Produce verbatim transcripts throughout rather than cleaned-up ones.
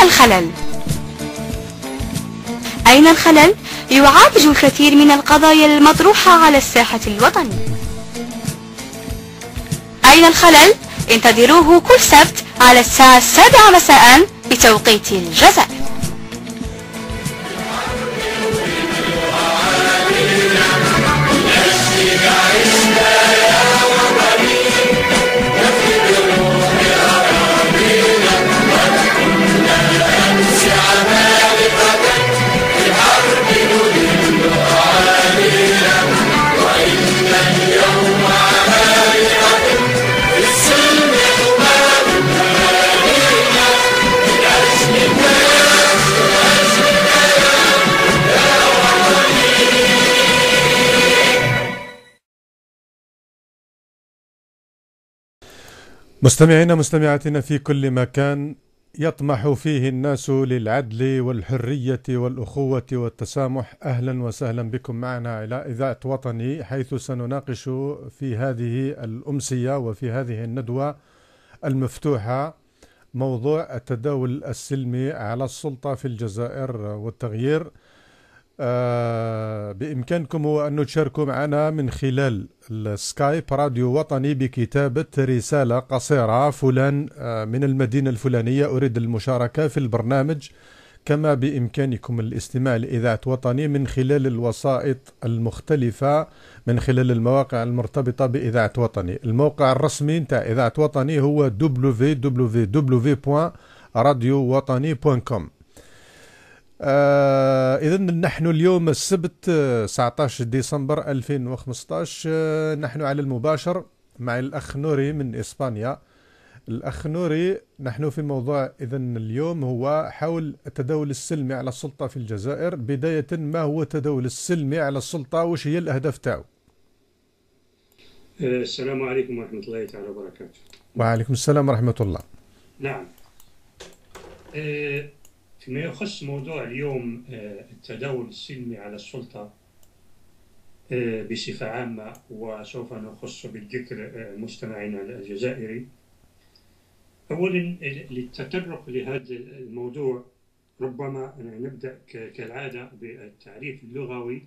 الخلل؟ أين الخلل؟ يعالج الكثير من القضايا المطروحة على الساحة الوطنية. أين الخلل؟ انتظروه كل سبت على الساعة السابعة مساء بتوقيت الجزائر. مستمعينا مستمعاتنا في كل مكان، يطمح فيه الناس للعدل والحرية والأخوة والتسامح. أهلا وسهلا بكم معنا على إذاعة وطني، حيث سنناقش في هذه الأمسية وفي هذه الندوة المفتوحة موضوع التداول السلمي على السلطة في الجزائر والتغيير. آه بإمكانكم هو أن تشاركوا معنا من خلال السكايب راديو وطني بكتابة رسالة قصيرة: فلان آه من المدينة الفلانية أريد المشاركة في البرنامج. كما بإمكانكم الاستماع لإذاعة وطني من خلال الوسائط المختلفة، من خلال المواقع المرتبطة بإذاعة وطني. الموقع الرسمي نتاع إذاعة وطني هو دبليو دبليو دبليو دوت راديو وطني دوت كوم. آه إذن نحن اليوم السبت تسعة عشر ديسمبر ألفين وخمسطاش، آه نحن على المباشر مع الأخ نوري من إسبانيا. الأخ نوري، نحن في موضوع إذن اليوم هو حول التداول السلمي على السلطة في الجزائر. بداية، ما هو التداول السلمي على السلطة وش هي الأهداف تاعو؟ السلام عليكم ورحمة الله تعالى وبركاته. وعليكم السلام ورحمة الله. نعم، أه فيما يخص موضوع اليوم التداول السلمي على السلطة بصفة عامة، وسوف نخص بالذكر مجتمعنا الجزائري. أولا، للتطرق لهذا الموضوع ربما نبدأ كالعادة بالتعريف اللغوي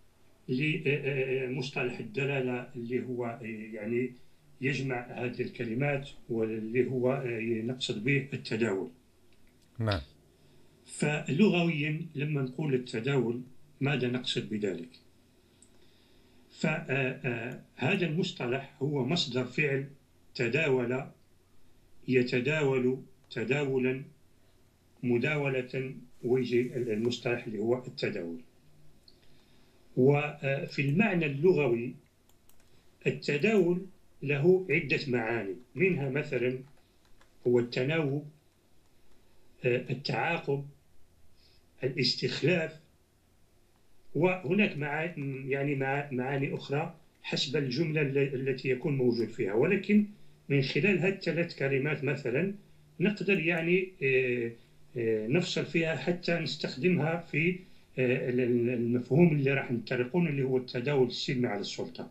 لمصطلح الدلالة، اللي هو يعني يجمع هذه الكلمات واللي هو نقصد به التداول. نعم. فلغويا لما نقول التداول ماذا نقصد بذلك؟ فهذا المصطلح هو مصدر فعل تداول، يتداول تداولا، مداولة، ويجي المصطلح اللي هو التداول. وفي المعنى اللغوي التداول له عدة معاني، منها مثلا هو التناوب، التعاقب، الاستخلاف، وهناك مع يعني معاني أخرى حسب الجملة التي يكون موجود فيها. ولكن من خلال هذه الثلاث كلمات مثلا نقدر يعني نفصل فيها حتى نستخدمها في المفهوم اللي راح نتطرقون، اللي هو التداول السلمي على السلطة.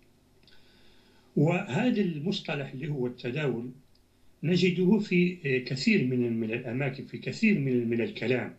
وهذا المصطلح اللي هو التداول نجده في كثير من من الأماكن، في كثير من من الكلام.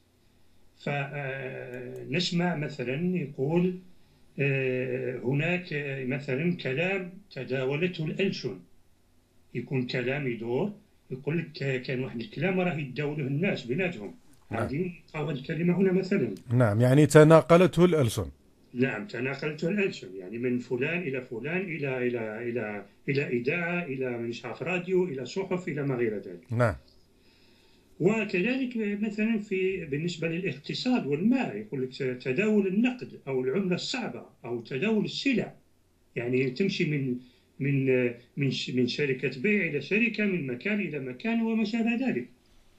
فنسمع مثلا يقول هناك مثلا كلام تداولته الألسن، يكون كلام يدور، يقول لك كان واحد الكلام راه يتداوله الناس بيناتهم. هذه هذه الكلمة هنا مثلا. نعم، يعني تناقلته الألسن. نعم، تناقلته الألسن، يعني من فلان إلى فلان، إلى إلى إلى إلى إذاعة، إلى من شاف راديو، إلى صحف، إلى ما غير ذلك. نعم. وكذلك مثلا في بالنسبة للاقتصاد والمال، يقول لك تداول النقد أو العملة الصعبة أو تداول السلع، يعني تمشي من من من من شركة بيع إلى شركة، من مكان إلى مكان، وما شابه ذلك.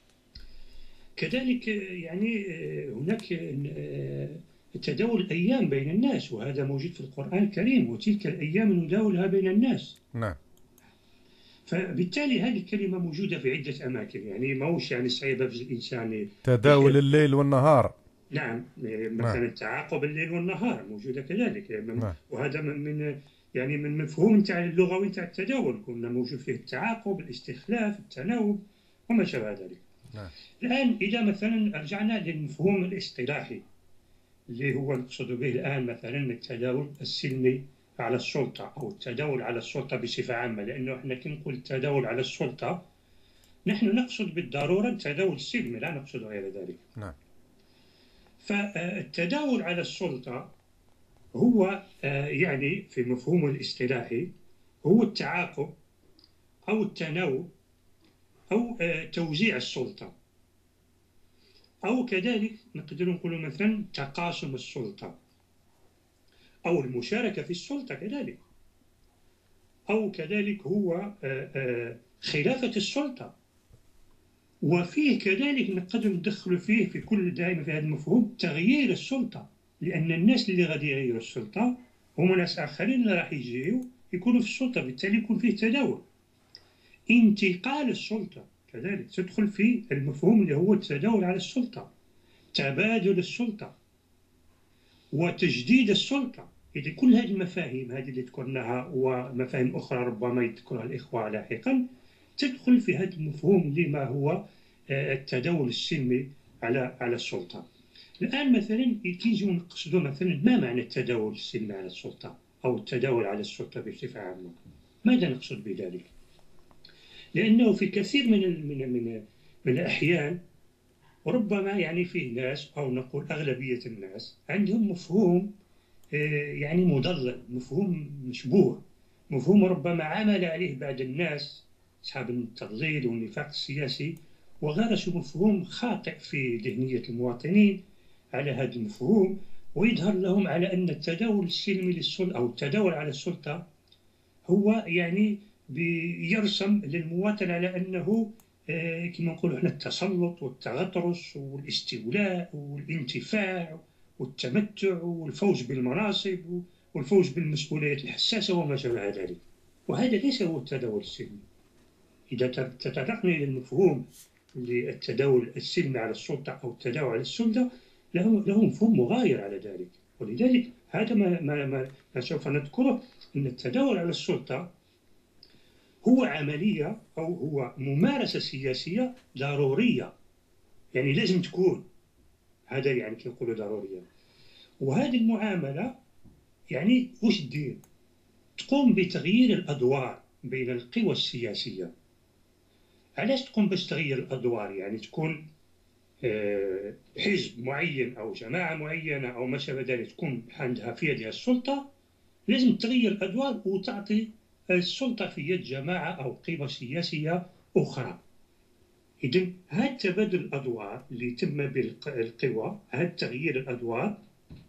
كذلك يعني هناك تداول الأيام بين الناس، وهذا موجود في القرآن الكريم: وتلك الأيام نداولها بين الناس. نعم. فبالتالي هذه الكلمة موجودة في عدة أماكن، يعني موش يعني صعيبة في الإنسان. تداول الليل والنهار. نعم، مثلا نعم. تعاقب الليل والنهار موجودة كذلك. نعم. وهذا من يعني من مفهوم نتاع اللغوي نتاع التداول، كنا موجود فيه التعاقب، الاستخلاف، التناوب، وما شابه ذلك. نعم. الآن إذا مثلا رجعنا للمفهوم الاصطلاحي اللي هو نقصد به الآن مثلا التداول السلمي على السلطة أو التداول على السلطة بصفة عامة، لأنه إحنا كي نقول التداول على السلطة نحن نقصد بالضرورة التداول السلمي، لا نقصد غير ذلك. نعم. فالتداول على السلطة هو يعني في مفهومه الاصطلاحي هو التعاقب أو التناوب أو توزيع السلطة، أو كذلك نقدر نقول مثلا تقاسم السلطة أو المشاركة في السلطة كذلك، أو كذلك هو خلافة السلطة. وفيه كذلك نقدر ندخل فيه في كل دائما في هذا المفهوم تغيير السلطة، لأن الناس اللي غادي يغيروا السلطة هم ناس آخرين اللي راح يجيو يكونوا في السلطة، بالتالي يكون فيه تداول. انتقال السلطة كذلك تدخل في المفهوم اللي هو التداول على السلطة، تبادل السلطة وتجديد السلطة. إذا كل هذه المفاهيم هذه اللي ذكرناها ومفاهيم أخرى ربما يذكرها الإخوة لاحقا تدخل في هذا المفهوم لما هو التداول السلمي على على السلطة. الآن مثلا كيجيو نقصدوا مثلا ما معنى التداول السلمي على السلطة أو التداول على السلطة بصفة عامة؟ ماذا نقصد بذلك؟ لأنه في كثير من من من, من الأحيان ربما يعني فيه ناس أو نقول أغلبية الناس عندهم مفهوم يعني مضلل، مفهوم مشبوه، مفهوم ربما عمل عليه بعض الناس أصحاب التضليل والنفاق السياسي وغرسوا مفهوم خاطئ في ذهنية المواطنين على هذا المفهوم، ويظهر لهم على أن التداول السلمي للسلطة أو التداول على السلطة هو يعني بيرسم للمواطن على أنه كما نقولوا احنا التسلط والتغطرس والاستيلاء والانتفاع والتمتع والفوز بالمناصب والفوز بالمسؤوليات الحساسة وما شابه ذلك، وهذا ليس هو التداول السلمي. إذا تطرقنا إلى المفهوم للتداول السلمي على السلطة أو التداول على السلطة له له مفهوم مغاير على ذلك، ولذلك هذا ما ما ما سوف نذكره أن التداول على السلطة هو عملية أو هو ممارسة سياسية ضرورية، يعني لازم تكون، هذا يعني كنقولوا ضرورية. وهذه المعاملة يعني وش دير؟ تقوم بتغيير الأدوار بين القوى السياسية. علاش تقوم باش تغير الأدوار؟ يعني تكون حزب معين أو جماعة معينة أو ما شابه ذلك تكون عندها في يدها السلطة، لازم تغير الأدوار وتعطي السلطة في يد جماعة أو قوى سياسية أخرى. إذن هذا تبادل الأدوار اللي تم بالقوى، هذا تغيير الأدوار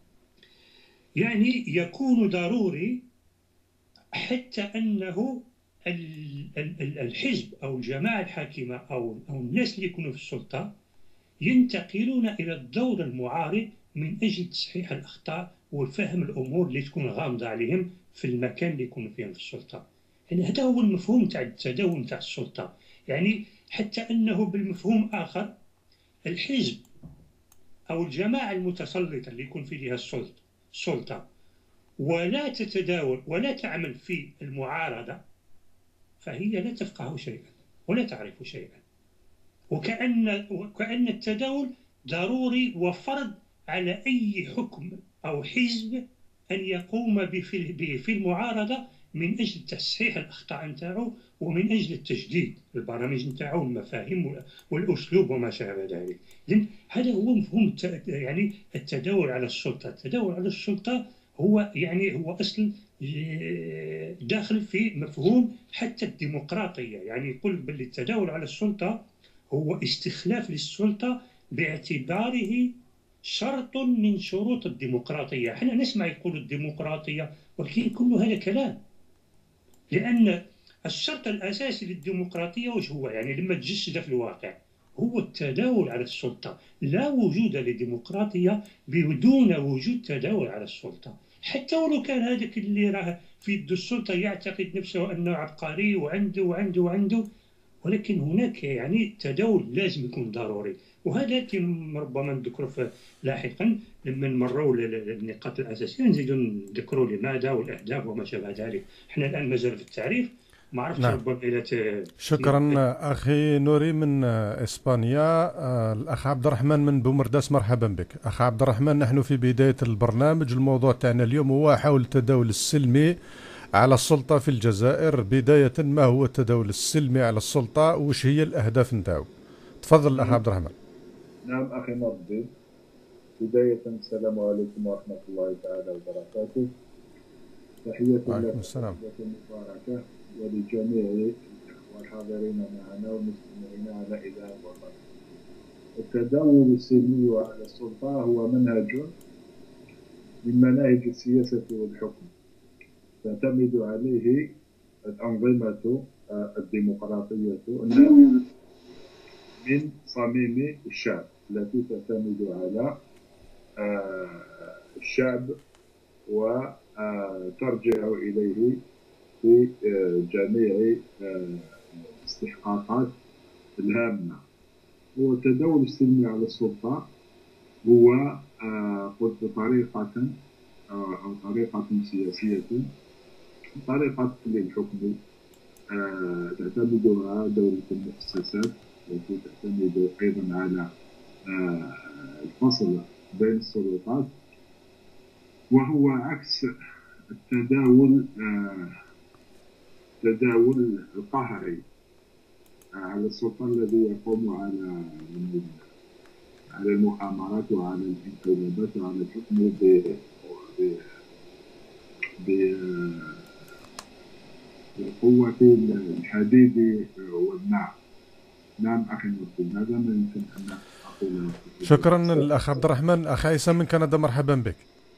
يعني يكون ضروري حتى أنه الحزب أو الجماعة الحاكمة أو الناس اللي يكونوا في السلطة ينتقلون إلى الدور المعارض من أجل تصحيح الأخطاء وفهم الأمور اللي تكون غامضة عليهم في المكان اللي يكونوا فيه في السلطة. يعني هذا هو المفهوم تاع التداول تاع السلطة. يعني حتى أنه بالمفهوم آخر الحزب أو الجماعة المتسلطة اللي يكون فيها السلطة ولا تتداول ولا تعمل في المعارضة فهي لا تفقه شيئا ولا تعرف شيئا، وكأن وكأن التداول ضروري وفرض على أي حكم أو حزب أن يقوم به في المعارضة من أجل تصحيح الأخطاء نتاعو ومن أجل التجديد البرامج نتاعو والمفاهيم والأسلوب وما شابه ذلك. إذن هذا هو مفهوم يعني التداول على السلطة. التداول على السلطة هو يعني هو أصل داخل في مفهوم حتى الديمقراطية، يعني يقول باللي التداول على السلطة هو استخلاف للسلطة باعتباره شرط من شروط الديمقراطية. احنا نسمع يقولوا الديمقراطية ولكن كل هذا كلام، لأن الشرط الأساسي للديمقراطية وش هو؟ يعني لما تجسد في الواقع هو التداول على السلطة. لا وجود للديمقراطية بدون وجود تداول على السلطة، حتى ولو كان هذاك اللي راه في يد السلطة يعتقد نفسه أنه عبقري وعنده وعنده وعنده، ولكن هناك يعني تداول لازم يكون ضروري. وهذا ربما نذكره لاحقا لما نمروا للنقاط الأساسية نزيدوا نذكروا لماذا والأهداف وما شابه ذلك. احنا الآن مازال في التعريف ما عرفتش نعم. ربما الى شكرا اخي نوري من اسبانيا. الاخ عبد الرحمن من بومرداس، مرحبا بك اخ عبد الرحمن. نحن في بدايه البرنامج، الموضوع تاعنا اليوم هو حول التداول السلمي على السلطه في الجزائر. بدايه، ما هو التداول السلمي على السلطه وش هي الاهداف نتاعو؟ تفضل الاخ عبد الرحمن. نعم اخي نبضي، بدايه السلام عليكم ورحمه الله تعالى وبركاته. تحيه وعليكم السلام. مباركه ولجميع الاخوه الحاضرين معنا والمستمعين على اذاعه الوطن. التداول السلمي على السلطه هو منهج من مناهج السياسه والحكم تعتمد عليه الانظمه الديمقراطيه النابعه من صميم الشعب، التي تعتمد على الشعب وترجع إليه في جميع الاستحقاقات الهامة. والتداول السلمي على السلطة هو قلت طريقة أو طريقة سياسية، طريقة للحكم تعتمد على دولة المؤسسات، التي تعتمد أيضا على الفصل بين السلطات، وهو عكس التداول التداول القهري على السلطة الذي يقوم على على المؤامرات وعلى الانقلابات وعلى الحكم بقوة الحديد والنار. نعم أخي نبضي، هذا ما يمكن أن أقوله. شكرا الأخ عبد الرحمن. أخ عيسى من كندا، مرحبا بك.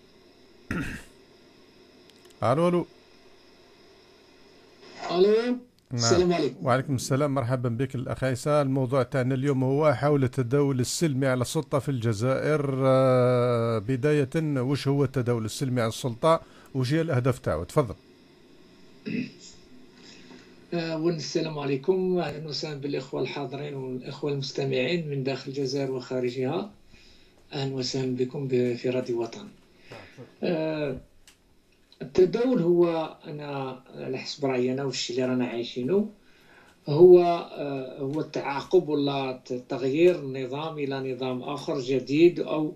ألو ألو ألو. نعم. السلام عليكم. وعليكم السلام، مرحبا بك الأخ عيسى. الموضوع تاعنا اليوم هو حول التداول السلمي على السلطة في الجزائر. بداية، وش هو التداول السلمي على السلطة وش هي الأهداف تاعو؟ تفضل. والسلام عليكم، اهلا وسهلا بالاخوه الحاضرين والاخوه المستمعين من داخل الجزائر وخارجها. اهلا وسهلا بكم في راديو وطن. التداول هو، انا على حسب رايي انا والشيء اللي رانا عايشينه، هو هو التعاقب ولا تغيير النظام الى نظام اخر جديد، او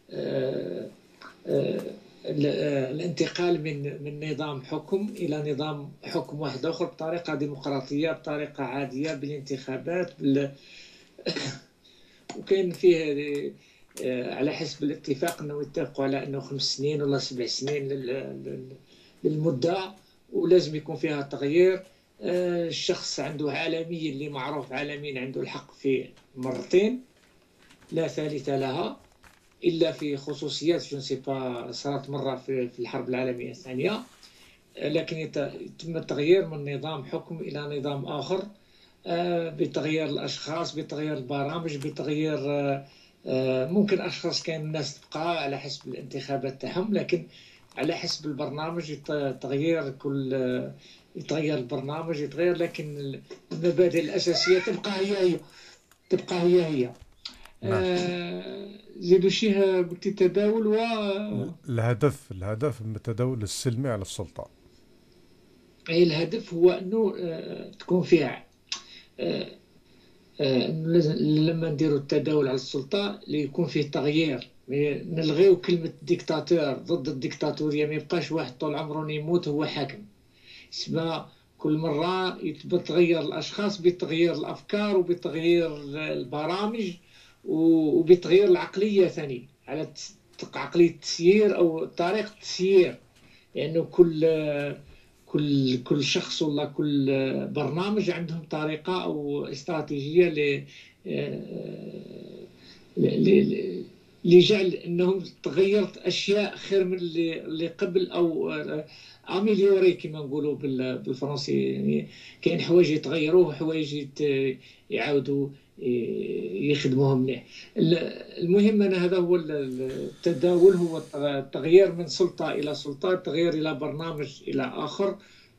الانتقال من من نظام حكم الى نظام حكم واحد اخر بطريقه ديمقراطيه، بطريقه عاديه، بالانتخابات بال... وكاين فيه على حسب الاتفاق انه يتفقوا على انه خمس سنين ولا سبع سنين للمده، ولازم يكون فيها تغيير. الشخص عنده عالميا اللي معروف عالميا عنده الحق في مرتين لا ثالث لها، إلا في خصوصيات جو نسي با صارت مرة في الحرب العالمية الثانية، لكن يتم التغيير من نظام حكم إلى نظام آخر بتغيير الأشخاص، بتغيير البرامج، بتغيير ممكن أشخاص كان الناس تبقى على حسب الانتخابات تاعهم، لكن على حسب البرنامج يتغير كل يتغير البرنامج يتغير، لكن المبادئ الأساسية تبقى هي هي تبقى هي هي. آه زيدوا شيء قلت التداول و الهدف الهدف من التداول السلمي على السلطة. أي الهدف هو أنه آه تكون فيها آه آه لازم لما نديروا التداول على السلطة يكون فيه تغيير، نلغيو كلمة ديكتاتور ضد الديكتاتورية، ما يبقاش واحد طول عمره يموت هو حاكم. اسمها كل مرة يتغير الأشخاص بتغيير الأفكار وبتغيير البرامج وبتغيير العقلية ثاني على عقلية التسيير أو طريقة التسيير، لأنه يعني كل كل كل شخص ولا كل برنامج عندهم طريقة أو استراتيجية ل لجعل أنهم تغيرت أشياء خير من اللي قبل، أو اميليوري كما نقولوا بالفرنسي، يعني كاين حوايج يتغيروا وحوايج يعاودوا يخدموها مليح. المهم أنا هذا هو التداول، هو التغيير من سلطة إلى سلطة، التغيير إلى برنامج إلى آخر.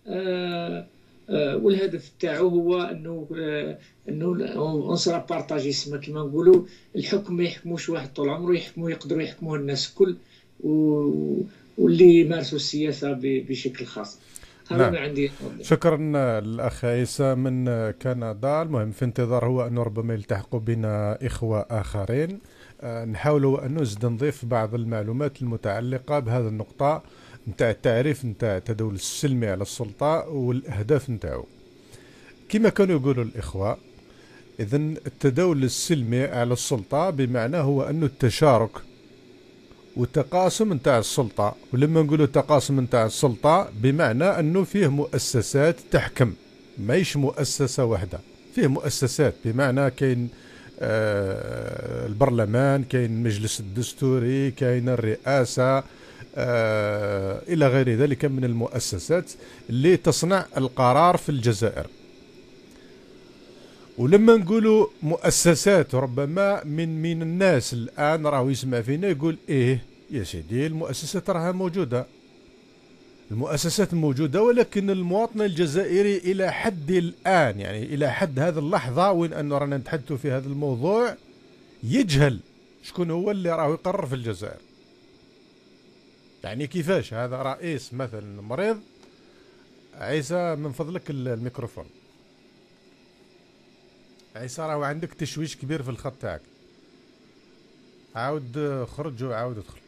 والهدف تاعو هو أنه أنه أنصر بارطاجي سما كما نقولوا، الحكم ما يحكموش واحد طول عمره، يحكموا يقدروا يحكموه الناس الكل واللي يمارسوا السياسة بشكل خاص. هذا نعم. ما عندي. شكرا الأخ عيسى من كندا. المهم في انتظار هو أنه ربما يلتحقوا بنا إخوة آخرين، أه نحاولوا أن نزيد نضيف بعض المعلومات المتعلقة بهذه النقطة نتاع التعريف نتاع التداول السلمي على السلطة والأهداف نتاعو. كما كانوا يقولوا الإخوة، إذن التداول السلمي على السلطة بمعنى هو أنه التشارك والتقاسم نتاع السلطة. ولما نقولوا التقاسم نتاع السلطة بمعنى أنه فيه مؤسسات تحكم، ماهيش مؤسسة واحدة، فيه مؤسسات بمعنى كاين آه البرلمان، كاين المجلس الدستوري، كاين الرئاسة آه إلى غير ذلك من المؤسسات اللي تصنع القرار في الجزائر. ولما نقولوا مؤسسات ربما من من الناس الآن راهو يسمع فينا يقول إيه يا سيدي المؤسسات راها موجودة، المؤسسات موجودة، ولكن المواطن الجزائري إلى حد الآن، يعني إلى حد هذه اللحظة وين أنه رانا نتحدثوا في هذا الموضوع، يجهل شكون هو اللي راهو يقرر في الجزائر. يعني كيفاش هذا رئيس مثلا مريض. عيسى من فضلك الميكروفون. عيسى راهو عندك تشويش كبير في الخط تاعك، عاود خرج وعاود ادخل.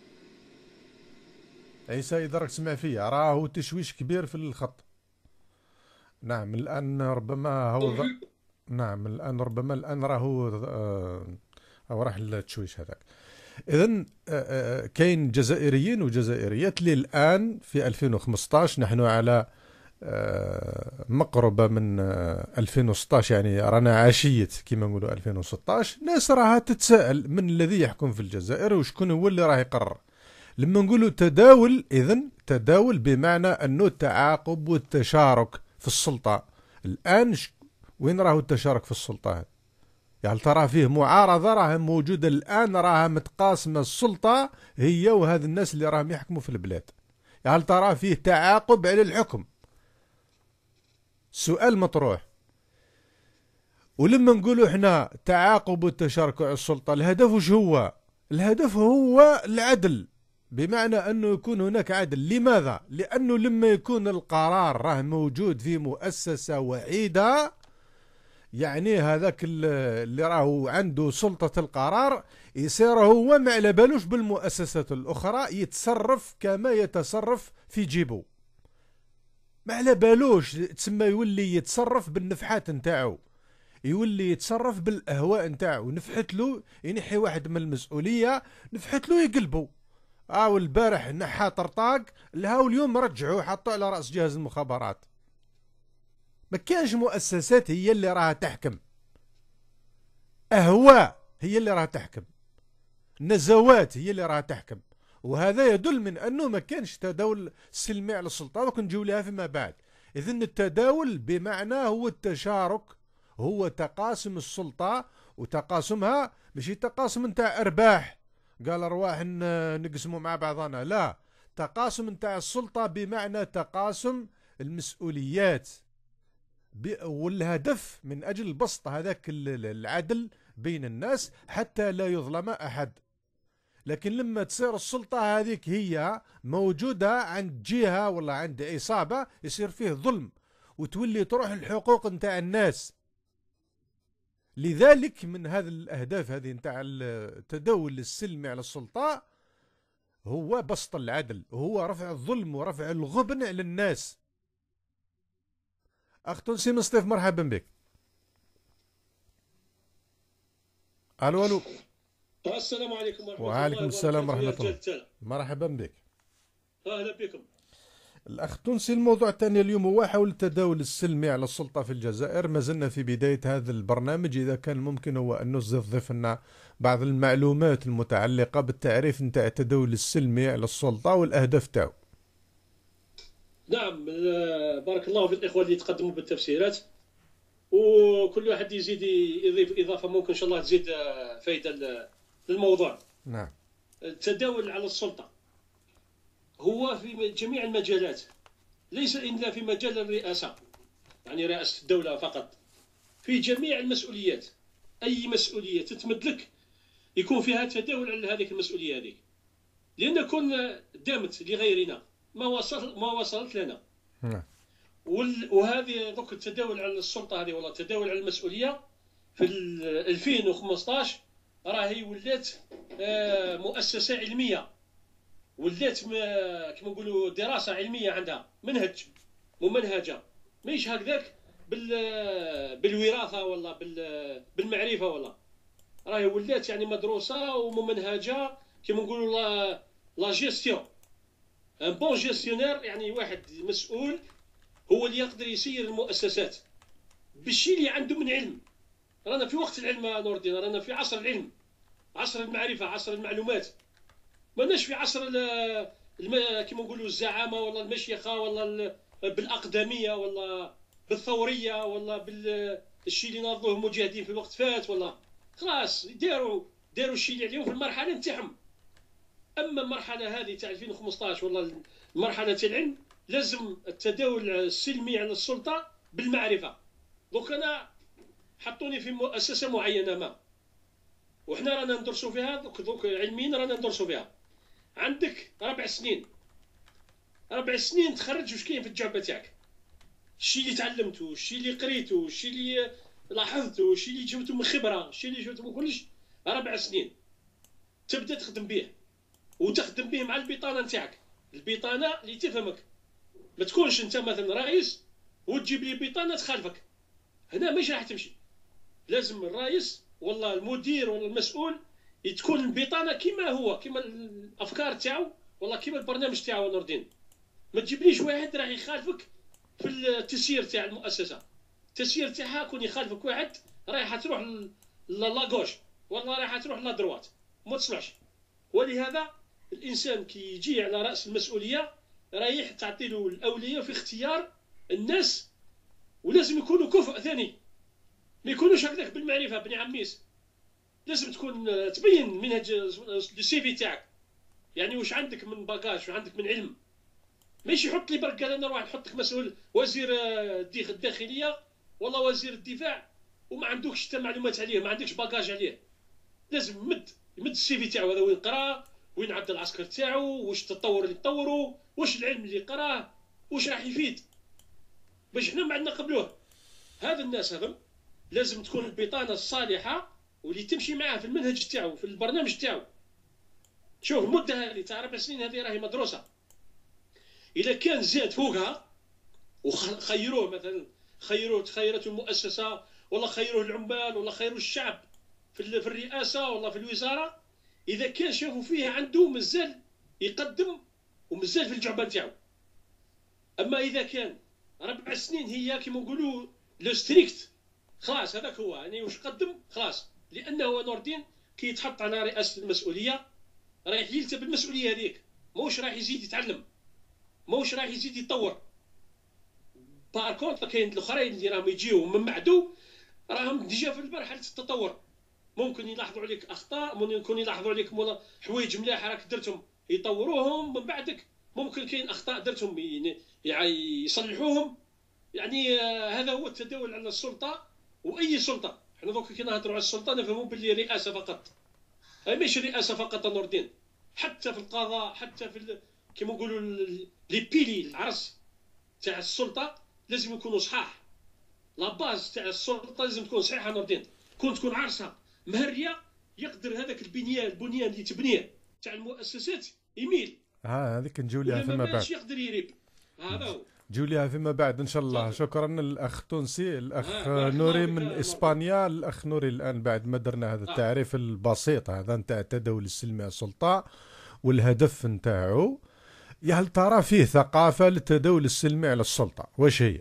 عيسى إذا راك تسمع فيا راهو تشويش كبير في الخط. نعم الآن ربما هو ض... نعم الآن ربما الآن راهو آه... أو راح التشويش هذاك. إذن آه... كاين جزائريين وجزائريات اللي الآن في ألفين وخمسطاش، نحن على آه... مقربة من آه... ألفين وستطاش، يعني رانا عشية كما نقولوا ألفين وستطاش، ناس راها تتساءل من الذي يحكم في الجزائر وشكون هو اللي راه يقرر. لما نقولوا تداول، إذن تداول بمعنى أنه التعاقب والتشارك في السلطة. الآن وين راهو التشارك في السلطة؟ يعني ترى فيه معارضة راها موجودة الآن، راها متقاسمة السلطة هي وهذا الناس اللي راهم يحكموا في البلاد. يعني ترى فيه تعاقب على الحكم. سؤال مطروح. ولما نقولوا احنا تعاقب والتشارك على السلطة، الهدف وش هو؟ الهدف هو العدل، بمعنى أنه يكون هناك عدل. لماذا؟ لأنه لما يكون القرار راه موجود في مؤسسة وحيدة، يعني هذاك اللي راهو عنده سلطة القرار يصير هو ما على بالوش بالمؤسسات الأخرى، يتصرف كما يتصرف في جيبه، ما على بالوش، تسمى يولي يتصرف بالنفحات نتاعو، يولي يتصرف بالأهواء نتاعو. نفحت له ينحي واحد من المسؤولية، نفحت له يقلبه. او البارح نحى طرطاق لهاو اليوم رجعوه حطوه على راس جهاز المخابرات. ما كانش مؤسسات هي اللي راها تحكم، اهواء هي اللي راها تحكم، نزوات هي اللي راها تحكم. وهذا يدل من انه ما كانش تداول سلمي على السلطه، وكنجيو لها فيما بعد. اذن التداول بمعنى هو التشارك، هو تقاسم السلطه، وتقاسمها ماشي تقاسم نتاع ارباح قال ارواح نقسموا مع بعضنا، لا، تقاسم نتاع السلطة بمعنى تقاسم المسؤوليات، والهدف من أجل بسط هذاك العدل بين الناس حتى لا يظلم أحد. لكن لما تصير السلطة هذيك هي موجودة عند جهة ولا عند عصابة، يصير فيه ظلم وتولي تروح الحقوق نتاع الناس. لذلك من هذه الأهداف هذه نتاع التداول السلمي على السلطة هو بسط العدل، هو رفع الظلم ورفع الغبن على الناس. أخ تونسي مصطفى مرحبا بك. ألو ألو. السلام عليكم ورحمة الله. وعليكم السلام ورحمة الله. مرحبا بك. أهلا بكم. الأخ التونسي، الموضوع الثاني اليوم هو حول التداول السلمي على السلطة في الجزائر. ما زلنا في بداية هذا البرنامج، إذا كان ممكن هو أن نضيف لنا بعض المعلومات المتعلقة بالتعريف نتاع التداول السلمي على السلطة والأهداف تاعو. نعم، بارك الله في الإخوة اللي تقدموا بالتفسيرات، وكل واحد يزيد يضيف إضافة ممكن إن شاء الله تزيد فائدة للموضوع. نعم. التداول على السلطة هو في جميع المجالات، ليس إلا في مجال الرئاسة، يعني رئاسة الدولة فقط، في جميع المسؤوليات. أي مسؤولية تتمدلك يكون فيها تداول على هذه المسؤولية هذه، لأن كون دامت لغيرنا ما وصل ما وصلت لنا، نعم. وهذه دوك التداول على السلطه هذه ولا التداول على المسؤوليه في ألفين وخمسطاش راهي ولات مؤسسه علميه، ولات كما نقولوا دراسه علميه، عندها منهج ممنهجه، ماهيش هكذاك بال بالوراثه ولا بالمعرفه، ولا راهي ولات يعني مدروسه وممنهجه كما نقولوا لا لا جيستيون. ان بون جيستيونير يعني واحد مسؤول هو اللي يقدر يسير المؤسسات بالشيء اللي عنده من علم. رانا في وقت العلم يا نور الدين، رانا في عصر العلم، عصر المعرفه، عصر المعلومات. ماناش في عصر الم... كما نقولوا الزعامه ولا المشيخه ولا بالاقدميه ولا بالثوريه ولا بالشيء اللي ناضلوه المجاهدين في الوقت فات، ولا خلاص داروا داروا الشيء اللي عليهم في المرحله نتاعهم. اما المرحله هذه تاع ألفين وخمسطاش ولا المرحله تاع العلم لازم التداول السلمي على السلطه بالمعرفه. دونك انا حطوني في مؤسسه معينه ما، وحنا رانا ندرسوا فيها دوك دوك علميين، رانا ندرسوا فيها. عندك ربع سنين، ربع سنين تخرج واش كاين في الجعبه تاعك، الشيء اللي تعلمته، الشيء اللي قريته، الشيء اللي لاحظته، الشيء اللي جبته من خبره، الشيء اللي جبته من كلش. ربع سنين تبدا تخدم به، وتخدم به مع البطانه نتاعك، البطانه اللي تفهمك. ما تكونش انت مثلا رئيس وتجيب لي بطانه تخالفك، هنا ماشي راح تمشي. لازم الرئيس والله المدير ولا المسؤول تكون البطانه كما هو، كما الافكار تاعو والله كما البرنامج تاعو. نور الدين ما تجيبليش واحد راح يخالفك في التسيير تاع المؤسسه، التسيير تاعها كون يخالفك واحد رايح تروح لاغوش والله رايح تروح لا دروات، ما تصلحش. ولهذا الانسان كي يجي على راس المسؤوليه رايح تعطي له الاوليه في اختيار الناس، ولازم يكونوا كفء ثاني، ما يكونوش هكذاك بالمعرفه بني عميس. لازم تكون تبين منهج السي في تاعك، يعني واش عندك من باكاج، واش عندك من علم. ماشي يحط لي برك انا نروح نحطك مسؤول وزير الداخليه والله وزير الدفاع وما عندكش حتى معلومات عليه، ما عندكش باكاج عليه. لازم يمد يمد السي في تاعو هذا، وين قرا، وين عدى العسكر تاعو، واش التطور اللي طوروا، واش العلم اللي قراه، واش راح يفيد، باش حنا ما عندنا قبلوه. هذا الناس هذم لازم تكون البطانه الصالحه واللي تمشي معاه في المنهج تاعو في البرنامج تاعو. شوف المده هذه تاع اربع سنين هذه راهي مدروسه. اذا كان زاد فوقها وخيروه مثلا، خيروه خيرته المؤسسه ولا خيروه العمال ولا خيروه الشعب في الرئاسه ولا في الوزاره، اذا كان شافوا فيه عنده مازال يقدم ومازال في الجعبه تاعو. اما اذا كان ربع سنين هي كما نقولوا لو ستريكت، خلاص هذاك هو يعني واش قدم خلاص. لانه نور الدين كي يتحط على رئاسه المسؤوليه رايح يلتزم بالمسؤوليه هذيك، موش رايح يزيد يتعلم، موش رايح يزيد يتطور. بار كونتر كاين الاخرين اللي راهم يجيو من بعدو راهم ديجا في مرحله التطور، ممكن يلاحظوا عليك اخطاء، ممكن يلاحظوا عليك حوايج ملاح راك درتهم يطوروهم من بعدك، ممكن كاين اخطاء درتهم يعني يصلحوهم. يعني هذا هو التداول على السلطه. واي سلطه، حنا دوك كي نهضروا على السلطه نفهموا باللي رئاسه فقط، ماشي رئاسه فقط نور الدين، حتى في القضاء، حتى في كيما نقولوا لي بيلي العرس تاع السلطه لازم يكونوا صحاح. لا باز تاع السلطه لازم تكون صحيحه نور الدين، كون تكون عرسها مهريه يقدر هذاك البنيان البنيان اللي تبنيه تاع المؤسسات يميل. ها هذيك نجيو لها فيما بعد، ماشي يقدر يريب. هذا هو نجيو لها فيما بعد ان شاء الله. شكرا الاخ تونسي، الاخ نوري من اسبانيا. الاخ نوري الان بعد ما درنا هذا التعريف البسيط هذا نتاع التداول السلمي على السلطه والهدف نتاعو، هل ترى فيه ثقافه للتداول السلمي على السلطه؟ واش هي؟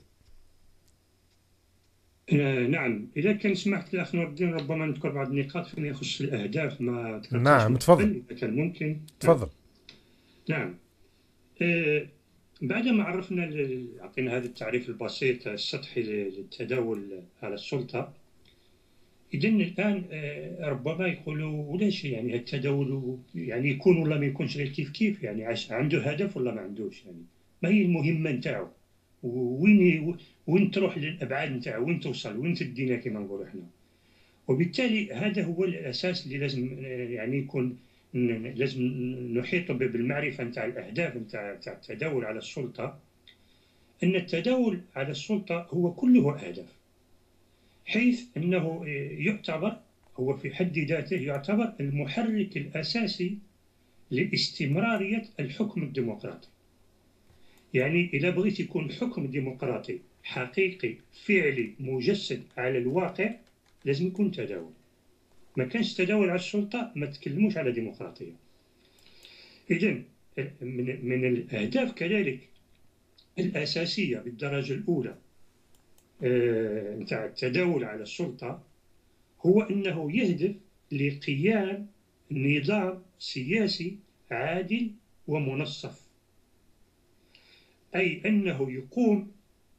آه نعم، إذا كان سمحت الأخ نور الدين ربما نذكر بعض النقاط فيما يخص الأهداف ما ذكرتهاش. نعم تفضل. إذا كان ممكن تفضل. نعم. آه بعدما عرفنا أعطينا هذا التعريف البسيط السطحي للتداول على السلطة، إذا الآن آه ربما يقولوا ولاش يعني التداول يعني يكون ولا ما يكونش غير كيف كيف، يعني عنده هدف ولا ما عندوش، يعني ما هي المهمة نتاعو، وين وين تروح للابعاد نتاعو، وين توصل، وين تدينا كما نقولوا احنا. وبالتالي هذا هو الاساس اللي لازم يعني يكون، لازم نحيط بالمعرفه نتاع الاهداف نتاع التداول على السلطه. أن التداول على السلطة هو كله أهداف، حيث أنه يعتبر هو في حد ذاته يعتبر المحرك الأساسي لاستمرارية الحكم الديمقراطي. يعني إذا بغيت يكون حكم ديمقراطي حقيقي فعلي مجسد على الواقع لازم يكون تداول. ما كانش تداول على السلطة ما تكلموش على ديمقراطية. إذن من, من الأهداف كذلك الأساسية بالدرجة الأولى نتاع آه التداول على السلطة هو أنه يهدف لقيام نظام سياسي عادل ومنصف، أي أنه يقوم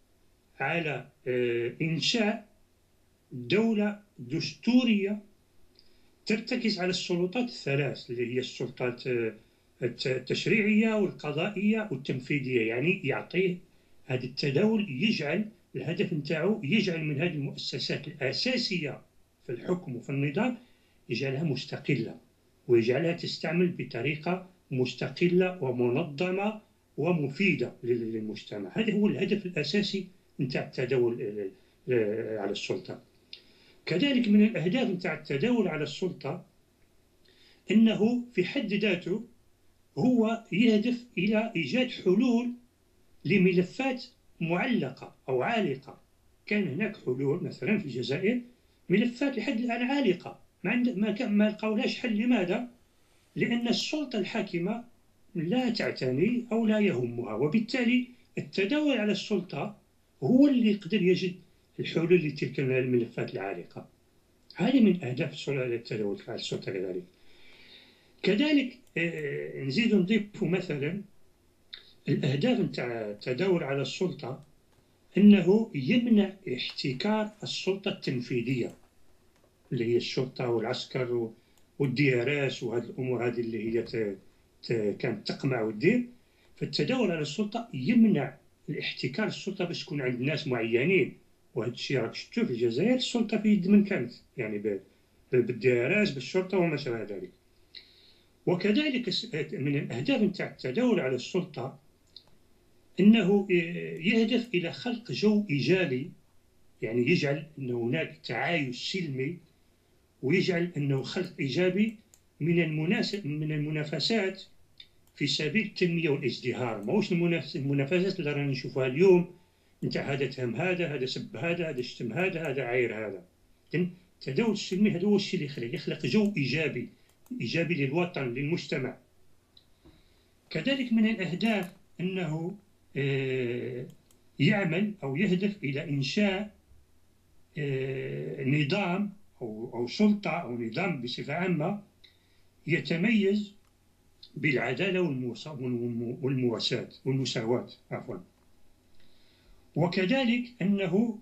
على آه إنشاء دولة دستورية ترتكز على السلطات الثلاث اللي هي السلطات التشريعية والقضائية والتنفيذية. يعني يعطيه هذا التداول يجعل الهدف نتاعو يجعل من هذه المؤسسات الأساسية في الحكم وفي النظام يجعلها مستقلة ويجعلها تستعمل بطريقة مستقلة ومنظمة ومفيدة للمجتمع. هذا هو الهدف الأساسي نتاع التداول على السلطة. كذلك من الأهداف نتاع التداول على السلطة أنه في حد ذاته هو يهدف إلى إيجاد حلول لملفات معلقة أو عالقة. كان هناك حلول مثلا في الجزائر ملفات لحد الآن عالقة ما ما ما لقاولاش حل. لماذا؟ لأن السلطة الحاكمة لا تعتني أو لا يهمها، وبالتالي التداول على السلطة هو اللي يقدر يجد الحلول لتلك الملفات العالقة. هذه من أهداف التداول على السلطة. كذلك كذلك نزيد نضيف مثلا الأهداف نتاع التداول على السلطة أنه يمنع احتكار السلطة التنفيذية اللي هي الشرطة والعسكر والديارات وهذه الأمور هذه اللي هي كانت تقمع وتدير. فالتداول على السلطة يمنع الاحتكار السلطة باش تكون عند ناس معينين، وهذا الشيء راك شفتوه في الجزائر السلطة في يد من كانت يعني بالديارات بالشرطة وما شابه ذلك. وكذلك من الأهداف نتاع التداول على السلطة أنه يهدف إلى خلق جو إيجابي، يعني يجعل أن هناك تعايش سلمي ويجعل أنه خلق إيجابي من من المنافسات في سبيل التنمية والازدهار. ماهوش المنافسات اللي رانا نشوفها اليوم نتاع هذا تهم هذا هذا سب هذا هذا شتم هذا هذا عاير هذا. التداول السلمي هذا هو الشيء اللي يخلق يخلق جو إيجابي إيجابي للوطن للمجتمع. كذلك من الأهداف أنه يعمل أو يهدف إلى إنشاء نظام أو سلطة أو نظام بصفة عامة يتميز بالعدالة والمواساة والمساواة عفوا. وكذلك أنه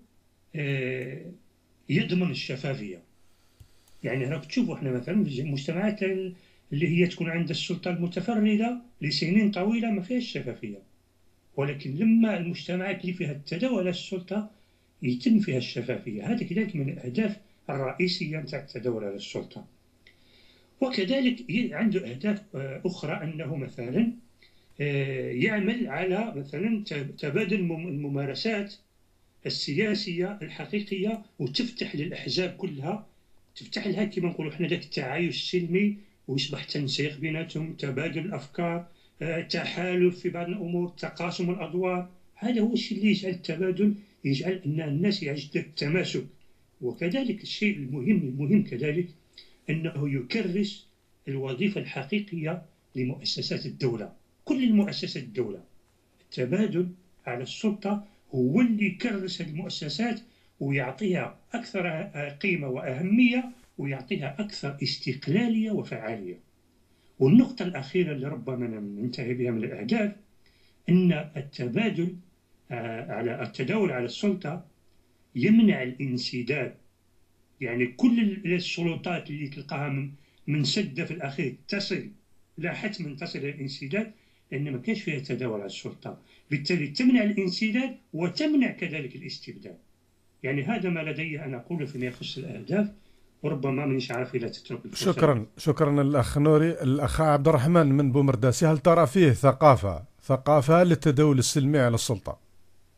يضمن الشفافية. يعني راك تشوفوا احنا مثلا في المجتمعات اللي هي تكون عند السلطة المتفردة لسنين طويلة ما فيهاش شفافية، ولكن لما المجتمعات اللي فيها التداول على السلطة يتم فيها الشفافية. هذا كذلك من الأهداف الرئيسية نتاع التداول على السلطة. وكذلك عنده أهداف أخرى أنه مثلا يعمل على مثلا تبادل الممارسات السياسية الحقيقية وتفتح للأحزاب كلها، تفتح لها كما نقولوا احنا ذاك التعايش السلمي ويصبح تنسيق بيناتهم، تبادل الأفكار، تحالف في بعض الأمور، تقاسم الأدوار. هذا هو الشيء اللي يجعل التبادل يجعل أن الناس يجد التماسك. وكذلك الشيء المهم المهم كذلك أنه يكرس الوظيفة الحقيقية لمؤسسات الدولة، كل المؤسسات الدولة. التبادل على السلطة هو اللي يكرس المؤسسات ويعطيها أكثر قيمة وأهمية ويعطيها أكثر استقلالية وفعالية. والنقطة الأخيرة اللي ربما ننتهي بها من الأهداف أن التبادل على التداول على السلطة يمنع الانسداد. يعني كل السلطات اللي تلقاها من سدة في الأخير تصل لا حتما تصل إلى الانسداد لأن ما كانش فيها تداول على السلطة، بالتالي تمنع الانسداد وتمنع كذلك الاستبداد. يعني هذا ما لدي أن أقوله فيما يخص الأهداف، وربما مانيش عارف إذا تترك الفرصة. شكرا شكرا الأخ نوري. الأخ عبد الرحمن من بومرداسي، هل ترى فيه ثقافة ثقافة للتداول السلمي على السلطة؟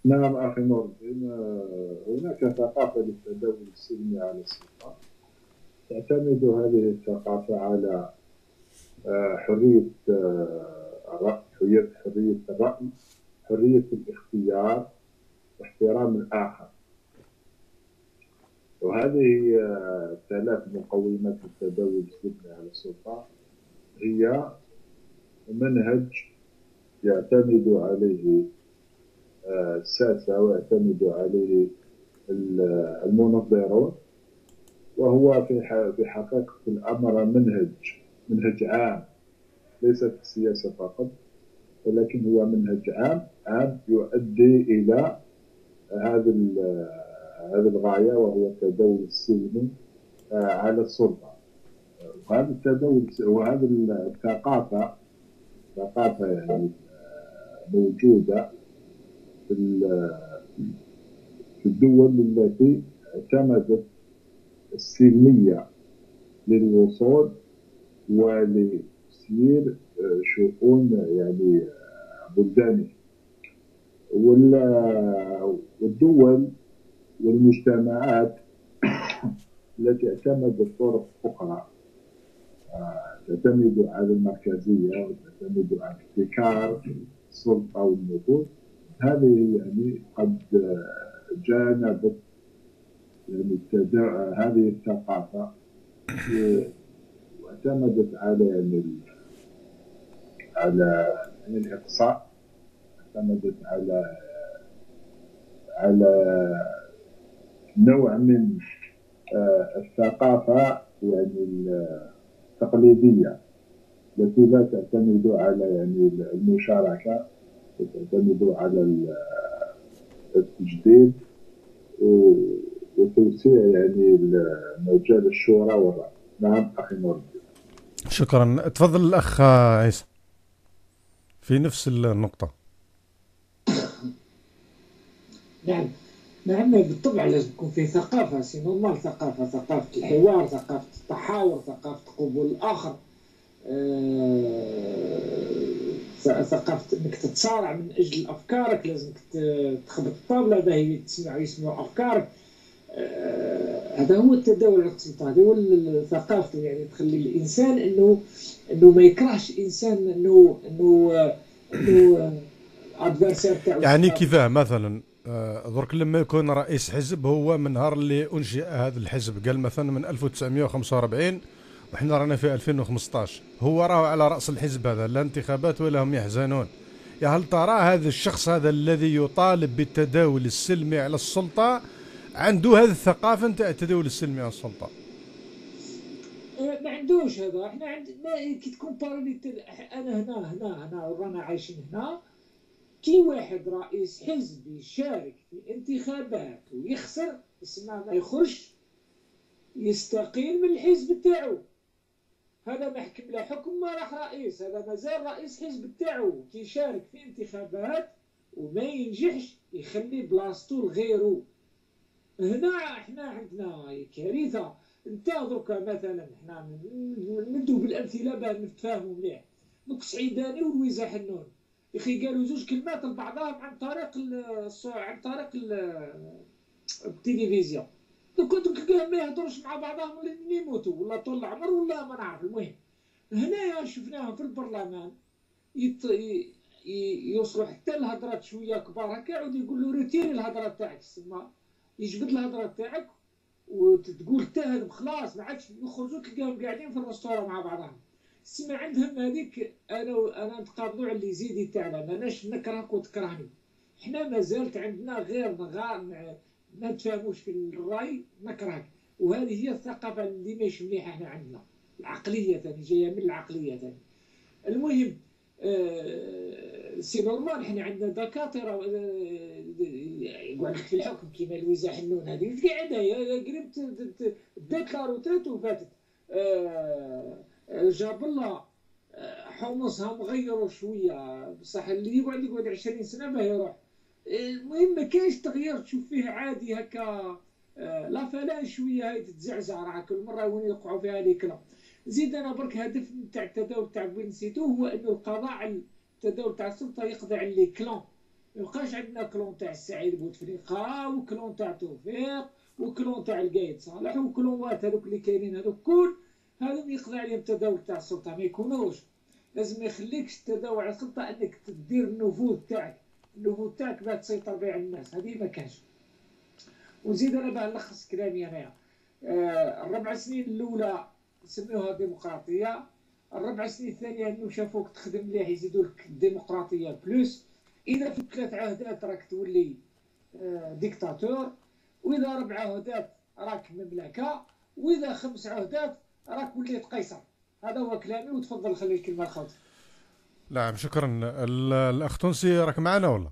نعم أخي نور الدين، هناك ثقافة للتداول السلمي على السلطة. تعتمد هذه الثقافة على حرية الرأي، حرية حرية الرأي، حرية الاختيار، واحترام الآخر. وهذه هي ثلاث مقومات التداول السلمي على السلطة. هي منهج يعتمد عليه الساسة ويعتمد عليه المنظرون، وهو في حقيقة الأمر منهج منهج عام، ليس في السياسة فقط، ولكن هو منهج عام عام يؤدي إلى هذه هذه الغاية، وهو التداول السلمي على السلطة. وهذا التداول وهذه الثقافة ثقافة يعني موجودة في الدول التي اعتمدت السلمية للوصول ولتسيير شؤون يعني بلدانها. والدول والمجتمعات التي اعتمدت طرق أخرى تعتمد على المركزية وتعتمد على احتكار السلطة والنفوذ، هذه يعني قد جانبت يعني هذه الثقافة واعتمدت على يعني على يعني الإقصاء، اعتمدت على على نوع من الثقافة يعني التقليدية التي لا تعتمد على يعني المشاركة، وتعتمد على التجديد وتوسيع يعني مجال الشورى والرأي. نعم أخي نور. شكرا. تفضل الأخ عيسى في نفس النقطة. نعم نعم بالطبع لازم يكون في ثقافة، سي نورمال، ثقافة ثقافة الحوار، ثقافة التحاور، ثقافة قبول الآخر، أه... ثقافة انك تتصارع من اجل افكارك، لازم تخبط الطاولة باهي تسمع ويسمعوا افكارك. أه... هذا هو التداول على السلطة، هذا هو الثقافة يعني تخلي الانسان انه انه ما يكرهش انسان انه انه انه ادفيرسير تاعو. يعني كيفاه مثلا درك لما يكون رئيس حزب، هو من نهار اللي انشئ هذا الحزب قال مثلا من ألف وتسعمائة وخمسة وأربعين وحنا رانا في ألفين وخمسطاش، هو راه على رأس الحزب هذا، لا انتخابات ولا هم يحزنون. يا هل ترى هذا الشخص هذا الذي يطالب بالتداول السلمي على السلطة عنده هذه الثقافة نتاع التداول السلمي على السلطة؟ ما عندوش هذا. احنا عندنا كي تكون باراليتي، انا هنا هنا هنا ورانا عايشين هنا، كي واحد رئيس حزب يشارك في انتخابات ويخسر، يسمى ما يخرج، يستقيل من الحزب تاعو. هذا ما حكم لا حكم ما راح رئيس، هذا مازال رئيس حزب تاعو. كي يشارك في انتخابات وما ينجحش يخلي بلاصتو لغيرو. هنا احنا عندنا كارثه. انت دركا مثلا احنا ندو بالامثله باه نتفاهموا مليح. دوك سعيداني ولويزا حنون يا اخي قالوا زوج كلمات لبعضهم عن طريق عن طريق التلفزيون. دوك دوك ما يهضروش مع بعضهم ولا يموتوا ولا طول العمر ولا ما نعرف. المهم هنايا شفناهم في البرلمان يت... يوصلوا حتى الهضرات شويه كبار هكا، يعود يقول له روتيري الهضره تاعك، تسمى يجبد الهضره تاعك وتقول تاهل خلاص ما عادش يخرجوا تلقاهم قاعدين في الرستوران مع بعضهم. سمع عندهم هذيك انا انا نتقابلوا على اللي يزيد تاعنا، ماناش نكرهك وتكرهني. احنا ما زالت عندنا غير نغار ما نتفاهموش في الراي نكرهك. وهذه هي الثقافه اللي مش مليحه احنا عندنا، العقليه ثاني جايه من العقليه ثاني. المهم آه سي نورمال احنا عندنا دكاتره يقعد لك في الحكم كيما لويزا حنون هذه قاعده قريب دات لا روتات وفاتت. آه جاب الله حمصها مغيروا شويه، بصح اللي يقعد يقعد عشرين سنه ما يروح. المهم ما كاينش تغيير تشوف فيه عادي هكا. آه لا فلان شويه هاي تتزعزع راه كل مره وين يوقعوا فيها هذيك. زيد انا برك هدف نتاع التداول تاع بوين نسيتو هو انه القضاء على التداول تاع السلطه يقضي على لي كلان. ما يبقاش عندنا كلون تاع السعيد بوتفليقه وكلون تاع توفيق وكلون تاع القايد صالح وكلونات هذوك اللي كاينين هذوك كل هذوك يقضي عليهم التداول تاع السلطه، ما يكونوش. لازم ما يخليكش التداول على السلطه انك تدير النفوذ تاعك النفوذ تاعك باش تسيطر به على الناس، هذه ما كانش. ونزيد انا باه نلخص كلامي انايا، آه الربع سنين الاولى سميوها ديمقراطيه، الربع سنين الثانيه انه شافوك تخدم مليح يزيدوا لك الديمقراطيه بلوس، اذا في ثلاث عهدات راك تولي آه ديكتاتور، واذا ربع عهدات راك مملكه، واذا خمس عهدات راك وليت قيصر. هذا هو كلامي، وتفضل خلي الكلمه الخوت. نعم شكرا. الاخ تونسي راك معنا ولا؟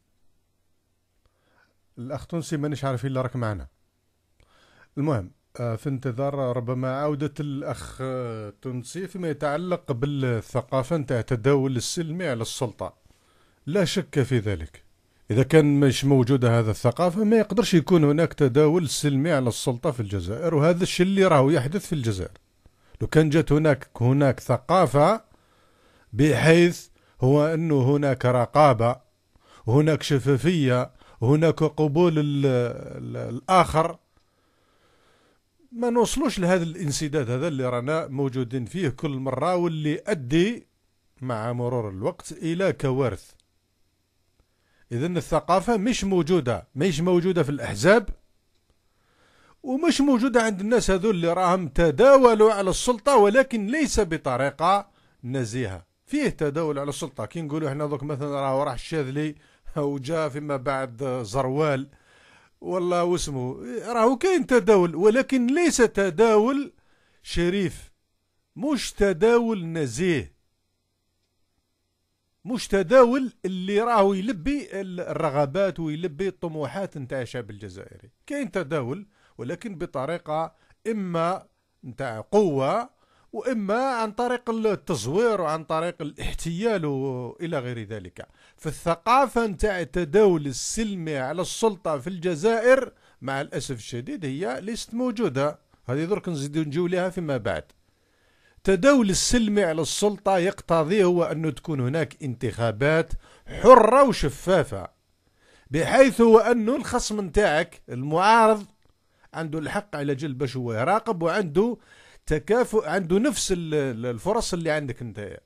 الاخ تونسي مانيش عارف الا راك معنا. المهم في انتظار ربما عودة الأخ تونسي فيما يتعلق بالثقافة نتاع التداول السلمي على السلطة. لا شك في ذلك، إذا كان مش موجودة هذا الثقافة ما يقدرش يكون هناك تداول سلمي على السلطة في الجزائر، وهذا الشيء اللي راهو يحدث في الجزائر. لو كان جات هناك هناك ثقافة بحيث هو أنه هناك رقابة، هناك شفافية، هناك قبول الآخر، ما نوصلوش لهذا الانسداد هذا اللي رانا موجودين فيه كل مرة، واللي أدي مع مرور الوقت إلى كوارث. إذن الثقافة مش موجودة، مش موجودة في الأحزاب، ومش موجودة عند الناس هذول اللي راهم تداولوا على السلطة، ولكن ليس بطريقة نزيهة. فيه تداول على السلطة، كي نقولوا احنا دوك مثلا راه راح الشاذلي أو جاء فيما بعد زروال والله واسمه، راهو كاين تداول، ولكن ليس تداول شريف، مش تداول نزيه، مش تداول اللي راهو يلبي الرغبات ويلبي الطموحات نتاع الشعب الجزائري. كاين تداول ولكن بطريقة إما نتاع قوة، وإما عن طريق التزوير وعن طريق الاحتيال وإلى غير ذلك. فالثقافة نتاع التداول السلمي على السلطة في الجزائر مع الأسف الشديد هي ليست موجودة. هذه درك نزيدو نجيو لها فيما بعد. التداول السلمي على السلطة يقتضي هو أنه تكون هناك انتخابات حرة وشفافة، بحيث هو أنه الخصم نتاعك المعارض عنده الحق على جل باش هو يراقب، وعنده تكافؤ، عنده نفس الفرص اللي عندك انت.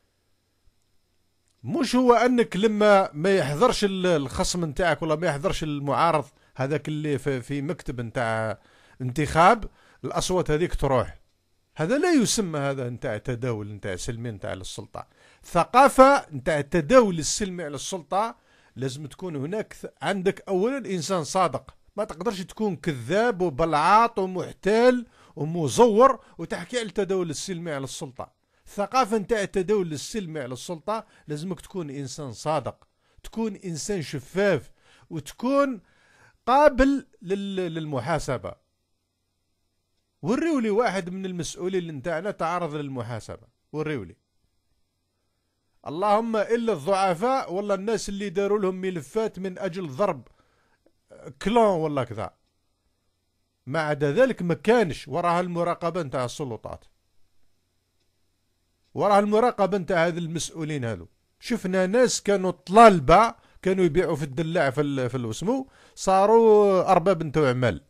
مش هو انك لما ما يحضرش الخصم نتاعك ولا ما يحضرش المعارض هذاك اللي في مكتب نتاع انتخاب الاصوات هذيك تروح. هذا لا يسمى هذا نتاع تداول نتاع سلمي نتاع السلطة. ثقافة نتاع التداول السلمي على السلطة لازم تكون هناك عندك اولا انسان صادق، ما تقدرش تكون كذاب وبلعاط ومحتال ومزور وتحكي على التداول السلمي على السلطة. الثقافة نتاع التداول السلمي على السلطة لازمك تكون إنسان صادق، تكون إنسان شفاف، وتكون قابل للمحاسبة. وريولي واحد من المسؤولين اللي نتاعنا تعرض للمحاسبة، وريولي. اللهم إلا الضعفاء والله الناس اللي داروا لهم ملفات من أجل ضرب كلان ولا كذا، ما عدا ذلك ما كانش وراها المراقبة نتاع السلطات، وراها المراقبة نتاع هذه المسؤولين هذو. شفنا ناس كانوا طلالبة، كانوا يبيعوا في الدلاع في في الوسمو، صاروا أرباب نتاع أعمال.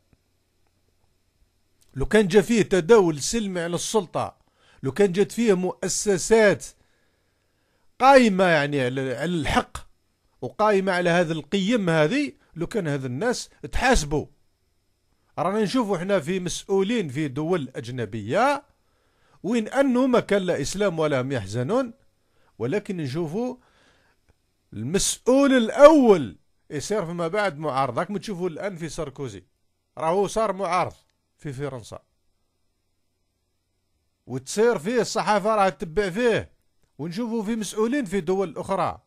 لو كان جا فيه تداول سلمي على السلطة، لو كان جات فيه مؤسسات قائمة يعني على الحق وقائمة على هذه القيم هذه، لو كان هذا الناس تحاسبوا. رانا نشوفوا احنا في مسؤولين في دول أجنبية وين أنه ما كان لا إسلام ولا هم يحزنون، ولكن نشوفوا المسؤول الأول يصير فيما بعد معارض. راكم تشوفوا الآن في ساركوزي راهو صار معارض في فرنسا، وتصير فيه الصحافة راه تتبع فيه، ونشوفوا في مسؤولين في دول أخرى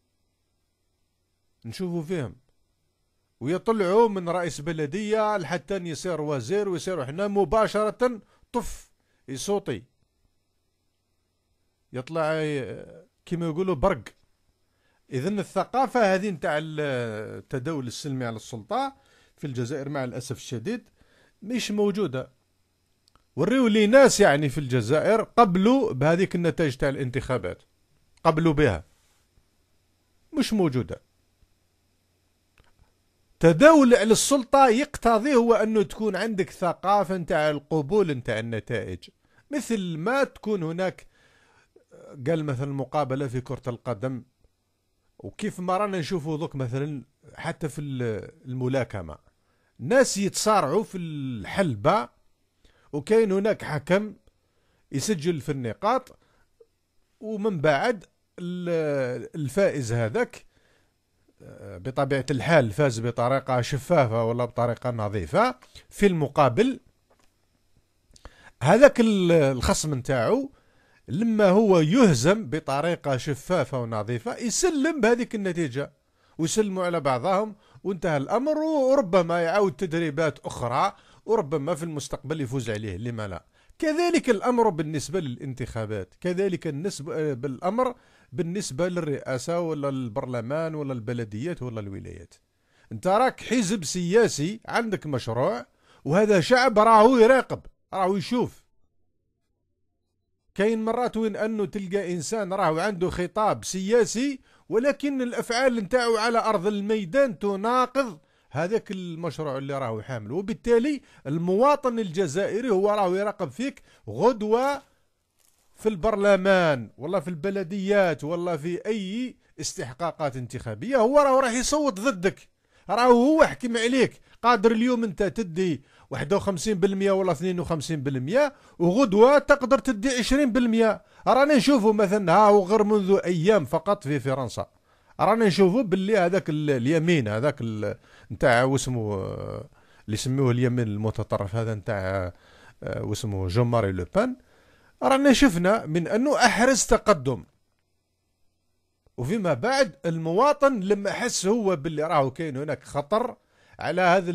نشوفوا فيهم ويطلعوا من رئيس بلدية لحتى يصير وزير ويصيروا حنا مباشرة طف يصوتي يطلع كما يقولوا برق. إذن الثقافة هذه نتاع التداول السلمي على السلطة في الجزائر مع الأسف الشديد مش موجودة. وريوا لي ناس يعني في الجزائر قبلوا بهذيك النتائج تاع الانتخابات، قبلوا بها، مش موجودة. تداول على السلطة يقتضي هو أنه تكون عندك ثقافة نتاع القبول نتاع النتائج، مثل ما تكون هناك قال مثلا مقابلة في كرة القدم، وكيف ما رانا نشوفوا ذوك مثلا حتى في الملاكمة ناس يتصارعوا في الحلبة وكاين هناك حكم يسجل في النقاط، ومن بعد الفائز هذاك بطبيعة الحال فاز بطريقة شفافة ولا بطريقة نظيفة، في المقابل هذاك الخصم نتاعو لما هو يهزم بطريقة شفافة ونظيفة يسلم بهذيك النتيجة ويسلموا على بعضهم وانتهى الأمر، وربما يعاود تدريبات أخرى وربما في المستقبل يفوز عليه، لما لا؟ كذلك الأمر بالنسبة للانتخابات، كذلك الأمر بالنسبة للرئاسة ولا البرلمان ولا البلديات ولا الولايات. انت راك حزب سياسي عندك مشروع، وهذا شعب راهو يراقب راهو يشوف. كاين مرات وين أنه تلقى إنسان راهو عنده خطاب سياسي ولكن الأفعال نتاعو على أرض الميدان تناقض هذاك المشروع اللي راهو حامل، وبالتالي المواطن الجزائري هو راهو يراقب فيك غدوة في البرلمان ولا في البلديات ولا في أي استحقاقات انتخابية، هو راهو راح يصوت ضدك، راهو هو حكم عليك. قادر اليوم انت تدي واحد وخمسين بالمئة ولا اثنين وخمسين بالمئة وغدوة تقدر تدي عشرين بالمئة. رانا نشوفوا مثلا ها هو غير منذ أيام فقط في فرنسا رانا نشوفوا باللي هذاك اليمين هذاك نتاع واسمه اللي يسموه اليمين المتطرف هذا نتاع واسمه جون ماري لو بان، رانا شفنا من أنه أحرز تقدم. وفيما بعد المواطن لما حس هو باللي راهو كاين هناك خطر على هذا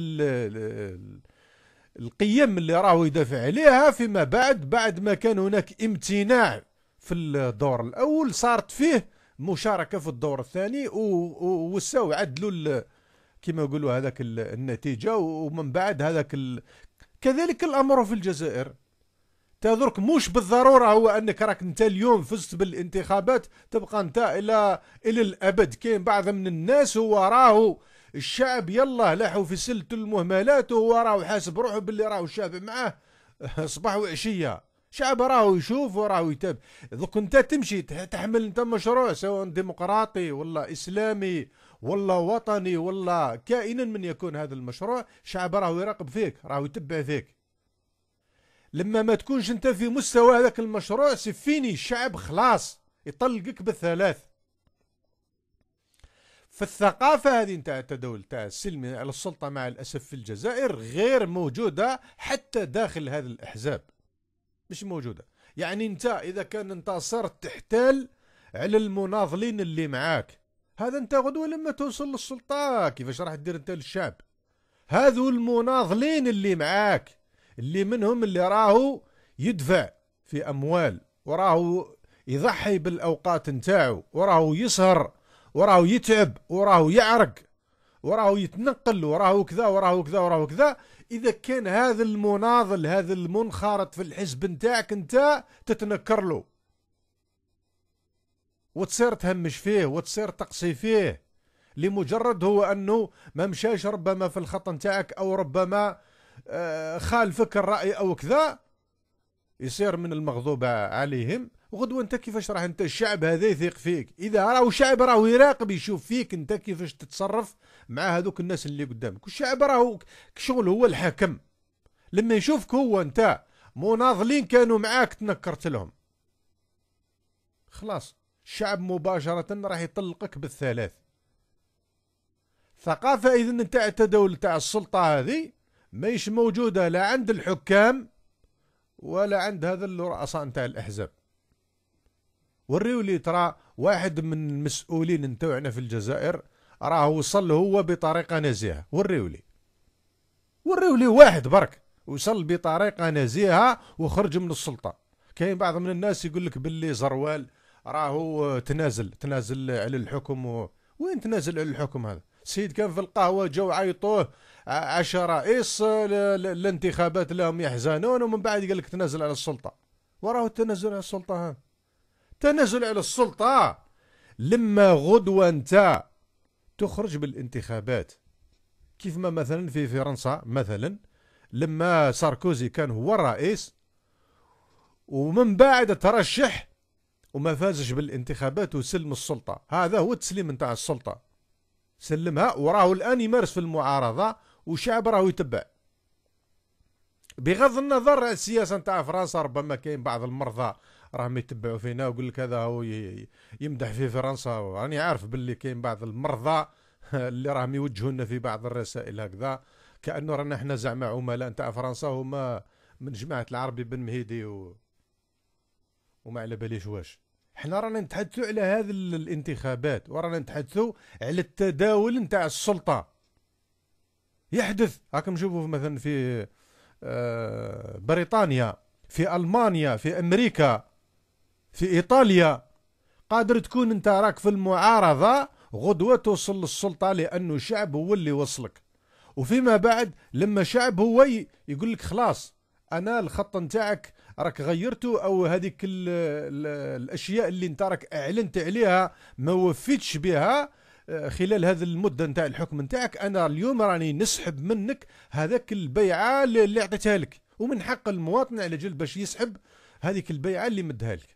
القيم اللي راهو يدافع عليها، فيما بعد بعد ما كان هناك امتناع في الدور الأول صارت فيه مشاركة في الدور الثاني ووساو عدلوا كما يقولوا هذاك النتيجة، ومن بعد هذاك ال... كذلك الأمر في الجزائر. تذرك مش بالضرورة هو أنك راك أنت اليوم فزت بالانتخابات تبقى أنت إلى إلى الأبد. كاين بعض من الناس هو راهو الشعب يلا لاحوا في سلة المهملات وهو راهو حاسب روحه باللي راهو الشعب معاه صباح وعشية، شعب راهو يشوف وراهو يتابع. دوك انت تمشي تحمل انت مشروع سواء ديمقراطي ولا اسلامي ولا وطني ولا كائنا من يكون هذا المشروع، شعب راهو يراقب فيك راهو يتبع فيك. لما ما تكونش انت في مستوى هذاك المشروع سفيني الشعب خلاص يطلقك بالثلاث. فالثقافة هذه نتاع التداول تاع السلمي على السلطة مع الأسف في الجزائر غير موجودة حتى داخل هذه الأحزاب، مش موجودة. يعني انت إذا كان انت صرت تحتال على المناضلين اللي معاك، هذا انت غدوة لما توصل للسلطة كيفاش راح تدير انت للشعب؟ هذو المناضلين اللي معاك اللي منهم اللي راهو يدفع في أموال وراهو يضحي بالأوقات نتاعو وراهو يسهر وراهو يتعب وراهو يعرق وراهو يتنقل وراهو كذا وراهو كذا وراهو كذا. إذا كان هذا المناضل هذا المنخرط في الحزب نتاعك أنت تتنكر له وتصير تهمش فيه وتصير تقصي فيه لمجرد هو أنه ما مشاش ربما في الخط نتاعك أو ربما خالفك الرأي أو كذا، يصير من المغضوب عليهم. وغدوة انت كيفاش راح انت الشعب هذا يثيق فيك؟ اذا راهو الشعب راهو يراقب يشوف فيك انت كيفاش تتصرف مع هذوك الناس اللي قدامك، والشعب راهو شغل هو الحاكم. لما يشوفك هو انت مناضلين كانوا معاك تنكرت لهم خلاص الشعب مباشرة راح يطلقك بالثلاث. ثقافة اذا نتاع التداول تاع السلطة هذه ماهيش موجودة لا عند الحكام ولا عند هذا الرؤساء نتاع الاحزاب. وريو لي ترى واحد من المسؤولين نتاعنا في الجزائر راه وصل هو بطريقة نزيهة، وريو لي وريو لي واحد برك وصل بطريقة نزيهة وخرج من السلطة. كاين بعض من الناس يقول لك باللي زروال راهو تنازل تنازل على الحكم و... وين تنازل على الحكم؟ هذا السيد كان في القهوة جاو عيطوه عشرة رئيس الانتخابات لهم يحزنون ومن بعد قال لك تنازل على السلطة. وراه التنازل على السلطة هذا تنازل على السلطة لما غدوة انت تخرج بالانتخابات كيف ما مثلا في فرنسا مثلا لما ساركوزي كان هو الرئيس ومن بعد ترشح وما فازش بالانتخابات وسلم السلطة. هذا هو التسليم نتاع السلطة، سلمها وراه الآن يمارس في المعارضة والشعب راه يتبع. بغض النظر السياسة نتاع فرنسا، ربما كاين بعض المرضى راهم يتبعوا فينا ويقول لك هذا هو يمدح في فرنسا، راني عارف باللي كاين بعض المرضى اللي راهم يوجهوا لنا في بعض الرسائل هكذا كأنه رانا احنا زعما عملاء نتاع فرنسا هما من جماعة العربي بن مهيدي و... وما على باليش واش. احنا رانا نتحدثوا على هذه الانتخابات ورانا نتحدثوا على التداول نتاع السلطة. يحدث هاكم نشوفوا مثلا في بريطانيا، في ألمانيا، في أمريكا، في إيطاليا، قادر تكون انت راك في المعارضة غدوة توصل للسلطة لأنه الشعب هو اللي وصلك، وفيما بعد لما شعب هو يقول لك خلاص أنا الخط نتاعك راك غيرته أو هذيك الأشياء اللي انت راك أعلنت عليها ما وفيتش بها خلال هذه المدة نتاع الحكم نتاعك، أنا اليوم راني نسحب منك هذاك البيعة اللي عطيتها لك. ومن حق المواطن على جل باش يسحب هذيك البيعة اللي مدها لك.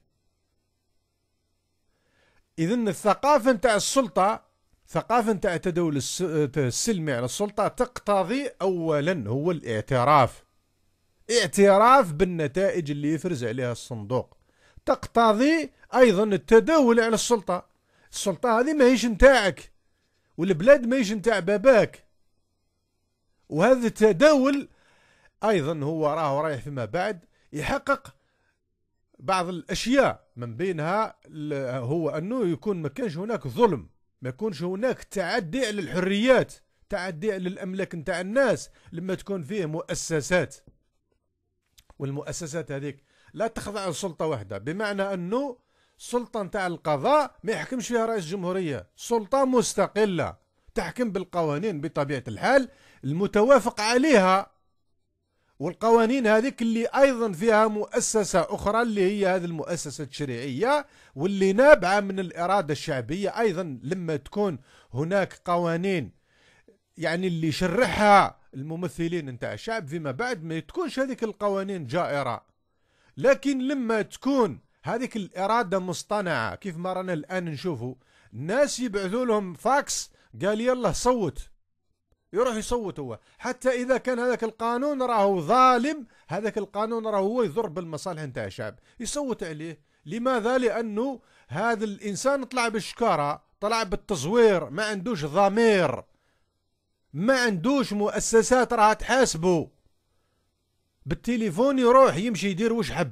إذن الثقافة نتاع السلطة، ثقافة نتاع التداول السلمي على السلطة تقتضي أولا هو الاعتراف، اعتراف بالنتائج اللي يفرز عليها الصندوق. تقتضي أيضا التداول على السلطة. السلطة هذه ما هيش نتاعك والبلاد ما هيش نتاع باباك، وهذا التداول أيضا هو راه رايح فيما بعد يحقق بعض الأشياء، من بينها هو أنه يكون ما كانش هناك ظلم، ما يكونش هناك تعدي على الحريات، تعدي على الأملاك نتاع الناس. لما تكون فيه مؤسسات والمؤسسات هذيك لا تخضع لسلطة واحدة، بمعنى أنه السلطة نتاع القضاء ما يحكمش فيها رئيس جمهورية، سلطة مستقلة تحكم بالقوانين بطبيعة الحال المتوافق عليها، والقوانين هذيك اللي أيضا فيها مؤسسة أخرى اللي هي هذه المؤسسة التشريعية واللي نابعة من الإرادة الشعبية. أيضا لما تكون هناك قوانين يعني اللي يشرحها الممثلين نتاع الشعب فيما بعد ما تكونش هذيك القوانين جائرة، لكن لما تكون هذيك الإرادة مصطنعة كيف ما رانا الآن نشوفوا الناس يبعثوا لهم فاكس قال يلا صوت، يروح يصوت هو، حتى إذا كان هذاك القانون راهو ظالم، هذاك القانون راهو هو يضر بالمصالح نتاع الشعب يصوت عليه. لماذا؟ لأنه هذا الإنسان طلع بالشكارة، طلع بالتزوير، ما عندوش ضمير، ما عندوش مؤسسات راها تحاسبه، بالتليفون يروح يمشي يدير وش حب.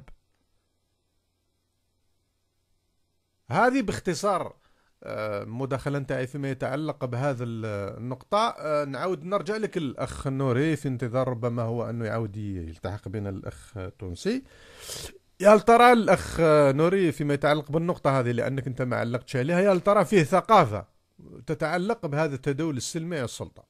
هذه باختصار مداخلة نتاعي فيما يتعلق بهذا النقطة. نعاود نرجع لك الأخ نوري في انتظار ربما هو أنه يعاود يلتحق بنا الأخ تونسي. هل ترى الأخ نوري فيما يتعلق بالنقطة هذه لأنك أنت ما علقتش عليها، هل ترى فيه ثقافة تتعلق بهذا التداول السلمي على السلطة؟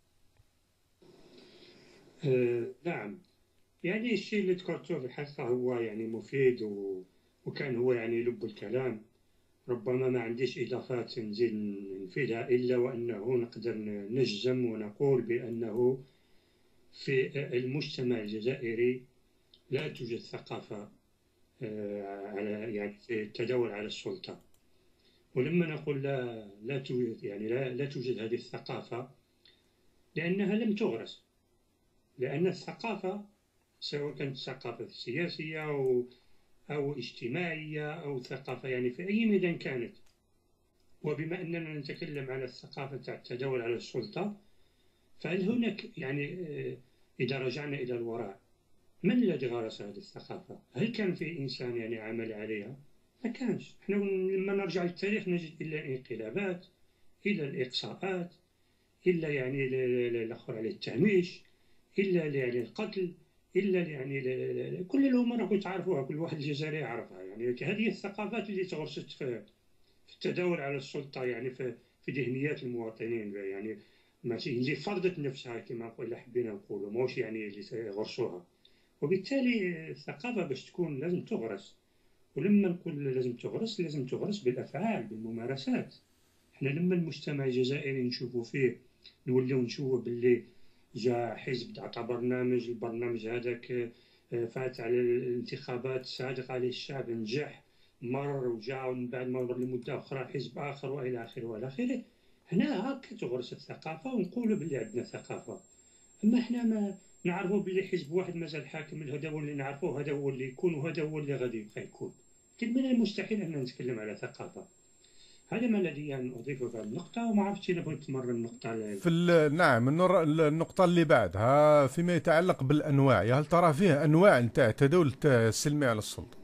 آه نعم، يعني الشيء اللي ذكرته في الحقيقة هو يعني مفيد و... وكان هو يعني لب الكلام. ربما ما عنديش إضافات نزيد نفيدها إلا وأنه نقدر نجزم ونقول بأنه في المجتمع الجزائري لا توجد ثقافة على يعني في التداول على السلطة. ولما نقول لا لا توجد يعني لا, لا توجد هذه الثقافة لأنها لم تغرس، لأن الثقافة سواء كانت ثقافة سياسية أو أو اجتماعية أو ثقافة يعني في أي ميدان كانت، وبما أننا نتكلم على الثقافة تاع التداول على السلطة، فهل هناك يعني إذا رجعنا إلى الوراء من الذي غرس هذه الثقافة؟ هل كان في إنسان يعني عمل عليها؟ ما كانش. احنا لما نرجع للتاريخ نجد إلا الانقلابات، إلا الإقصاءات، إلا يعني الأخر على التهميش، إلا يعني القتل، إلا يعني كل الأمور راكم تعرفوها، كل واحد جزائري يعرفها. يعني هذه الثقافات اللي تغرست في التداول على السلطة يعني في في ذهنيات المواطنين، يعني ماشي اللي فرضت نفسها كما نقول حبينا نقولوا، ماهوش يعني اللي غرسوها. وبالتالي الثقافة باش تكون لازم تغرس، ولما نقول لازم تغرس لازم تغرس بالأفعال بالممارسات. احنا لما المجتمع الجزائري نشوفوا فيه نوليو نشوفوا باللي جا حزب تاع برنامج، البرنامج هذاك فات على الانتخابات السابقة عليه الشعب، نجح مر وجا ومن بعد مر لمدة أخرى حزب آخر وإلى آخره وإلى آخره. هنا هاك تغرس الثقافة ونقولوا باللي عندنا ثقافة. أما إحنا ما نعرفوا باللي حزب واحد مازال حاكم، هذا هو اللي نعرفوه، هذا هو اللي يكون وهذا هو اللي غادي يبقى يكون. لكن من المستحيل أن نتكلم على ثقافة. هذا ما الذي أن أضيفه في النقطة، وما عرفتش أنا بغيت تمر النقطة في نعم النقطة اللي بعدها فيما يتعلق بالأنواع. هل ترى فيه أنواع نتاع التداول السلمي على السلطة؟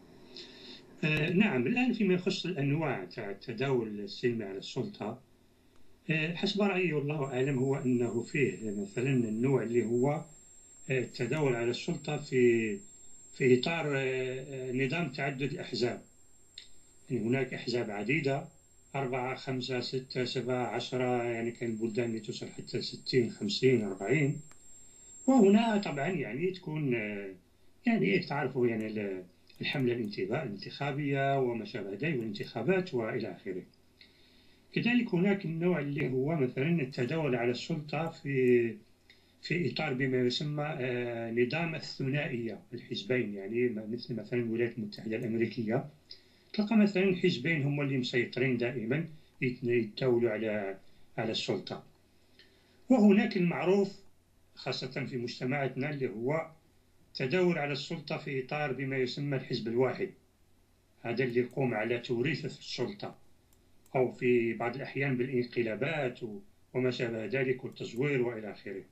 آه نعم، الآن فيما يخص الأنواع تاع التداول السلمي على السلطة، آه حسب رأيي والله أعلم هو أنه فيه مثلا النوع اللي هو التداول على السلطة في في إطار آه نظام تعدد الأحزاب. يعني هناك أحزاب عديدة، أربعة خمسة ستة سبعة عشرة، يعني كان البلدان اللي توصل حتى ستين خمسين أربعين. وهنا طبعا يعني تكون يعني تعرفوا يعني الحملة الانتخابية وما شابه ذلك والانتخابات وإلى آخره. كذلك هناك النوع اللي هو مثلا التداول على السلطة في في إطار بما يسمى نظام الثنائية الحزبين، يعني مثل مثلا الولايات المتحدة الأمريكية، تلقى مثلا حزبين هم اللي مسيطرين دائما يتداولوا على على السلطة. وهناك المعروف خاصة في مجتمعاتنا اللي هو تداول على السلطة في إطار بما يسمى الحزب الواحد، هذا اللي يقوم على توريث السلطة أو في بعض الأحيان بالانقلابات وما شابه ذلك والتزوير وإلى آخره.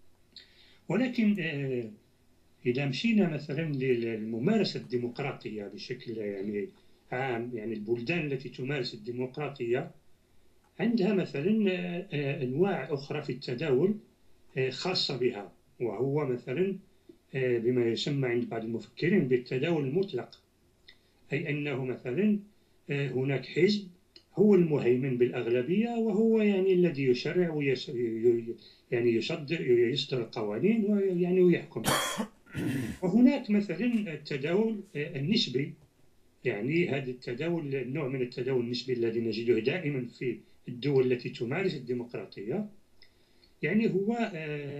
ولكن إذا مشينا مثلا للممارسة الديمقراطية بشكل يعني عام، يعني البلدان التي تمارس الديمقراطية عندها مثلا أنواع أخرى في التداول خاصة بها، وهو مثلا بما يسمى عند بعض المفكرين بالتداول المطلق. أي أنه مثلا هناك حزب هو المهيمن بالأغلبية، وهو يعني الذي يشرع ويس يعني يصدر يصدر القوانين ويعني ويحكم. وهناك مثلا التداول النسبي، يعني هذا التداول النوع من التداول النسبي الذي نجده دائما في الدول التي تمارس الديمقراطية. يعني هو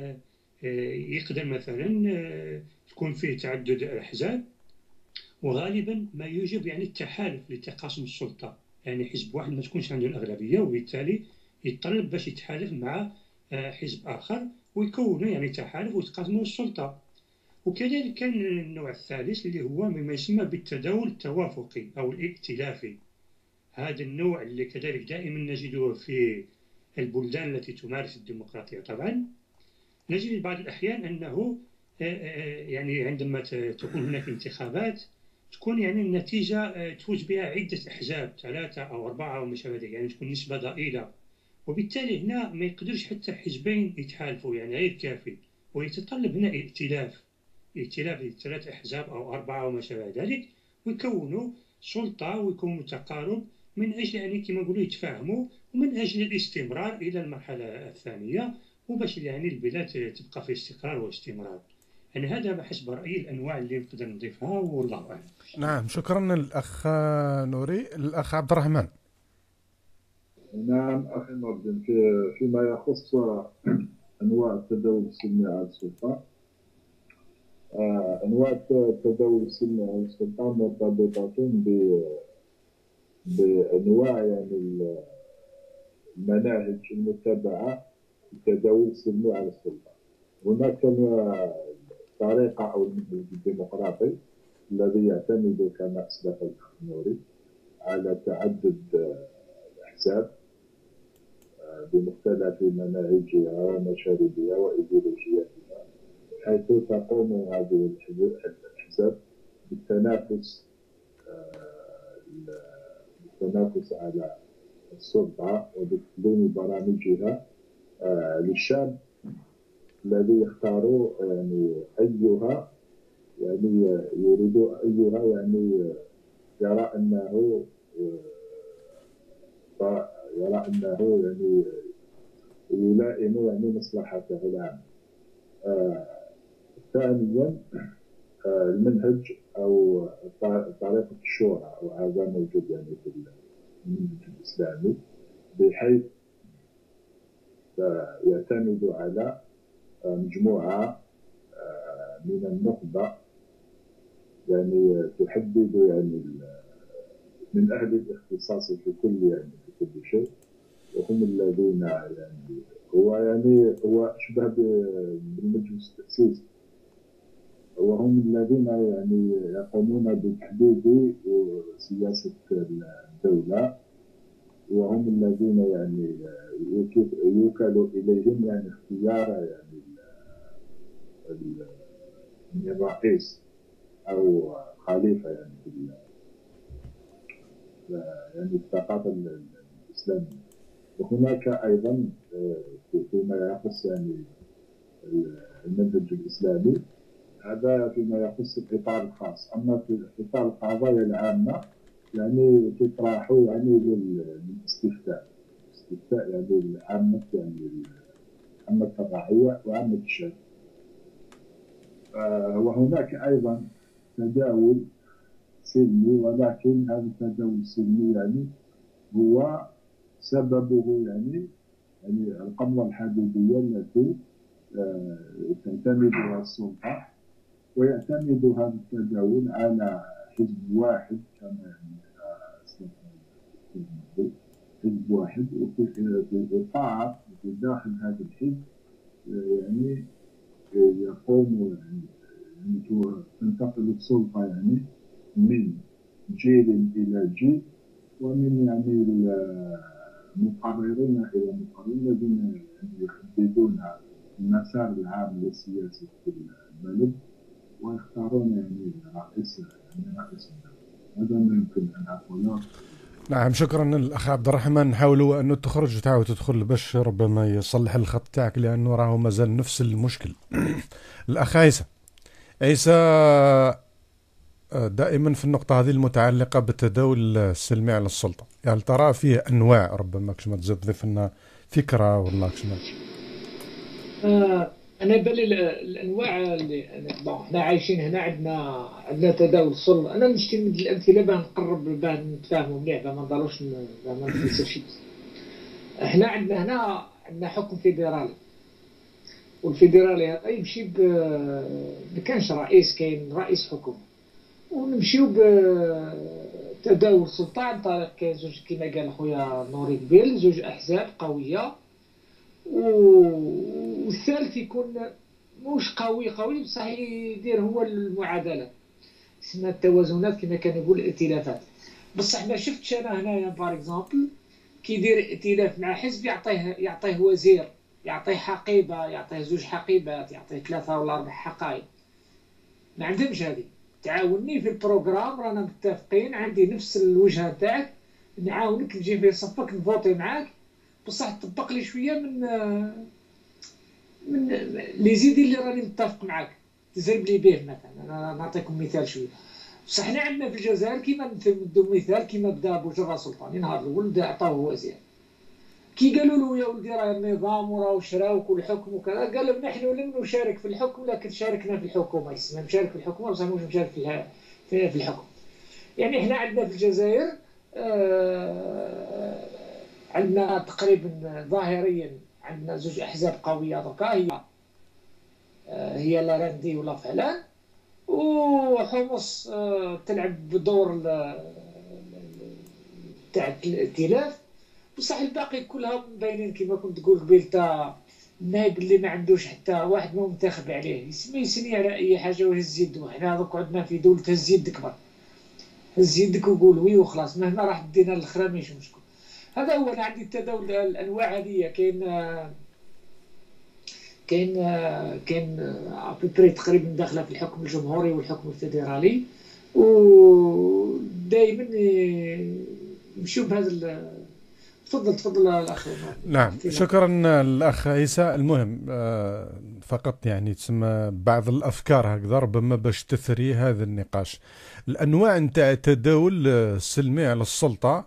يقدر مثلا تكون فيه تعدد أحزاب، وغالبا ما يوجب يعني التحالف لتقاسم السلطة، يعني حزب واحد ما تكونش عنده الأغلبية وبالتالي يتطلب باش يتحالف مع حزب آخر ويكونوا يعني تحالف ويتقاسموا السلطة. وكذلك كان النوع الثالث اللي هو مما يسمى بالتداول التوافقي أو الائتلافي. هذا النوع اللي كذلك دائما نجده في البلدان التي تمارس الديمقراطية. طبعا نجد في بعض الأحيان أنه يعني عندما تكون هناك انتخابات تكون يعني النتيجة تفوز بها عدة أحزاب، ثلاثة أو أربعة أو ما شابه ذلك، يعني تكون نسبة ضئيلة، وبالتالي هنا ما يقدرش حتى حزبين يتحالفوا، يعني غير كافي، ويتطلب هنا ائتلاف ائتلاف ثلاث أحزاب أو أربعة وما شابه ذلك، ويكونوا سلطة ويكونوا تقارب من أجل يعني كما نقولوا يتفاهموا، ومن أجل الاستمرار إلى المرحلة الثانية، وباش يعني البلاد تبقى في استقرار واستمرار. يعني هذا بحسب رأيي الأنواع اللي نقدر نضيفها، والله أعلم. نعم، شكرا الأخ نوري. الأخ عبد الرحمن. نعم أخي نور الدين، في فيما يخص أنواع التداول السلمي على السلطة، أنواع التداول السلمي على السلطة مرتبطة بأنواع يعني المناهج المتبعة في التداول السلمي على السلطة. هناك الطريقة أو المنهج الديمقراطي الذي يعتمد كما أسلف الأخ نوري على تعدد الأحزاب بمختلف مناهجها ومشاربها وإيديولوجياتها، حيث تقوم هذه الأحزاب بالتنافس بالتنافس على السلطة وبتقديم برامجها للشعب الذي يختار يعني أيها يعني يريد أيها يعني يرى أنه يرى أنه يعني يلائم يعني مصلحته العامة. ثانيا المنهج أو طريقة الشورى، وهذا موجود يعني في المنهج الإسلامي، بحيث يعتمد على مجموعة من النخبة، يعني تحدد يعني من أهل الاختصاص في كل يعني في كل شيء، وهم الذين يعني هو يعني هو أشبه بالمجلس التأسيسي، وهم الذين يعني يقومون بتحديد سياسة الدولة، وهم الذين يعني يوكل إليهم يعني اختيار يعني الرئيس أو خليفة يعني يعني الثقافة الإسلامية. وهناك أيضا فيما يخص يعني المنهج الإسلامي، هذا فيما يخص الإطار الخاص. أما في إطار القضايا العامة يعني تطرح يعني للاستفتاء، استفتاء يعني عامة يعني عامة الرعية وعامة الشعب. وهناك أيضا تداول سلمي، ولكن هذا التداول السلمي يعني هو سببه يعني يعني القبضة الحدودية التي تنتمدها السلطة، ويعتمد هذا التداول على حزب واحد كما يعني حزب واحد، وفي إطار في داخل هذا الحزب يعني يقوم يعني, يعني تنتقل السلطة يعني من جيل إلى جيل، ومن يعني المقررين إلى المقررين الذين يحددون المسار العام للسياسة في البلد، ويختارون يعني رئيس يعني رئيس الدولة. هذا ما يمكن أن أقوله. نعم، شكرا الأخ عبد الرحمن. نحاولوا أنه تخرج وتعاود تدخل باش ربما يصلح الخط تاعك، لأنه راهو مازال نفس المشكل. الأخ عيسى عيسى دائما في النقطة هذه المتعلقة بالتداول السلمي على السلطة، يعني ترى فيه أنواع، ربما كش ما تضيف لنا فكرة ولا كش ما آه أنا بالي الأنواع اللي احنا عايشين هنا، عندنا عندنا تداول السلطة. أنا نشتي من الأمثلة باه نقرب باه نتفاهموا مليح، باه ما نضلوش ما نفلسفش. احنا عندنا هنا عندنا حكم فيدرالي، والفيدرالي هذا يمشي ب ما كانش رئيس، كاين رئيس حكومة، ونمشيو بتداول السلطة عن طريق كاين زوج كما قال خويا نوري قبيل، زوج أحزاب قوية، والثالث يكون مش قوي قوي بصح يدير هو المعادلة، اسمها التوازنات كما كان يقول الائتلافات. بصح ما شفتش انا هنايا بار اكزومبل كيدير ائتلاف مع حزب يعطيه يعطيه وزير، يعطيه حقيبة، يعطيه زوج حقيبات، يعطيه ثلاثة ولا أربع حقائب. ما عندهمش هذه. تعاوني في البروغرام، رانا متفقين، عندي نفس الوجهة تاعك، نعاونك نجي في صفك نفوتي معاك، بصح تطبق لي شوية من من لي زيدي اللي راني متفق معاك، تزرب لي به. مثلا انا نعطيكم مثال شويه. بصح حنا عندنا في الجزائر كيما ندو مثال كيما بدا بوجرة سلطاني نهار الاول بدا عطاوه وزير، كي قالوا له يا ولدي راه النظام وراه شراوك والحكم وكذا، قال لهم نحن لم نشارك في الحكم لكن شاركنا في الحكومه. يسمى مشارك في الحكومه بصح مش مشارك في في الحكم. يعني احنا عندنا في الجزائر آه عندنا تقريبا ظاهريا عندنا زوج احزاب قويه دركا، هي آه هي لاراندي ولا فعلان، وحمص آه تلعب بدور تاع الائتلاف، بصح الباقي كلها باينين كما كنت تقول قبيل، تا النايب اللي ما عندوش حتى واحد ما منتخب عليه يسمي يسني على اي حاجه ويهز يدو. حنا دوك عندنا في دوله هز يدك كبر، هز يدك وقول وي وخلاص، مهما راح دينا الاخرى ماشي مشكل. هذا هو. انا عندي التداول الانواع هذه، كاين كاين كاين ابري تقريبا داخله في الحكم الجمهوري والحكم الفيدرالي، ودائما يمشيو بهذا. تفضل تفضل الاخ. نعم، شكرا الاخ عيسى. المهم فقط يعني تسمى بعض الافكار هكذا ربما باش تثري هذا النقاش. الانواع نتاع التداول السلمي على السلطه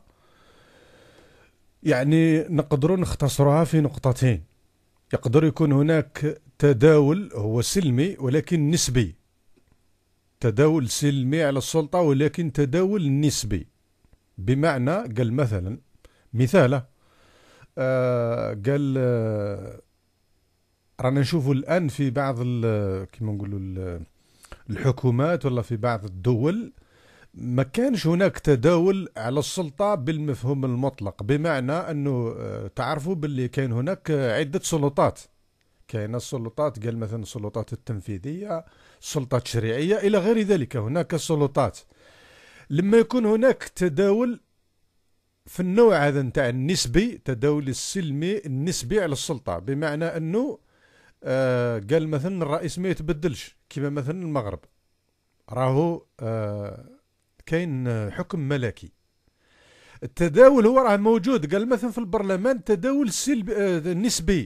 يعني نقدروا نختصرها في نقطتين. يقدر يكون هناك تداول هو سلمي ولكن نسبي، تداول سلمي على السلطه ولكن تداول نسبي، بمعنى قال مثلا مثاله آه قال آه رانا نشوفوا الآن في بعض كما نقولوا الحكومات ولا في بعض الدول ما كانش هناك تداول على السلطة بالمفهوم المطلق، بمعنى أنه تعرفوا باللي كان هناك عدة سلطات. كاين السلطات، قال مثلا السلطات التنفيذية، السلطات التشريعية إلى غير ذلك، هناك سلطات. لما يكون هناك تداول في النوع هذا نتاع النسبي، تداول السلمي النسبي على السلطة، بمعنى أنه آه قال مثلا الرئيس ما يتبدلش، كما مثلا المغرب راهو آه كاين حكم ملكي. التداول هو راه موجود، قال مثلا في البرلمان تداول سلبي آه نسبي،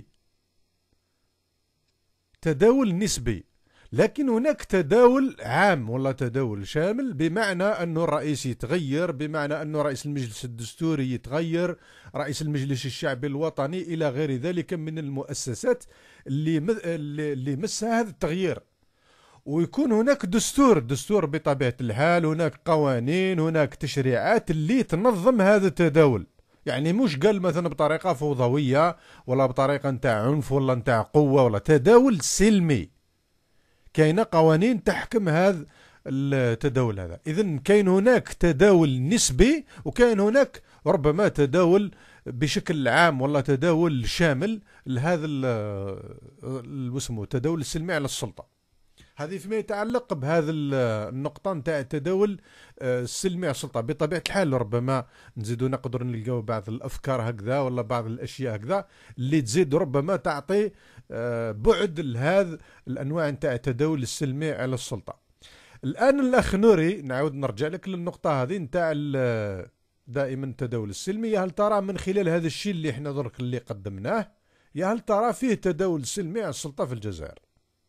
تداول نسبي. لكن هناك تداول عام ولا تداول شامل، بمعنى أنه الرئيس يتغير، بمعنى أنه رئيس المجلس الدستوري يتغير، رئيس المجلس الشعبي الوطني إلى غير ذلك من المؤسسات اللي اللي مسها هذا التغيير. ويكون هناك دستور، دستور بطبيعة الحال، هناك قوانين، هناك تشريعات اللي تنظم هذا التداول. يعني مش قال مثلا بطريقة فوضوية ولا بطريقة نتاع عنف ولا نتاع قوة، ولا تداول سلمي. كاين قوانين تحكم هذا التداول هذا. إذن كاين هناك تداول نسبي، وكاين هناك ربما تداول بشكل عام ولا تداول شامل لهذا اسمه التداول السلمي على السلطة. هذه فيما يتعلق بهذا النقطة نتاع التداول السلمي على السلطة. بطبيعة الحال ربما نزيدو نقدر نلقاو بعض الأفكار هكذا ولا بعض الأشياء هكذا اللي تزيد ربما تعطي بعد لهذا الأنواع نتاع التداول السلمي على السلطة. الآن الأخ نوري، نعود نرجع لك للنقطة هذه نتاع دائما التداول السلمي. هل ترى من خلال هذا الشيء اللي احنا درك اللي قدمناه، يا هل ترى فيه تداول سلمي على السلطة في الجزائر؟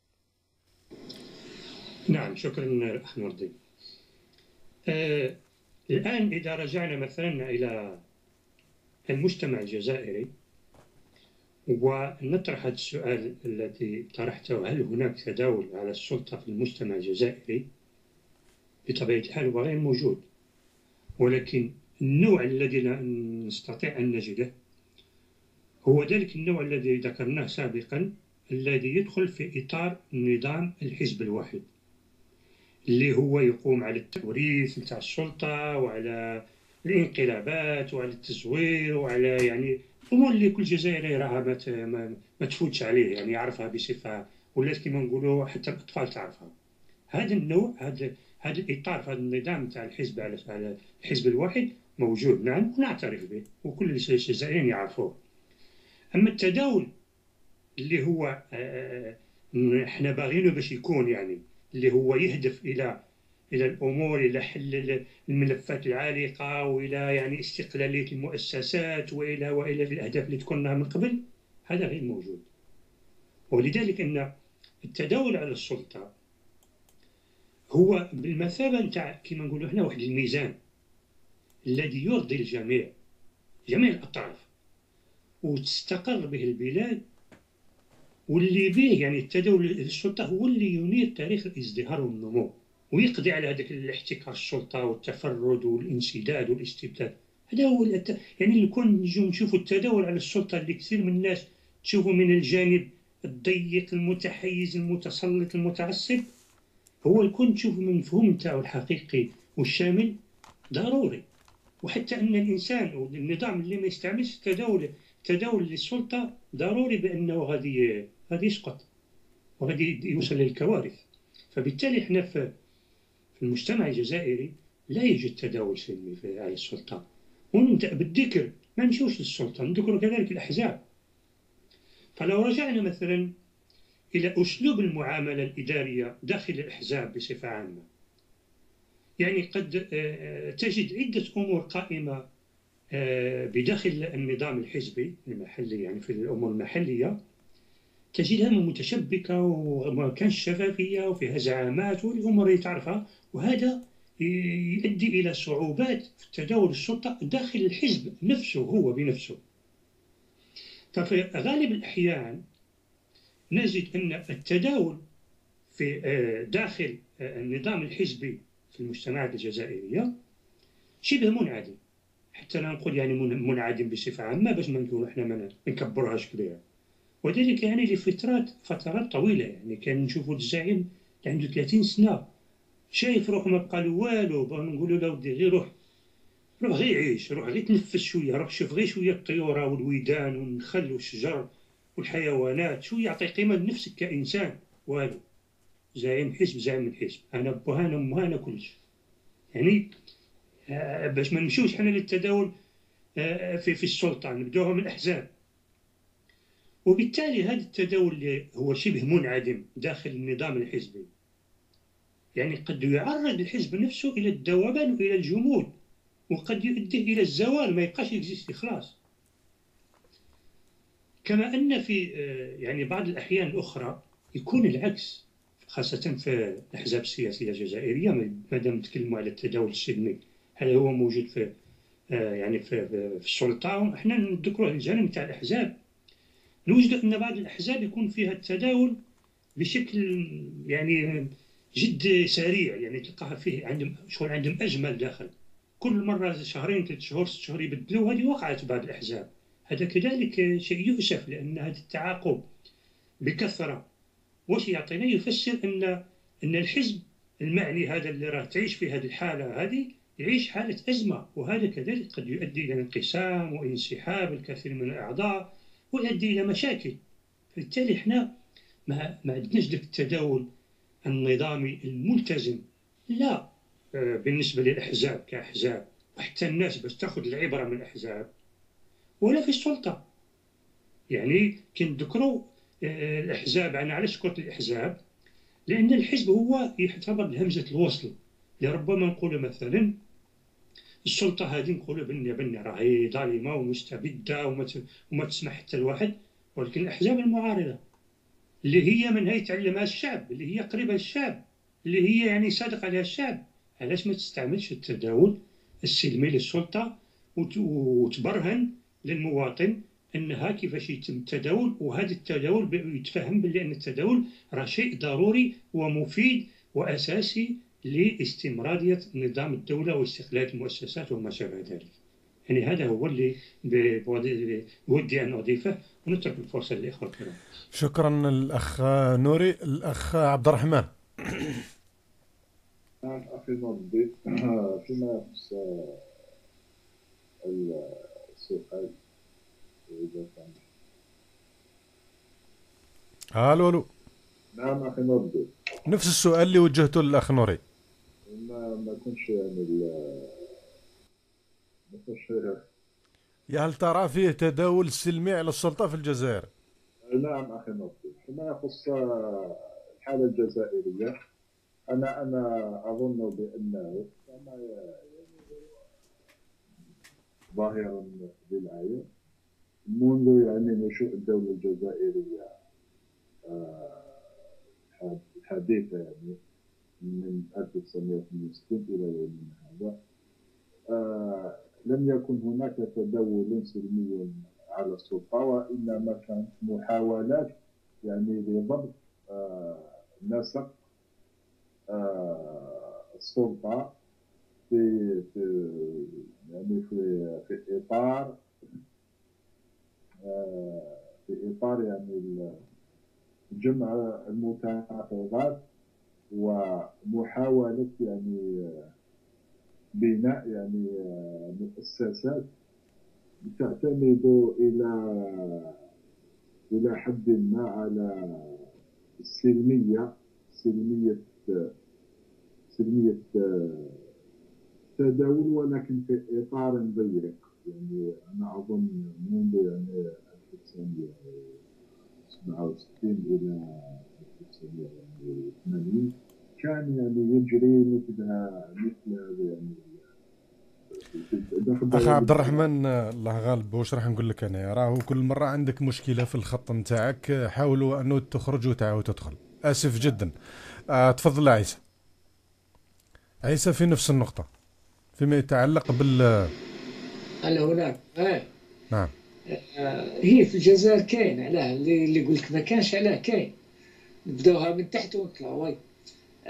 نعم، شكرا أخ نور الدين. آه الآن إذا رجعنا مثلا إلى المجتمع الجزائري ونطرح هذا السؤال الذي طرحته، هل هناك تداول على السلطة في المجتمع الجزائري؟ بطبيعة الحال هو غير موجود، ولكن النوع الذي لا نستطيع أن نجده هو ذلك النوع الذي ذكرناه سابقا، الذي يدخل في إطار نظام الحزب الواحد، اللي هو يقوم على التوريث نتاع السلطة وعلى الانقلابات وعلى التزوير وعلى يعني الأمور اللي كل جزائري راها ما, ما تفوتش عليه، يعني يعرفها بصفة، ولات كما نقولوا حتى الأطفال تعرفها. هذا النوع، هذا هذا الإطار، هذا النظام نتاع الحزب على الحزب الواحد موجود، نعم، ونعترف به وكل الجزائريين يعرفوه. أما التداول اللي هو احنا باغينه باش يكون، يعني اللي هو يهدف الى الى الامور، الى حل الملفات العالقه، والى يعني استقلاليه المؤسسات، والى والى الاهداف اللي تكونها من قبل، هذا غير موجود. ولذلك ان التداول على السلطه هو بالمثابه نتاع كما نقولوا احنا واحد الميزان الذي يرضي الجميع، جميع الاطراف، وتستقر به البلاد، واللي به يعني التداول السلطة هو اللي ينير تاريخ الازدهار والنمو، ويقضي على هذاك الاحتكار السلطة والتفرد والانسداد والاستبداد. هذا هو الت... يعني اللي كون نجيو نشوفوا التداول على السلطة اللي كثير من الناس تشوفوا من الجانب الضيق المتحيز المتسلط المتعصب، هو الكون تشوفوا من المفهوم نتاعو الحقيقي والشامل ضروري. وحتى أن الإنسان والنظام اللي ما يستعملش التداول تداول للسلطة ضروري بأنه غادي غادي يسقط وغادي يوصل للكوارث. فبالتالي احنا في المجتمع الجزائري لا يوجد تداول سلمي على السلطة. ونبدأ بالذكر، ما نمشيوش للسلطة، نذكر كذلك الأحزاب. فلو رجعنا مثلا إلى أسلوب المعاملة الإدارية داخل الأحزاب بصفة عامة، يعني قد تجد عدة أمور قائمة بداخل النظام الحزبي المحلي، يعني في الأمور المحلية تجدها متشبكة وما كانش شفافية وفيها زعامات والأمور اللي تعرفها، وهذا يؤدي إلى صعوبات في تداول السلطة داخل الحزب نفسه هو بنفسه. ففي غالب الأحيان نجد أن التداول في داخل النظام الحزبي في المجتمعات الجزائرية شبه منعدم، حتى لا نقول يعني منعدم بصفة عامة باش ما نكونوا احنا ما نكبروهاش كبيرة. وذلك يعني لفترات فترات طويلة. يعني كان نشوفوا الزعيم اللي عنده ثلاثين سنة شايف روحه ما بقى له والو، بغا نقولوا له ودي غير روح روح غير عيش، روح غير تنفس شوية، روح شوف غير شوية الطيورة والويدان والنخل والشجر والحيوانات، شوية يعطي قيمة لنفسك كإنسان. والو، زعيم حزب زعيم من حزب، أنا بوها أنا أمها أنا كلش. يعني آه باش ما نمشوش حنا للتداول آه في, في السلطة، نبدوها من الأحزاب. وبالتالي هذا التداول اللي هو شبه منعدم داخل النظام الحزبي يعني قد يعرض الحزب نفسه إلى الذوبان وإلى الجمود، وقد يؤدي إلى الزوال، ما يبقاش يكزيستي خلاص. كما أن في يعني بعض الأحيان الأخرى يكون العكس، خاصة في الأحزاب السياسية الجزائرية. ما دام نتكلموا على التداول السلمي هل هو موجود في يعني في, في السلطة، احنا نذكروا الجانب تاع الأحزاب. نوجد أن بعض الأحزاب يكون فيها التداول بشكل يعني جد سريع، يعني تلقاها فيه عندهم شغل، عندهم أجمل داخل، كل مرة شهرين ثلاث شهور ست شهور يبدلوا. هذه وقعت بعض الأحزاب. هذا كذلك شيء يؤسف، لأن هذا التعاقب بكثرة واش يعطينا؟ يفسر أن أن الحزب المعني هذا اللي راه تعيش في هذه الحالة هذه يعيش حالة أزمة، وهذا كذلك قد يؤدي إلى انقسام وانسحاب الكثير من الأعضاء ويؤدي إلى مشاكل. بالتالي احنا ما ما عندناش ذاك التداول النظامي الملتزم، لا بالنسبة للأحزاب كأحزاب، وحتى الناس باش تاخذ العبرة من الأحزاب، ولا في السلطة. يعني كنذكروا الأحزاب، أنا علاش قلت الأحزاب؟ لأن الحزب هو يعتبر همزة الوصل، لربما نقول مثلا السلطة هذه نقولوا بني بني راهي ظالمة ومستبدة وما وما تسمح حتى الواحد، ولكن الأحزاب المعارضة اللي هي من هي تعلمها الشعب، اللي هي قريبة للشعب، اللي هي يعني صادق عليها الشعب، علاش ما تستعملش التداول السلمي للسلطة وتبرهن للمواطن أنها كيفاش يتم التداول؟ وهذا التداول يتفهم باللي أن التداول راه شيء ضروري ومفيد وأساسي لاستمرارية نظام الدولة واستقلالية المؤسسات وما شابه ذلك. يعني هذا هو اللي بودي أن أضيفه، ونترك الفرصة للإخوة الكرام. شكرا الأخ نوري. الأخ عبد الرحمن. نعم أخي نوري، فيما يخص السؤال إذا كان. الو الو. نعم أخي نوري، نفس السؤال اللي وجهته للأخ نوري. ما ما كنش يعني ما كنش. هل ترى فيه تداول سلمي على السلطة في الجزائر؟ نعم أخي نوري، فيما يخص الحالة الجزائرية أنا أنا أظن بأنه كما يعني ظاهرا للعين منذ يعني نشوء الدولة الجزائرية الحديثة، يعني من ألف وتسعمائة وثمانية وستين إلى يومنا هذا آه لم يكن هناك تداول سلمي على السلطة، وإنما كانت محاولات يعني لضبط آه نسق آه السلطة في في يعني في في إطار آه في إطار يعني جمع المتناقضات ومحاولة يعني بناء يعني مؤسسات تعتمد إلى إلى حد ما على السلمية سلمية سلمية تداول، ولكن في إطار ضيق. يعني أنا أظن منذ يعني ألف وتسعمائة وسبعة وستين إلى ألف وتسعمائة وثمانين كان يعني يجري مثلها مثل يعني. أخي عبد الرحمن الله غالب، واش راح نقول لك أنا؟ راهو كل مرة عندك مشكلة في الخط نتاعك، حاولوا أنه تخرج وتعاود تدخل. آسف جدا. أه تفضل عيسى. عيسى في نفس النقطة فيما يتعلق بال هل هناك آه. نعم آه هي في الجزائر كاين، علاه اللي يقول لك ما كانش، علاه كاين. نبداوها من تحت ونطلعوا.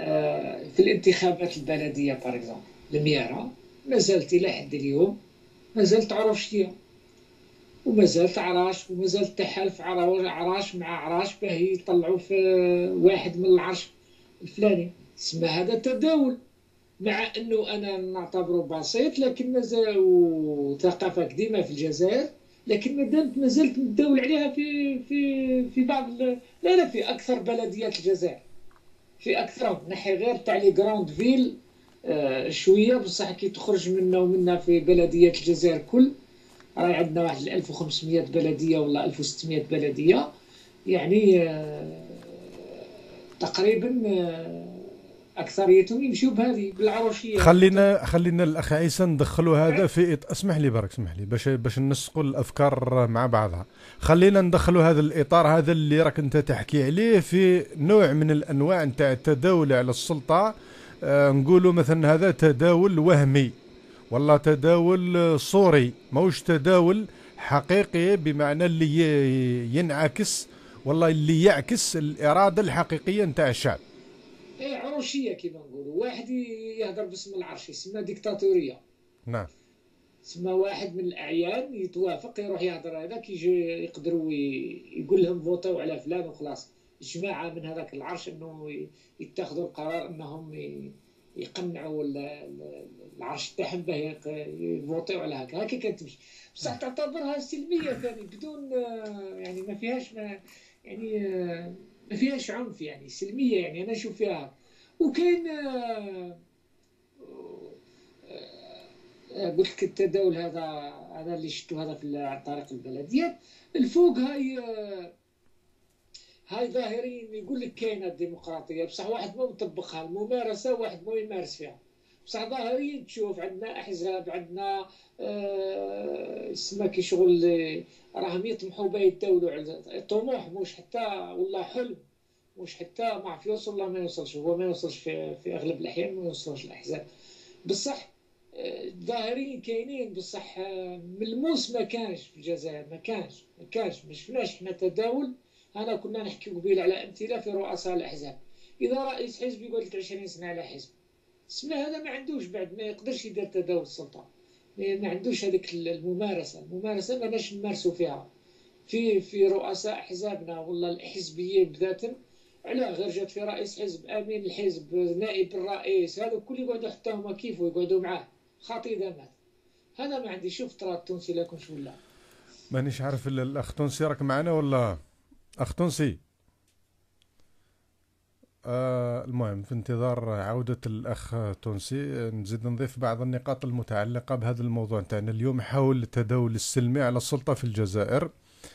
آه في الانتخابات البلدية بار اكزومبل الميارة ما زالت إلى حد اليوم مازال تعرف شتيها، ومازال عراش، ومازال تحالف عراش مع عراش باه يطلعوا في واحد من العرش الفلاني. تسمى هذا تداول، مع انه انا نعتبره بسيط لكن مازال ثقافه قديمه في الجزائر، لكن مادامت مازالت نتداول عليها في في في بعض لا لا في اكثر بلديات الجزائر، في اكثرهم نحي غير تاع لي غراند فيل آه شويه بصح كي تخرج منا ومنا في بلديات الجزائر كل راهي عندنا واحد ألف وخمسمائة بلديه ولا ألف وستمائة بلديه، يعني آه تقريبا آه اكثريتهم يمشيو بهذه بالعروشيه. خلينا خلينا الاخ عيسى ندخلوا هذا في إط... اسمح لي بارك اسمح لي باش باش نسقوا الافكار مع بعضها. خلينا ندخلوا هذا الاطار هذا اللي راك انت تحكي عليه في نوع من الانواع نتاع التداول على السلطه. آه نقولوا مثلا هذا تداول وهمي والله تداول صوري، ماهوش تداول حقيقي بمعنى اللي ينعكس والله اللي يعكس الاراده الحقيقيه نتاع الشعب. اي عروشيه كيما نقولوا، واحد يهضر باسم العرش يسمى ديكتاتوريه. نعم. تسمى واحد من الاعيان يتوافق يروح يهضر هذاك يجي يقدروا يقول لهم فوتاو على فلان وخلاص، جماعه من هذاك العرش انه يتخذوا القرار انهم يقنعوا العرش تاعهم باه يفوتاو على هكا هكا كانت تمشي. بصح تعتبرها سلميه ثاني بدون يعني ما فيهاش ما يعني ما فيهاش عنف، يعني سلميه، يعني انا نشوف فيها. وكاين قلت لك التداول هذا هذا اللي شفتو هذا في عن طريق البلديات الفوق، هاي هاي ظاهريا يقول لك كاينه الديمقراطيه بصح واحد ما مطبقها، الممارسه واحد ما يمارس فيها. بصح ظاهريا تشوف عندنا احزاب، عندنا آه اسمها كي شغل راهم يطمحوا باه يتداولوا على طموح، مش حتى والله حلم، مش حتى ما عرف يوصل والله ما يوصلش، هو ما يوصلش في, في اغلب الاحيان ما يوصلش الاحزاب. بصح ظاهريا كاينين بصح ملموس ما كانش في الجزائر، ما كانش ما كانش ما شفناش احنا تداول. انا كنا نحكي قبيل على امثله في رؤساء الاحزاب، اذا رئيس حزب يقول لك عشرين سنه على حزب اسمه هذا ما عندوش بعد ما يقدرش يدير تداول السلطه، ما عندوش هذيك الممارسه، الممارسه ما ناش نمارسوا فيها في في رؤساء احزابنا والله الحزبيين بذاتهم. على غير جات في رئيس حزب، امين الحزب، نائب الرئيس، هذا الكل يقعدوا حتى هما كيفه يقعدوا معاه خاطي دمات. هذا ما عندي. شوف ترى التونسي لا كنش ولا مانيش عارف الاخ تونسي راك معنا ولا اخ تونسي؟ آه المهم في انتظار عودة الأخ تونسي نزيد نضيف بعض النقاط المتعلقة بهذا الموضوع نتاعنا اليوم حول التداول السلمي على السلطة في الجزائر.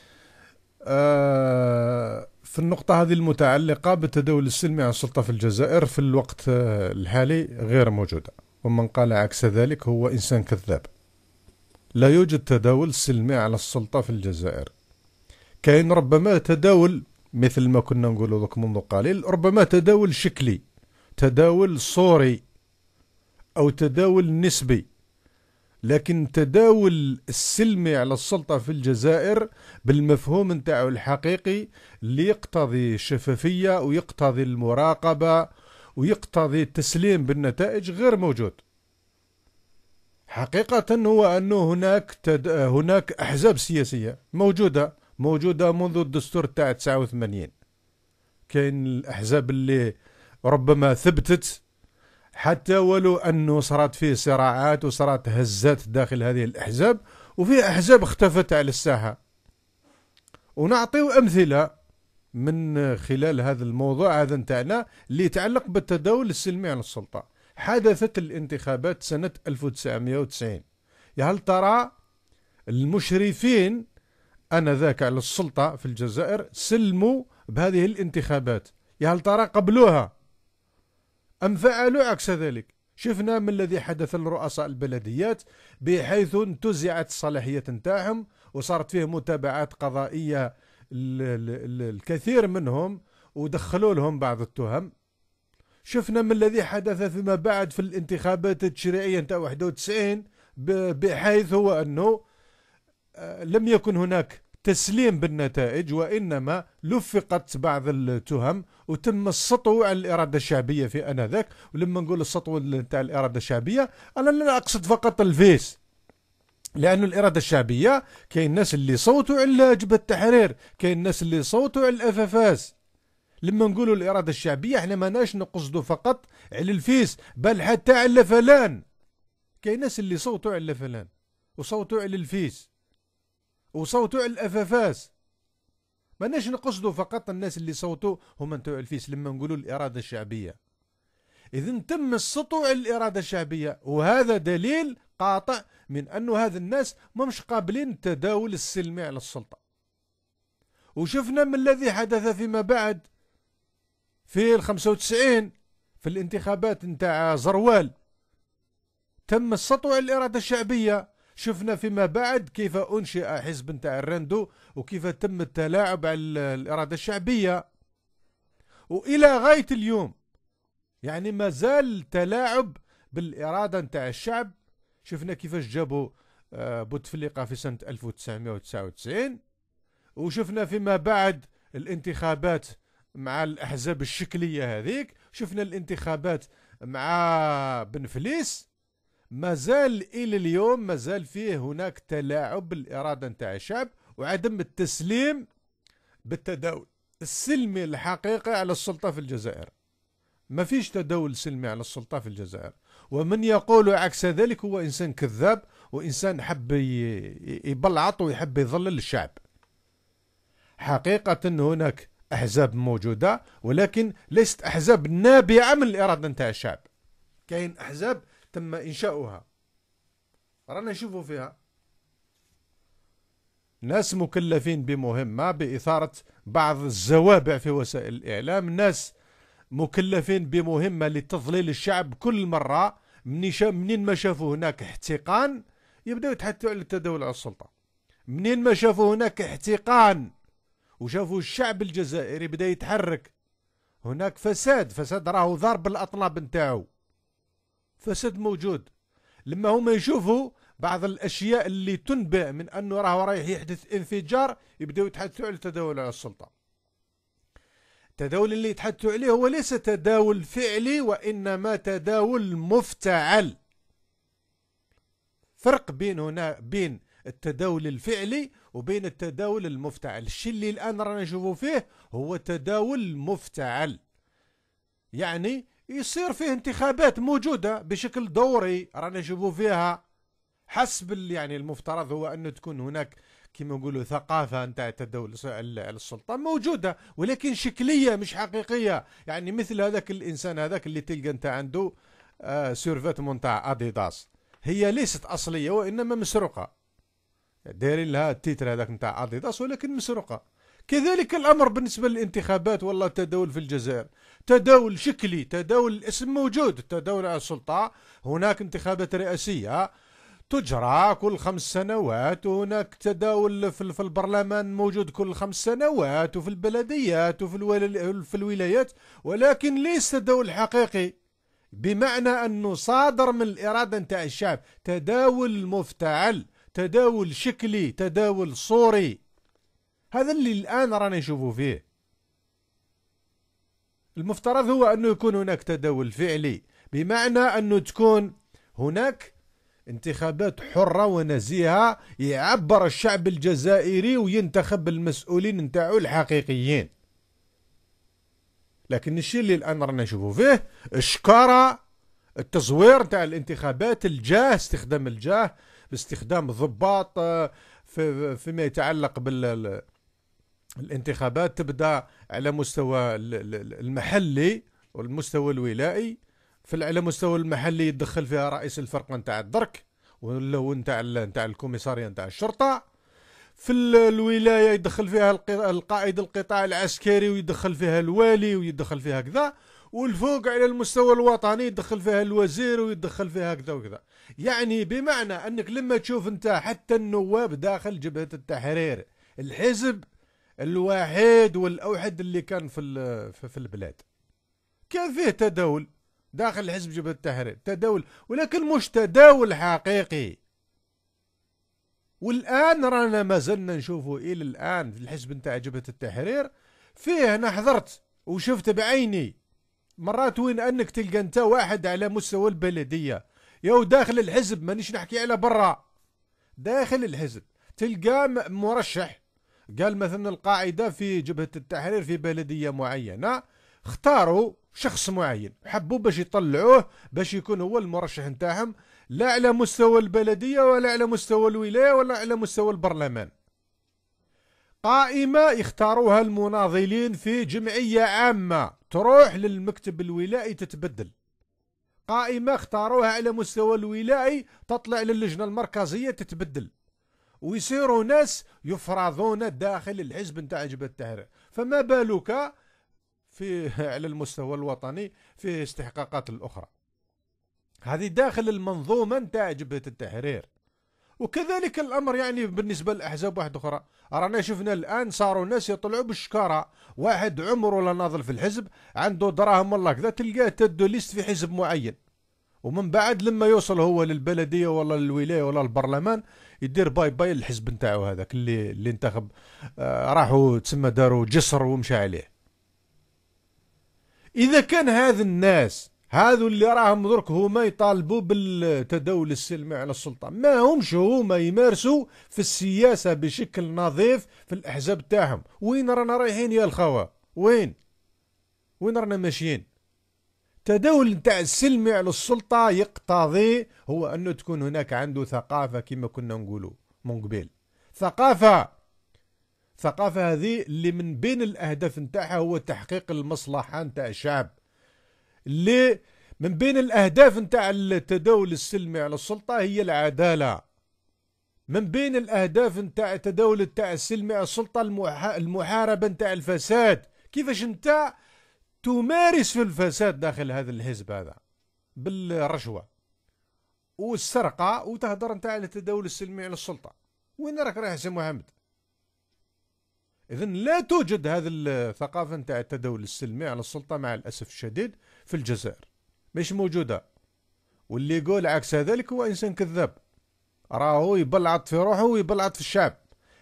آه في النقطة هذه المتعلقة بالتداول السلمي على السلطة في الجزائر في الوقت الحالي غير موجودة، ومن قال عكس ذلك هو إنسان كذاب. لا يوجد تداول سلمي على السلطة في الجزائر. كاين ربما تداول مثل ما كنا نقول لك منذ قليل، ربما تداول شكلي، تداول صوري أو تداول نسبي، لكن تداول السلمي على السلطة في الجزائر بالمفهوم نتاعو الحقيقي اللي يقتضي الشفافية ويقتضي المراقبة ويقتضي التسليم بالنتائج غير موجود. حقيقة هو أنه هناك تد... هناك أحزاب سياسية موجودة موجودة منذ الدستور تاع تسعة وثمانين. كاين الأحزاب اللي ربما ثبتت حتى ولو أنه صارت فيه صراعات وصارت هزات داخل هذه الأحزاب، وفي أحزاب اختفت على الساحة. ونعطيو أمثلة من خلال هذا الموضوع هذا نتاعنا اللي يتعلق بالتداول السلمي على السلطة. حدثت الانتخابات سنة ألف وتسعمائة وتسعين، يا هل ترى المشرفين آنذاك على السلطة في الجزائر سلموا بهذه الانتخابات؟ يا هل ترى قبلوها أم فعلوا عكس ذلك؟ شفنا ما الذي حدث لرؤساء البلديات بحيث انتزعت الصلاحية نتاعهم وصارت فيه متابعات قضائية الكثير منهم ودخلوا لهم بعض التهم. شفنا ما الذي حدث فيما بعد في الانتخابات التشريعية نتاع واحد وتسعين بحيث هو أنه لم يكن هناك تسليم بالنتائج، وإنما لفقت بعض التهم وتم السطو على الإرادة الشعبية في آنذاك. ولما نقول السطو نتاع الإرادة الشعبية أنا لا أقصد فقط الفيس، لأنه الإرادة الشعبية كاين الناس اللي صوتوا على جبهة التحرير، كاين الناس اللي صوتوا على الأفافاس. لما نقولوا الإرادة الشعبية احنا ما ناش نقصدوا فقط على الفيس، بل حتى على فلان. كاين ناس اللي صوتوا على فلان وصوتوا على الفيس وصوتوا على الأفافاس. ما ناش نقصدوا فقط الناس اللي صوتوا هم نتوع الفيس لما نقولوا الإرادة الشعبية. إذن تم السطو على الإرادة الشعبية، وهذا دليل قاطع من أنه هذا الناس مش قابلين التداول السلمي على السلطة. وشفنا من الذي حدث فيما بعد في الخمسة وتسعين في الانتخابات نتاع زروال، تم السطو على الإرادة الشعبية. شفنا فيما بعد كيف أنشئ حزب نتاع الرندو وكيف تم التلاعب على الإرادة الشعبية، وإلى غاية اليوم يعني ما زال التلاعب بالإرادة نتاع الشعب. شفنا كيفاش جابوا بوتفليقة في سنة ألف وتسعمائة وتسعة وتسعين، وشفنا فيما بعد الانتخابات مع الأحزاب الشكلية هذيك، شفنا الانتخابات مع بن فليس. ما زال إلى اليوم ما زال فيه هناك تلاعب بالإرادة نتاع الشعب وعدم التسليم بالتداول السلمي الحقيقي على السلطة في الجزائر. ما فيش تداول سلمي على السلطة في الجزائر، ومن يقول عكس ذلك هو إنسان كذاب وإنسان حب يبلعط ويحب يضلل الشعب. حقيقة هناك أحزاب موجودة، ولكن ليست أحزاب نابعة من الإرادة نتاع الشعب. كاين أحزاب تم إنشاؤها، رانا نشوفوا فيها ناس مكلفين بمهمة بإثارة بعض الزوابع في وسائل الإعلام، ناس مكلفين بمهمة لتضليل الشعب. كل مرة منين ما شافوا هناك احتقان يبدأوا يتحدثوا على التداول على السلطة. منين ما شافوا هناك احتقان وشافوا الشعب الجزائري بدأ يتحرك، هناك فساد، فساد راهو ضارب الأطناب نتاعو، فساد موجود. لما هما يشوفوا بعض الأشياء اللي تنبئ من أنه راهو رايح يحدث انفجار يبدأوا يتحدثوا على التداول على السلطة. التداول اللي يتحدثوا عليه هو ليس تداول فعلي وإنما تداول مفتعل. فرق بين هنا بين التداول الفعلي وبين التداول المفتعل. الشيء اللي الآن رانا نشوفوا فيه هو تداول مفتعل، يعني يصير فيه انتخابات موجودة بشكل دوري رانا نشوفوا فيها حسب يعني المفترض هو أن تكون هناك كما نقولوا ثقافة نتاع التداول على السلطة موجودة، ولكن شكلية مش حقيقية. يعني مثل هذاك الإنسان هذاك اللي تلقى انت عنده آه سيرفيتمون تاع أديداس، هي ليست أصلية وإنما مسروقة، دايرين لها التيتر هذاك نتاع أديداس ولكن مسروقة. كذلك الأمر بالنسبة للانتخابات والله التداول في الجزائر، تداول شكلي، تداول الاسم موجود، التداول على السلطة. هناك انتخابات رئاسية تجرى كل خمس سنوات، وهناك تداول في البرلمان موجود كل خمس سنوات، وفي البلديات وفي في الولايات، ولكن ليس تداول حقيقي بمعنى أنه صادر من الإرادة نتاع الشعب. تداول مفتعل، تداول شكلي، تداول صوري. هذا اللي الآن رانا نشوفوا فيه. المفترض هو أنه يكون هناك تداول فعلي بمعنى أنه تكون هناك انتخابات حرة ونزيهة يعبر الشعب الجزائري وينتخب المسؤولين نتاعو الحقيقيين. لكن الشيء اللي الآن رانا نشوفوا فيه إشكارة التزوير نتاع الانتخابات، الجاه، استخدام الجاه باستخدام الضباط في فيما يتعلق بالانتخابات، تبدأ على مستوى المحلي والمستوى الولائي. في على مستوى المحلي يدخل فيها رئيس الفرقة نتاع الدرك ولا نتاع نتاع الكوميسارية نتاع الشرطة. في الولاية يدخل فيها القائد القطاع العسكري ويدخل فيها الوالي ويدخل فيها كذا، والفوق على المستوى الوطني يدخل فيها الوزير ويدخل فيها كذا وكذا. يعني بمعنى أنك لما تشوف أنت حتى النواب داخل جبهة التحرير، الحزب الوحيد والأوحد اللي كان في في البلاد، كان فيه تداول داخل حزب جبهة التحرير، تداول ولكن مش تداول حقيقي. والآن رانا ما زلنا نشوفه إلى الآن في الحزب نتاع جبهة التحرير فيه. أنا حضرت وشفت بعيني مرات وين أنك تلقى أنت واحد على مستوى البلدية يو داخل الحزب، مانيش نحكي على برا، داخل الحزب تلقى مرشح قال مثلا القاعدة في جبهة التحرير في بلدية معينة اختاروا شخص معين حبوا باش يطلعوه باش يكون هو المرشح نتاعهم، لا على مستوى البلدية ولا على مستوى الولاية ولا على مستوى البرلمان. قائمة يختاروها المناضلين في جمعية عامة تروح للمكتب الولائي تتبدل. قائمة اختاروها على مستوى الولائي تطلع للجنة المركزية تتبدل، ويصيروا ناس يفرضون داخل الحزب نتاع جبهة التحرير. فما بالك في على المستوى الوطني في استحقاقات الأخرى. هذه داخل المنظومة نتاع جبهة التحرير. وكذلك الأمر يعني بالنسبة للأحزاب واحدة أخرى. رانا شفنا الآن صاروا ناس يطلعوا بالشكارة، واحد عمره لا ناضل في الحزب عنده دراهم والله كذا تلقاه تدو ليست في حزب معين، ومن بعد لما يوصل هو للبلدية ولا للولاية ولا البرلمان يدير باي باي للحزب نتاعو هذاك اللي اللي انتخب. آه راحوا تسمى داروا جسر ومشى عليه. إذا كان هذا الناس هذو اللي راهم درك هما يطالبوا بالتداول السلمي على السلطة، ما همش هما يمارسوا في السياسة بشكل نظيف في الأحزاب تاعهم. وين رانا رايحين يا الخوة؟ وين؟ وين رانا ماشيين؟ تداول نتاع السلمي على السلطة يقتضي هو أنه تكون هناك عنده ثقافة كما كنا نقولوا من قبل. ثقافة ثقافة هذه اللي من بين الأهداف نتاعها هو تحقيق المصلحة نتاع الشعب. اللي من بين الأهداف نتاع التداول السلمي على السلطة هي العدالة. من بين الأهداف نتاع التداول نتاع السلمي على السلطة المحاربة نتاع الفساد. كيفاش نتا تمارس في الفساد داخل هذا الحزب هذا بالرشوة والسرقة وتهدر نتاع التداول السلمي على السلطة. وين راك رايح سي محمد؟ إذن لا توجد هذه الثقافة نتاع التداول السلمي على السلطة مع الأسف الشديد في الجزائر، مش موجودة. واللي يقول عكس ذلك هو إنسان كذاب، راهو يبلعط في روحه ويبلعط في الشعب.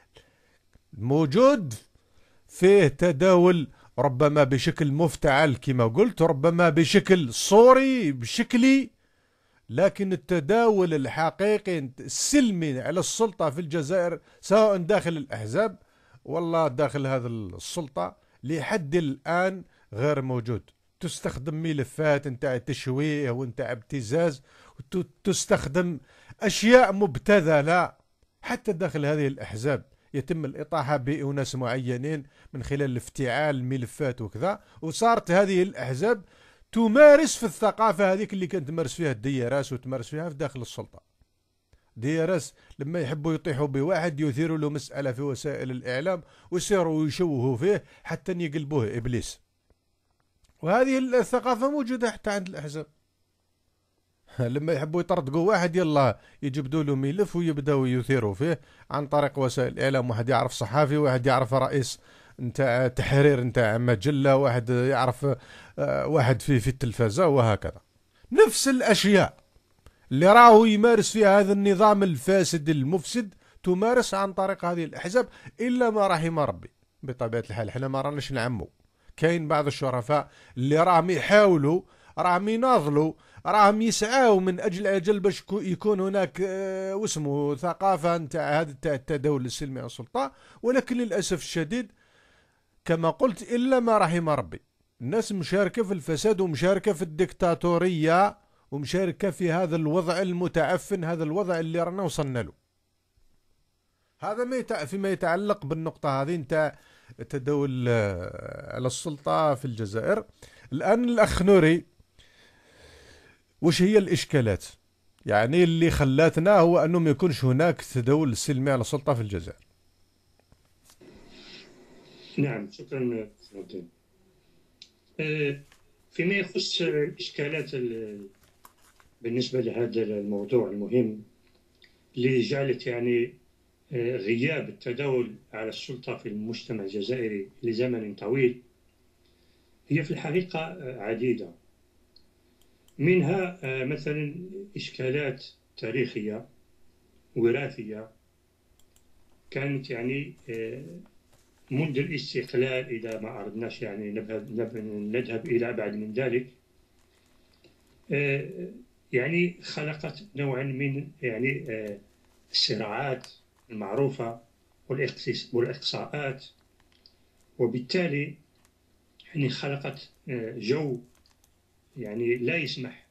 موجود فيه تداول ربما بشكل مفتعل كما قلت، ربما بشكل صوري بشكلي، لكن التداول الحقيقي السلمي على السلطة في الجزائر سواء داخل الأحزاب والله داخل هذه السلطة لحد الآن غير موجود. تستخدم ملفات نتاع تشويه ونتاع ابتزاز، تستخدم أشياء مبتذلة حتى داخل هذه الأحزاب يتم الإطاحة بأناس معينين من خلال افتعال الملفات وكذا. وصارت هذه الأحزاب تمارس في الثقافة هذيك اللي كانت تمارس فيها الدياراس وتمارس فيها في داخل السلطة. دياراس لما يحبوا يطيحوا بواحد يثيروا له مسألة في وسائل الإعلام ويصيروا يشوهوا فيه حتى يقلبوه إبليس. وهذه الثقافة موجودة حتى عند الأحزاب. لما يحبوا يطردقوا واحد يلا يجبدوا له ملف ويبداوا يثيروا فيه عن طريق وسائل الإعلام. واحد يعرف صحافي، واحد يعرف رئيس نتاع تحرير نتاع مجلة، واحد يعرف واحد في في التلفزة، وهكذا. نفس الأشياء اللي راهو يمارس فيها هذا النظام الفاسد المفسد تمارس عن طريق هذه الأحزاب، إلا ما رحم ربي. بطبيعة الحال احنا ما راناش نعمو. كاين بعض الشرفاء اللي راهم يحاولوا، راهم يناضلوا، راهم يسعاو من أجل أجل باش يكون هناك اه واسمه ثقافة نتاع هذا التداول السلمي على السلطة، ولكن للأسف الشديد كما قلت إلا ما رحم ربي. الناس مشاركة في الفساد ومشاركة في الدكتاتورية ومشاركة في هذا الوضع المتعفن، هذا الوضع اللي رانا وصلنا له. هذا فيما يتعلق بالنقطة هذه نتاع التداول على السلطة في الجزائر. الآن الأخ نوري، وش هي الإشكالات يعني اللي خلاتنا هو أنه ما يكونش هناك تداول سلمي على السلطة في الجزائر؟ نعم، شكرا. فيما يخص الإشكالات بالنسبة لهذا الموضوع المهم اللي جعلت يعني غياب التداول على السلطة في المجتمع الجزائري لزمن طويل، هي في الحقيقة عديدة. منها مثلا إشكالات تاريخية وراثية كانت يعني منذ الاستقلال، إذا ما أردناش يعني نذهب إلى أبعد من ذلك، يعني خلقت نوعا من يعني الصراعات المعروفة والإقصاءات، وبالتالي يعني خلقت جو يعني لا يسمح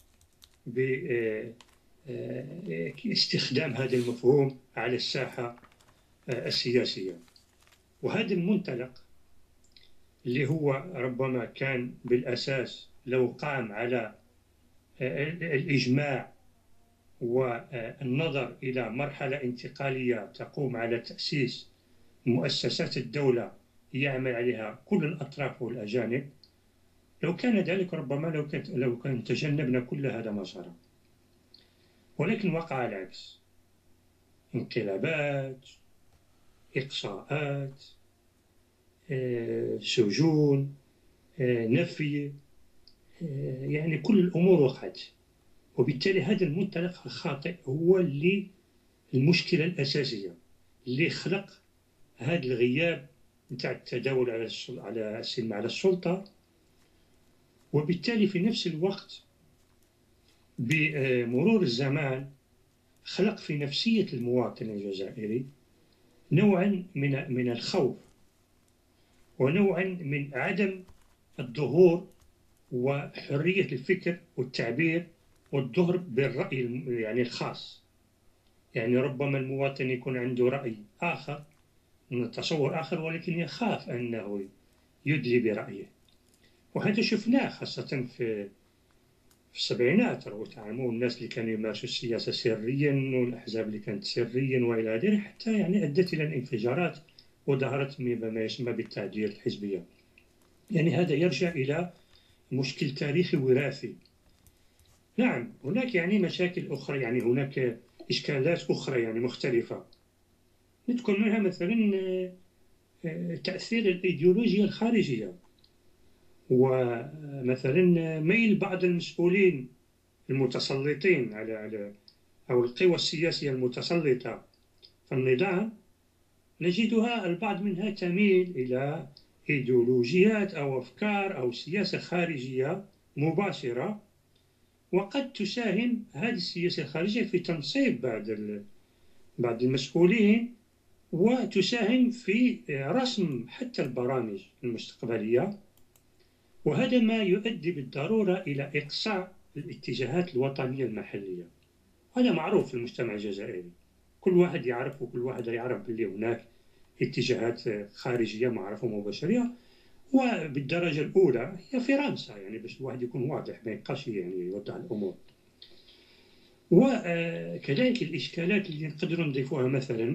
باستخدام هذا المفهوم على الساحة السياسية. وهذا المنطلق اللي هو ربما كان بالأساس لو قام على الإجماع والنظر إلى مرحلة انتقالية تقوم على تأسيس مؤسسات الدولة يعمل عليها كل الأطراف والأجانب، لو كان ذلك ربما لو كان لو كان تجنبنا كل هذا ما صار. ولكن وقع العكس، انقلابات، إقصاءات، سجون، نفي، يعني كل الأمور وقعت. وبالتالي هذا المنطلق الخاطئ هو اللي المشكلة الأساسية اللي خلق هذا الغياب نتاع التداول على على السلم على السلطة. وبالتالي في نفس الوقت بمرور الزمان خلق في نفسية المواطن الجزائري نوعا من من الخوف ونوعا من عدم الظهور وحرية الفكر والتعبير والظهر بالرأي يعني الخاص. يعني ربما المواطن يكون عنده رأي آخر، تصور آخر، ولكن يخاف أنه يدلي برأيه. وهذا شفناه خاصة في في السبعينات، تعلموا الناس اللي كانوا يمارسوا السياسة سريا والأحزاب اللي كانت سريا وإلى آخره، حتى يعني أدت إلى الانفجارات وظهرت ما يسمى بالتعديل الحزبية. يعني هذا يرجع إلى مشكل تاريخي وراثي. نعم هناك يعني مشاكل أخرى، يعني هناك إشكالات أخرى يعني مختلفة، نذكر منها مثلا تأثير الإيديولوجيا الخارجية، ومثلا ميل بعض المسؤولين المتسلطين على على أو القوى السياسية المتسلطة في النظام، نجدها البعض منها تميل إلى إيديولوجيات أو أفكار أو سياسة خارجية مباشرة، وقد تساهم هذه السياسة الخارجية في تنصيب بعض بعض المسؤولين، وتساهم في رسم حتى البرامج المستقبلية. وهذا ما يؤدي بالضرورة إلى إقصاء الاتجاهات الوطنية المحلية. هذا معروف في المجتمع الجزائري، كل واحد يعرف وكل واحد يعرف باللي هناك اتجاهات خارجية معروفة مباشرة، وبالدرجة الأولى هي فرنسا، يعني باش الواحد يكون واضح ما يبقاش يعني يوضح الأمور. وكذلك الإشكالات اللي نقدر نضيفوها مثلا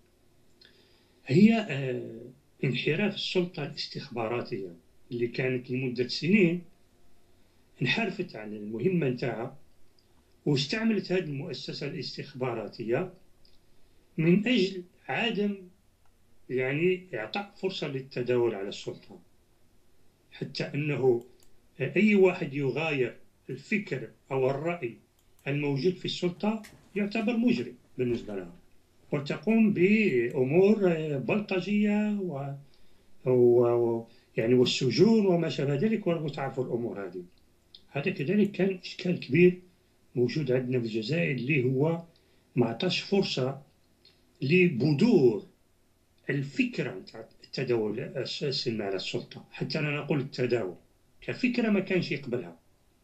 هي انحراف السلطة الاستخباراتية اللي كانت لمدة سنين انحرفت عن المهمة نتاعها، واستعملت هذه المؤسسة الاستخباراتية من أجل عدم يعني إعطاء فرصة للتداول على السلطة، حتى أنه أي واحد يغاير الفكر أو الرأي الموجود في السلطة يعتبر مجرم بالنسبة لها، وتقوم بأمور بلطجية و... و... يعني والسجون وما شابه ذلك، وتعرفوا الأمور هذه. هذا كذلك كان إشكال كبير موجود عندنا في الجزائر، اللي هو ما عطاش فرصة لبذور الفكرة نتاع التداول السلمي على السلطة. حتى أنا نقول التداول كفكرة ما كانش يقبلها.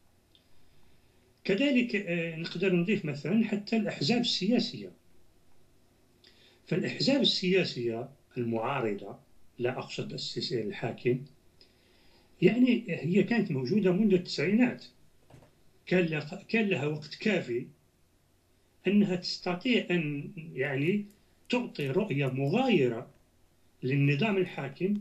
كذلك نقدر نضيف مثلا حتى الأحزاب السياسية. فالأحزاب السياسية المعارضة، لا أقصد الحاكم، يعني هي كانت موجودة منذ التسعينات، كان لها, كان لها وقت كافي أنها تستطيع أن يعني تعطي رؤية مغايرة للنظام الحاكم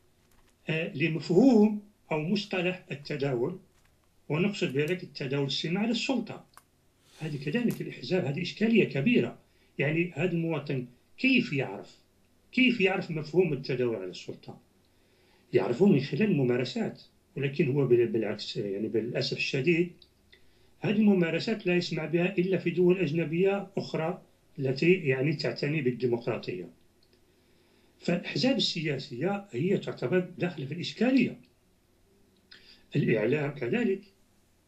لمفهوم أو مصطلح التداول، ونقصد بذلك التداول السلمي على السلطة. هذه كذلك الأحزاب، هذه إشكالية كبيرة. يعني هذا المواطن كيف يعرف كيف يعرف مفهوم التداول على السلطة؟ يعرفه من خلال الممارسات، ولكن هو بالعكس يعني بالأسف الشديد هذه الممارسات لا يسمع بها إلا في دول أجنبية أخرى التي يعني تعتني بالديمقراطية. فالأحزاب السياسية هي تعتبر داخلة في الإشكالية. الإعلام كذلك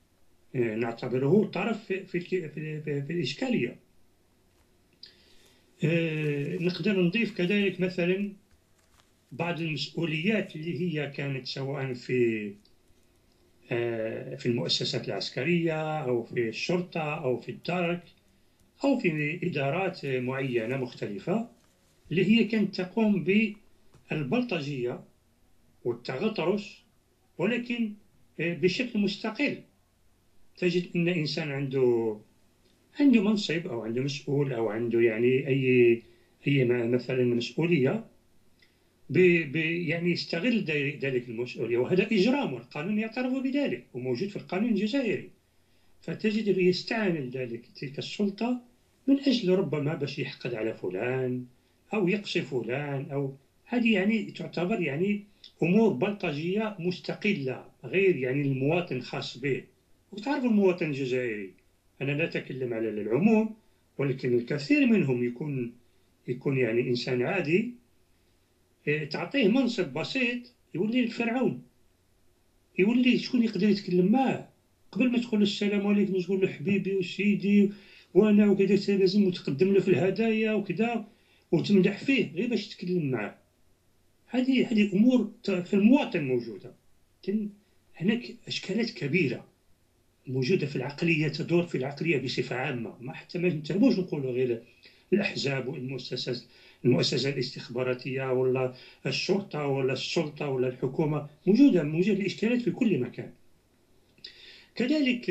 نعتبره طرف في, في, في, في الإشكالية. آه، نقدر نضيف كذلك مثلا بعض المسؤوليات اللي هي كانت سواء في آه، في المؤسسات العسكرية أو في الشرطة أو في الدرك أو في إدارات معينة مختلفة، اللي هي كانت تقوم بالبلطجية والتغطرس، ولكن بشكل مستقل. تجد أن إنسان عنده عنده منصب أو عنده مسؤول أو عنده يعني أي أي مثلا مسؤولية، بي بي يعني يستغل ذلك المسؤولية، وهذا إجرام والقانون يعترف بذلك وموجود في القانون الجزائري. فتجد يستعمل ذلك تلك السلطة من أجل ربما باش يحقد على فلان أو يقصي فلان، أو هذه يعني تعتبر يعني أمور بلطجية مستقلة غير يعني المواطن خاص به. وتعرف المواطن الجزائري، أنا لا أتكلم على العموم، ولكن الكثير منهم يكون يكون يعني إنسان عادي، تعطيه منصب بسيط يولي الفرعون، يولي شكون يقدر يتكلم معاه قبل ما تقول السلام عليكم تقول له حبيبي وسيدي وانا وكذا، لازم تقدم له في الهدايا وكذا وتمدح فيه غير باش تتكلم معاه. هذه هذه امور في المواطن موجوده. هناك اشكالات كبيره موجوده في العقليه، تدور في العقليه بصفه عامه، ما حتى ما نتهموش نقولوا غير الاحزاب والمؤسسات المؤسسات الاستخباراتيه ولا الشرطه ولا السلطه ولا الحكومه، موجوده موجوده الاشكالات في كل مكان. كذلك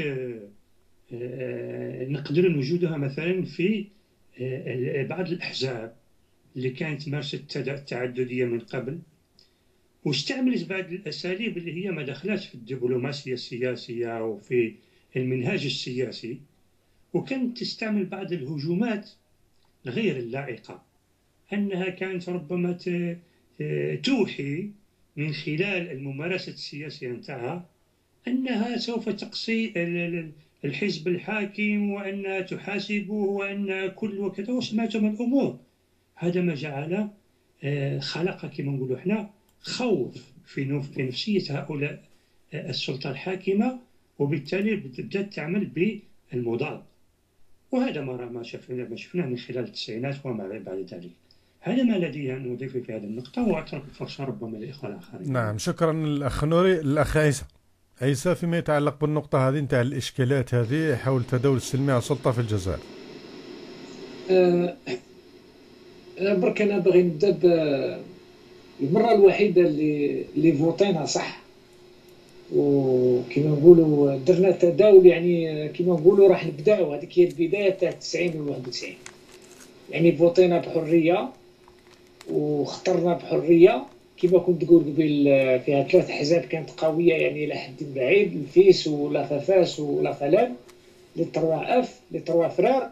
نقدر نوجدها مثلا في بعض الأحزاب اللي كانت مارست التعددية من قبل، واستعملت بعض الأساليب اللي هي ما دخلتش في الدبلوماسية السياسية وفي المنهاج السياسي، وكانت تستعمل بعض الهجومات غير اللائقة، أنها كانت ربما توحي من خلال الممارسة السياسية نتاعها أنها سوف تقصي الحزب الحاكم وأنها تحاسبه وأن كل وكذا وسمعت من الأمور. هذا ما جعل خلق كما نقولوا احنا خوف في نفسية هؤلاء السلطة الحاكمة، وبالتالي بدأت تعمل بالمضاد. وهذا ما ما شفنا ما شفناه من خلال التسعينات وما بعد ذلك. هذا ما لدي أن أضيف في هذه النقطة، وأترك الفرصة ربما للإخوة الآخرين. نعم، شكرا الأخ نوري. الأخ عيسى عيسى فيما يتعلق بالنقطة هذه نتاع الإشكالات هذه حول تداول السلمية على السلطة في الجزائر. أه برك أنا باغي نبدا بالمرة الوحيدة اللي اللي فوتينا صح، وكما نقولوا درنا تداول، يعني كما نقولوا راح نبداو، هذيك هي البداية تاع التسعين والواحد وتسعين، يعني فوتينا بحرية واخترنا بحرية. كما كنت تقول قبل فيها ثلاث احزاب كانت قويه يعني الى حد بعيد، الفيس ولا فافاس ولا فلان لي تروا اف لي تروا فرار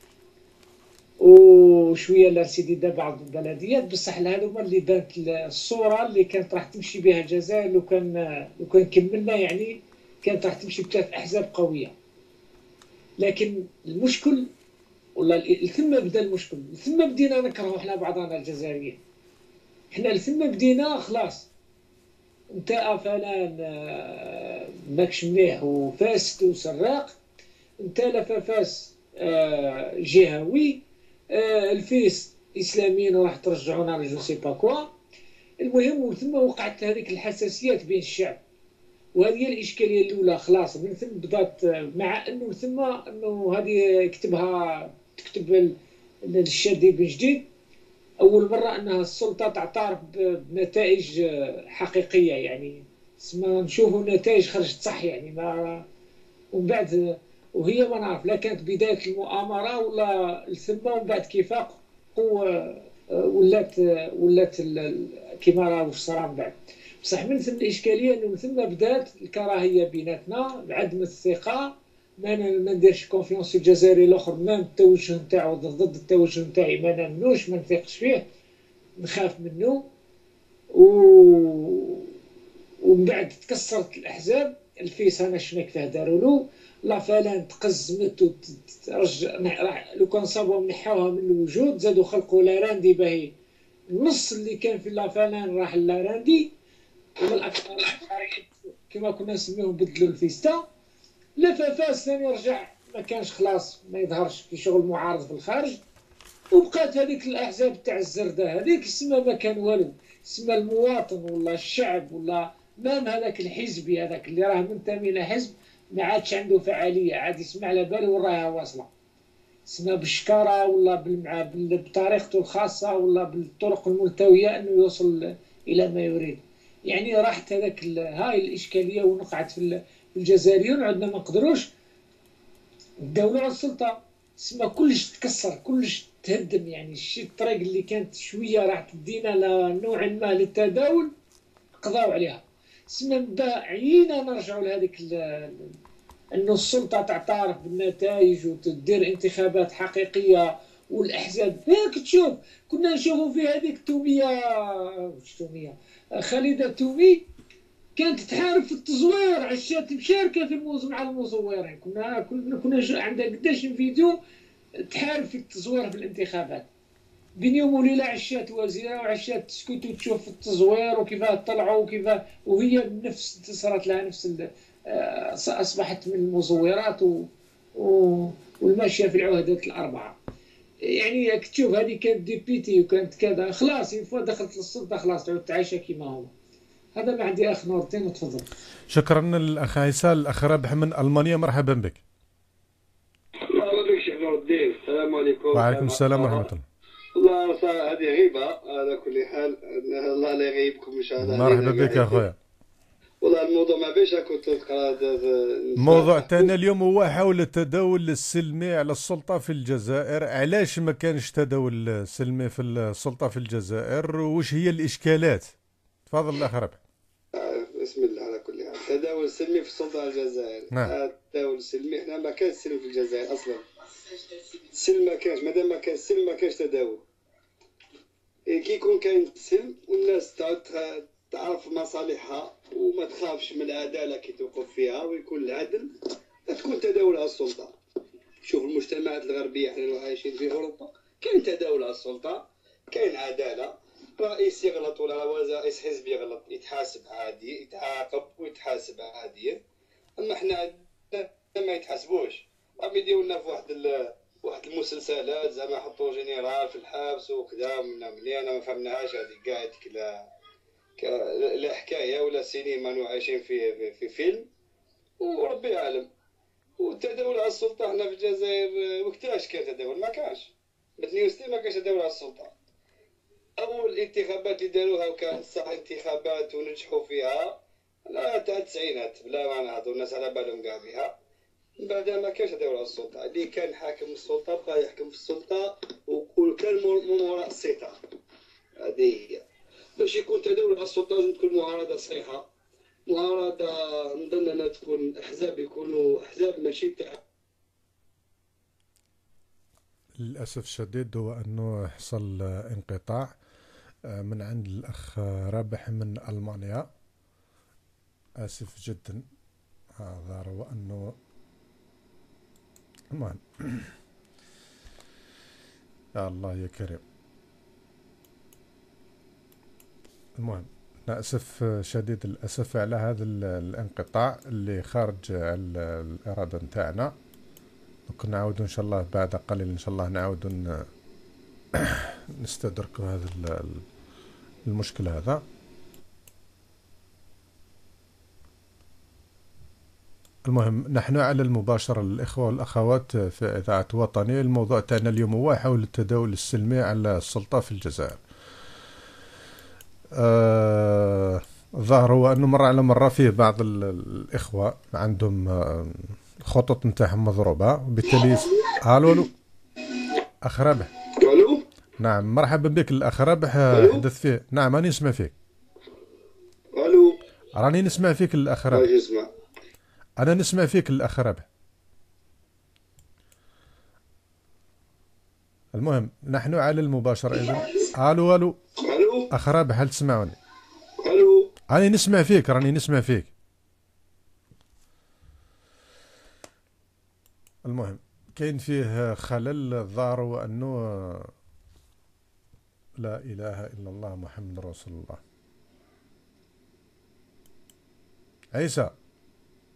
وشويه لارسيدي دا بعض البلديات، بصح هذوما اللي بانت الصوره اللي كانت راح تمشي بها الجزائر لو كان لو كان كملنا، يعني كانت راح تمشي بثلاث احزاب قويه. لكن المشكل ولا ثم بدا المشكل، ثم بدينا نكرهوا احنا بعضنا الجزائريين، احنا لثم بدينا خلاص نتا فلان ماكش مليح وفاسد وسراق، نتا لفافاس جهوي، الفيس اسلاميين وراح ترجعونا لجو سي با كوا. المهم وثم وقعت هذيك الحساسيات بين الشعب، وهذه هي الاشكاليه الاولى. خلاص من ثم بدات، مع انه ثم انه هذه كتبها تكتب الشادي بن جديد أول مرة أنها السلطة تعترف بنتائج حقيقية، يعني اسمها نشوفوا نتائج خرجت صح، يعني ما ومن بعد وهي ما نعرف لا كانت بداية المؤامرة ولا ثم ومن بعد كيف قوة ولات ولات كيما راه واش صرا من بعد. بصح من ثم الإشكالية أنه من ثم بدات الكراهية بيناتنا، عدم الثقة، ما ما نديرش كونفيونس الجزائري الاخر، ما التوجه نتاعو ضد التوجه نتاعي، ما نامنوش ما نثقش فيه، نخاف منه. و ومن بعد تكسرت الاحزاب، الفيس انا شفنا كيفاه داروا له، لا فلان تقزمت وترجع، لو كان صابوا نحاوها من الوجود، زادوا خلقوا لاراندي باهي، النص اللي كان في لا فلان راح لاراندي، والاكثر كما كنا نسميهم بدلوا الفيستا. لا فافاس ثاني رجع ما كانش خلاص ما يظهرش في شغل معارض في الخارج، وبقات هذيك الاحزاب تاع الزردة هذيك اسمها ما كان والو، اسمها المواطن ولا الشعب ولا مام هذاك الحزبي هذاك اللي راه منتمي لحزب ما عادش عنده فعاليه، عاد يسمع على باله وين راها واصله، اسمها بالشكاره ولا بالمع بطريقته الخاصه ولا بالطرق الملتويه انه يوصل الى ما يريد. يعني راحت هذاك هاي الاشكاليه ونقعت في الجزائريين وعندنا ما نقدروش نداولوا على السلطه، اسمها كلش تكسر كلش تهدم. يعني الشيء الطريق اللي كانت شويه راح تدينا لنوع ما للتداول قضاو عليها. اسمها باعينا نرجعوا لهذيك انه السلطه تعترف بالنتائج وتدير انتخابات حقيقيه والاحزاب هيك تشوف. كنا نشوفوا في هذيك توميه وش توميه خالده تومي كانت تحارب في التزوير، عشات مشاركه في الموز مع المزورين. كنا كنا كنا عندها قداش فيديو تحارب في التزوير في الانتخابات. بين يوم وليله عشات وزيره وعشات تسكت وتشوف في التزوير وكيفاه طلعوا وكيفاه، وهي بنفس صارت لها نفس اصبحت من المزورات و... و... والماشيه في العهدات الاربعه. يعني تشوف هذه كانت ديبيتي وكانت كذا خلاص يفوا دخلت للسلطه خلاص تعود تعيشها كما هو. هذا ما عندي اخ نورتين وتفضل. شكرا الاخ عيسى. الاخ رابح من المانيا، مرحبا بك. مرحبا بك شيخ نور الدين. السلام عليكم. وعليكم السلام ورحمه الله. والله هذه غيبه على كل حال، الله لا يغيبكم ان شاء الله. مرحبا بك اخويا. والله الموضوع ما بيش كنت نقرا الموضوع تاعنا اليوم هو حول التداول السلمي على السلطه في الجزائر. علاش ما كانش تداول سلمي في السلطه في الجزائر، وش هي الاشكالات؟ تفضل الاخ رابح. آه بسم الله. على كل حال تداول سلمي في السلطه الجزائر. نعم. التداول السلمي احنا ما كانش سلم في الجزائر اصلا. السلم ما كانش، مادام ما كانش السلم ما كانش تداول. كي يكون كاين السلم والناس تعود تعرف مصالحها وما تخافش من العداله كي توقف فيها ويكون العدل، تكون تداول على السلطه. شوف المجتمعات الغربيه احنا عايشين في اوروبا كاين تداول على السلطه، كاين عداله. رئيس يغلط ولا رئيس حزب يغلط يتحاسب عادي، يتعاقب ويتحاسب عاديا. اما احنا ما يتحاسبوش، راهم يديروا لنا في واحد ال... واحد المسلسلات زعما حطوا جنرال في الحبس وكذا ملي انا ما فهمناهاش هذه كاع لا لا حكايه ولا سينما، نو عايشين في في, في فيلم وربي يعلم. والتداول على السلطه احنا في الجزائر وقتاش كان تداول؟ ما كانش. ب اثنين وستين ما كانش تداول على السلطه. اول انتخابات اللي داروها وكانت صح انتخابات ونجحوا فيها لا تاع التسعينات بلا ما نهضروا، الناس على بالهم كاع بها. بعدها ما كانش تداول على السلطه، اللي كان حاكم السلطه بقى يحكم في السلطه وكان من وراء الستار. هذه هي. باش يكون تداول على السلطه لازم تكون معارضه صحيحه، معارضه نظن انها تكون احزاب يكونوا احزاب ماشي تاع. للاسف الشديد هو انه حصل انقطاع من عند الاخ رابح من المانيا. اسف جدا. هذا هو انه المهم يا الله يا كريم. المهم نأسف شديد الأسف على هذا الانقطاع اللي خارج الإرادة نتاعنا. ممكن نعاودوا إن شاء الله بعد قليل إن شاء الله نعاودوا نستدركوا هذا المشكل هذا. المهم نحن على المباشرة الإخوة والأخوات في إذاعة وطنية. الموضوع تاعنا اليوم هو حول التداول السلمي على السلطة في الجزائر. آه الظاهر هو أنه مرة على مرة فيه بعض الإخوة عندهم خطط نتاعهم مضروبة وبالتالي. الو الو أخ رابح. الو نعم مرحبا بك الأخ رابح. حدث فيه. نعم راني نسمع فيك. الو راني نسمع فيك الأخ رابح. اسمع أنا نسمع فيك الأخ رابح. المهم نحن على المباشرة إذن. الو الو الو أخ رابح هل تسمعني؟ الو راني نسمع فيك راني نسمع فيك. المهم كاين فيه خلل الظاهر وأنه لا إله إلا الله محمد رسول الله. عيسى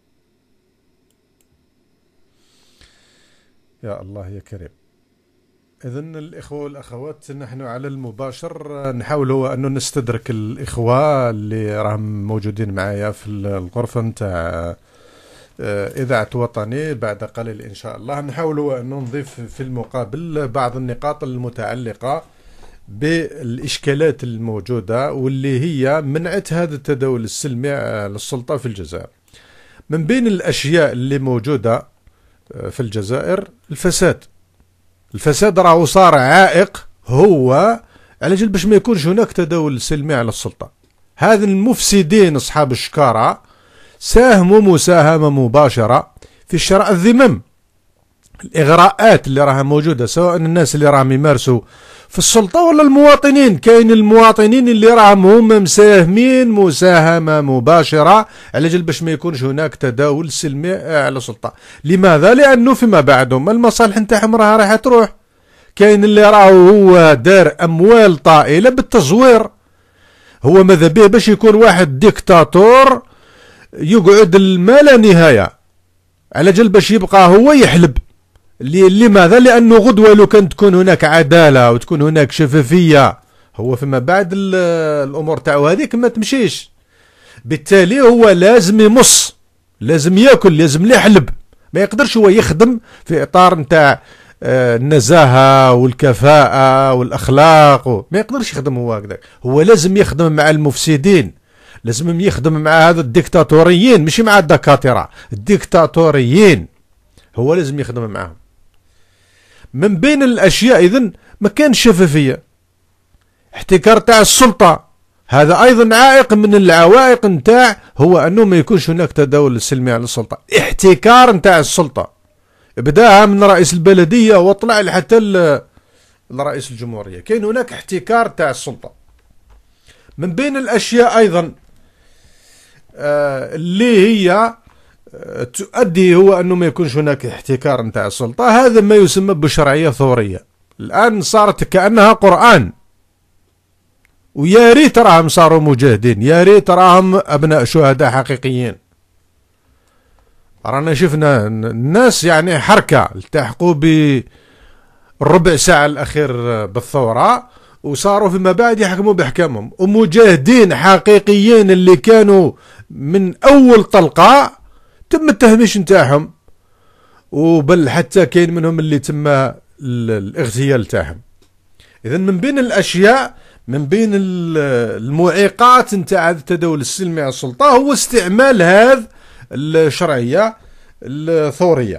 يا الله يا كريم. إذن الإخوة والأخوات نحن على المباشر نحاول هو أنه نستدرك الإخوة اللي راهم موجودين معايا في الغرفة نتاع إذاعة وطني بعد قليل إن شاء الله. نحاول هو أنه نضيف في المقابل بعض النقاط المتعلقة بالإشكالات الموجودة واللي هي منعت هذا التداول السلمي للسلطة في الجزائر. من بين الأشياء اللي موجودة في الجزائر الفساد. الفساد راهو صار عائق هو على جل باش ما يكونش هناك تداول سلمي على السلطة. هذا المفسدين أصحاب الشكارة ساهموا مساهمة مباشرة في شراء الذمم. الإغراءات اللي راها موجودة سواء الناس اللي راهم يمارسوا في السلطة ولا المواطنين، كاين المواطنين اللي راهم هم مساهمين مساهمة مباشرة على جل باش ما يكونش هناك تداول سلمي على السلطة. لماذا؟ لأنه فيما بعدهم المصالح نتاعهم راها راح تروح. كاين اللي راهو هو دار أموال طائلة بالتزوير، هو ماذا به باش يكون واحد ديكتاتور يقعد ما لا نهاية على جل باش يبقى هو يحلب. لماذا؟ لأنه غدوة لو كان تكون هناك عدالة وتكون هناك شفافية هو فيما بعد الأمور تاعو هذيك ما تمشيش. بالتالي هو لازم يمص، لازم يأكل، لازم يحلب، ما يقدرش هو يخدم في إطار نتاع النزاهة والكفاءة والأخلاق، ما يقدرش يخدم هو هكذا. هو لازم يخدم مع المفسدين، لازم يخدم مع هذا الديكتاتوريين، مش مع الدكاترة، الديكتاتوريين هو لازم يخدم معهم. من بين الأشياء إذن ما كانش شفافية، احتكار تاع السلطة، هذا أيضا عائق من العوائق نتاع هو أنه ما يكونش هناك تداول سلمي على السلطة. احتكار نتاع السلطة بداها من رئيس البلدية وطلع لحتى لرئيس الجمهورية، كاين هناك احتكار تاع السلطة. من بين الأشياء أيضا آه اللي هي تؤدي هو أنه ما يكونش هناك احتكار نتاع السلطة، هذا ما يسمى بشرعية ثورية. الآن صارت كأنها قرآن، ويا ريت راهم صاروا مجاهدين، يا ريت راهم أبناء شهداء حقيقيين. رانا شفنا الناس يعني حركة التحقوا بالربع ساعة الأخير بالثورة وصاروا فيما بعد يحكموا بأحكامهم، ومجاهدين حقيقيين اللي كانوا من أول طلقة تم التهميش نتاعهم، وبل حتى كاين منهم اللي تم الاغتيال تاعهم. إذن من بين الأشياء، من بين المعيقات نتاع التداول السلمي على السلطة هو استعمال هذه الشرعية الثورية.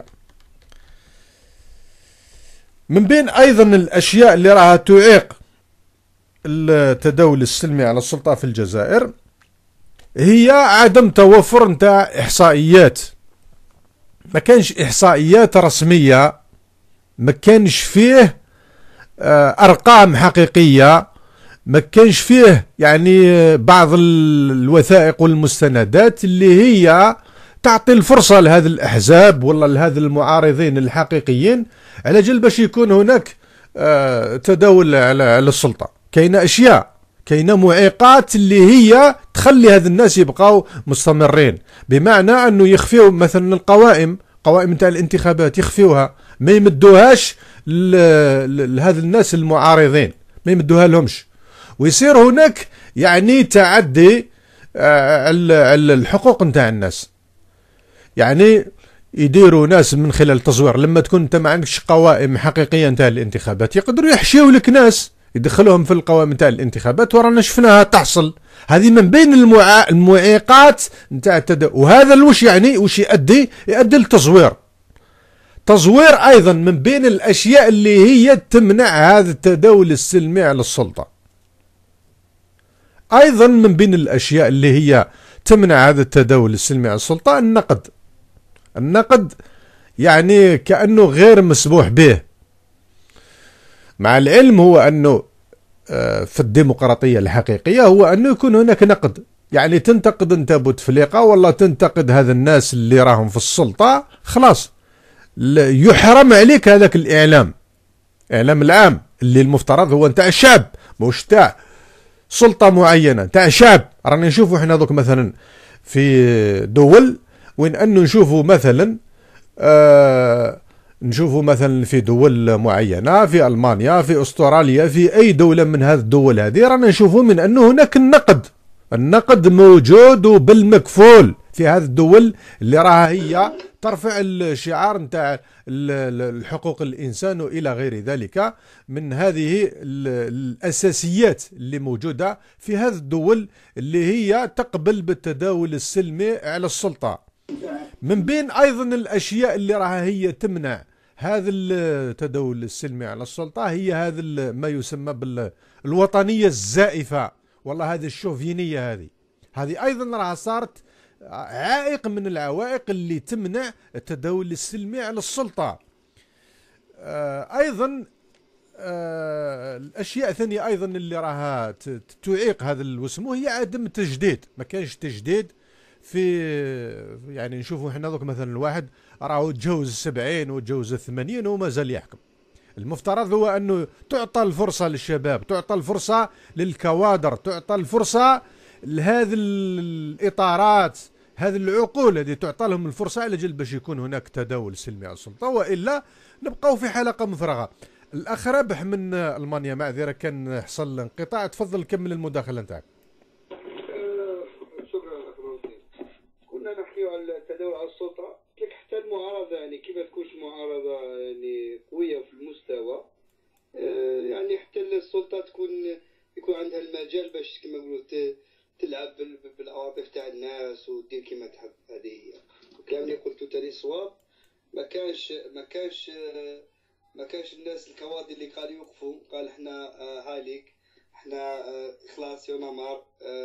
من بين أيضا الأشياء اللي راها تعيق التداول السلمي على السلطة في الجزائر هي عدم توفر نتاع إحصائيات. ما كانش إحصائيات رسمية، ما كانش فيه أرقام حقيقية، ما كانش فيه يعني بعض الوثائق والمستندات اللي هي تعطي الفرصة لهذه الأحزاب ولا لهذه المعارضين الحقيقيين على جل باش يكون هناك تداول على السلطة. كاين أشياء، كاين معيقات اللي هي تخلي هذا الناس يبقاو مستمرين، بمعنى أنه يخفيوا مثلا القوائم، قوائم نتاع الانتخابات يخفيوها، ما يمدوهاش لهذا الناس المعارضين، ما يمدوها لهمش، ويصير هناك يعني تعدي على الحقوق نتاع الناس. يعني يديروا ناس من خلال تزوير، لما تكون انت ما عندكش قوائم حقيقيه نتاع الانتخابات يقدروا يحشيوا لك ناس يدخلوهم في القوائم نتاع الانتخابات، ورانا شفناها تحصل. هذه من بين المع... المعيقات نتاع التداول، وهذا الوش يعني وش يؤدي يؤدي للتزوير. تزوير ايضا من بين الاشياء اللي هي تمنع هذا التداول السلمي على السلطه. ايضا من بين الاشياء اللي هي تمنع هذا التداول السلمي على السلطه النقد. النقد يعني كأنه غير مسموح به، مع العلم هو أنه في الديمقراطية الحقيقية هو أنه يكون هناك نقد. يعني تنتقد أنت بوتفليقة ولا تنتقد هذا الناس اللي راهم في السلطة، خلاص يحرم عليك هذاك الإعلام، إعلام العام اللي المفترض هو نتاع الشعب، مش تاع سلطة معينة، تاع شعب. رانا نشوفوا احنا دوك مثلا في دول وين أنه نشوفوا مثلا آه نشوفوا مثلا في دول معينة، في ألمانيا، في أستراليا، في أي دولة من هذه الدول هذه، رانا نشوفوا من أنه هناك النقد النقد موجود وبالمكفول في هذه الدول اللي راها هي ترفع الشعار نتاع الحقوق الإنسان وإلى غير ذلك من هذه الأساسيات اللي موجودة في هذه الدول اللي هي تقبل بالتداول السلمي على السلطة. من بين أيضا الأشياء اللي راها هي تمنع هذا التداول السلمي على السلطة هي هذا ما يسمى بالوطنية الزائفة، والله هذه الشوفينية هذه هذه أيضا راها صارت عائق من العوائق اللي تمنع التداول السلمي على السلطة. أيضا الأشياء ثانية أيضا اللي راها تعيق هذا الوسمو هي عدم التجديد، ما كانش تجديد في يعني نشوفوا احنا دوك مثلا الواحد راهو تجاوز السبعين وتجاوز الثمانين وما زال يحكم. المفترض هو أنه تعطى الفرصة للشباب، تعطى الفرصة للكوادر، تعطى الفرصة لهذه الإطارات، هذه العقول هذه تعطى لهم الفرصة على جل باش يكون هناك تداول سلمي على السلطة، وإلا نبقاو في حلقة مفرغة. الأخ رابح من ألمانيا، معذرة كان حصل انقطاع، تفضل كمل المداخلة نتاعك. شكرا أخ ناصر. كنا نحكي على التداول على السلطة، لك حتى المعارضة يعني كيف تكونش معارضة يعني قوية في المستوى، يعني حتى السلطة تكون يكون عندها المجال باش كما نقولوا تلعب بالعواطف تاع الناس ودير كما تحب. هذه هي الكلام اللي قلته تاني صواب. ما كانش ما كانش ما كانش الناس الكوادر اللي قالوا يوقفوا، قال احنا هاليك احنا خلاص يونا مار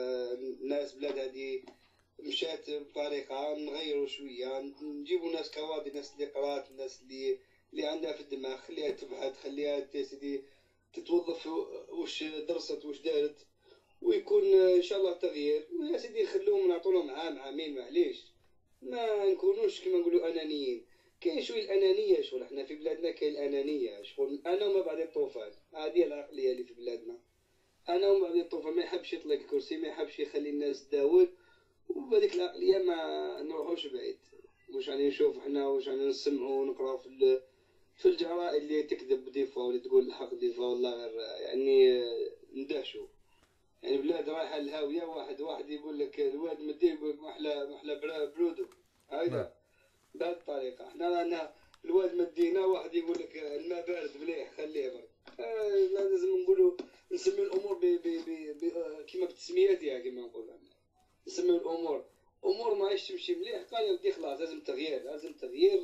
الناس بلاد هذه مشات بطريقه نغيروا شويه، نجيبوا ناس كوادر، ناس اللي قرات، الناس اللي اللي عندها في الدماغ، خليها تبحث، خليها يا سيدي تتوظف واش درست واش دارت، ويكون ان شاء الله تغيير. ويا سيدي نخلوهم نعطوا لهم عام عامين معليش، ما نكونوش كما نقولوا انانيين. كاين شويه الانانيه، شغل احنا في بلادنا كاين الانانيه، شغل انا وما بعد الطوفان، هذه العقليه اللي في بلادنا. انا وما بعد الطوفان، ما يحبش يطلق الكرسي، ما يحبش يخلي الناس تداول، وبهذيك العقليه ما نروحوش بعيد. واش راني نشوف احنا، واش راني نسمعوا ونقراو في في الجرائد اللي تكذب ديفا واللي تقول الحق ديفا، والله غير يعني ندهشوا. يعني بلاد رايحه الهاويه، واحد واحد يقول لك الواد مدي يقول لك محلى محلى برودو، هيدا بهذه الطريقه. احنا رانا الواد مدينا، واحد يقول لك الماء بارد مليح خليه برد. آه لازم نقولوا نسمي الامور ب ب ب كيما بتسمياتها، كيما نقول نسمي الامور امور ماهيش تمشي مليح، قال يا ودي خلاص لازم تغيير، لازم تغيير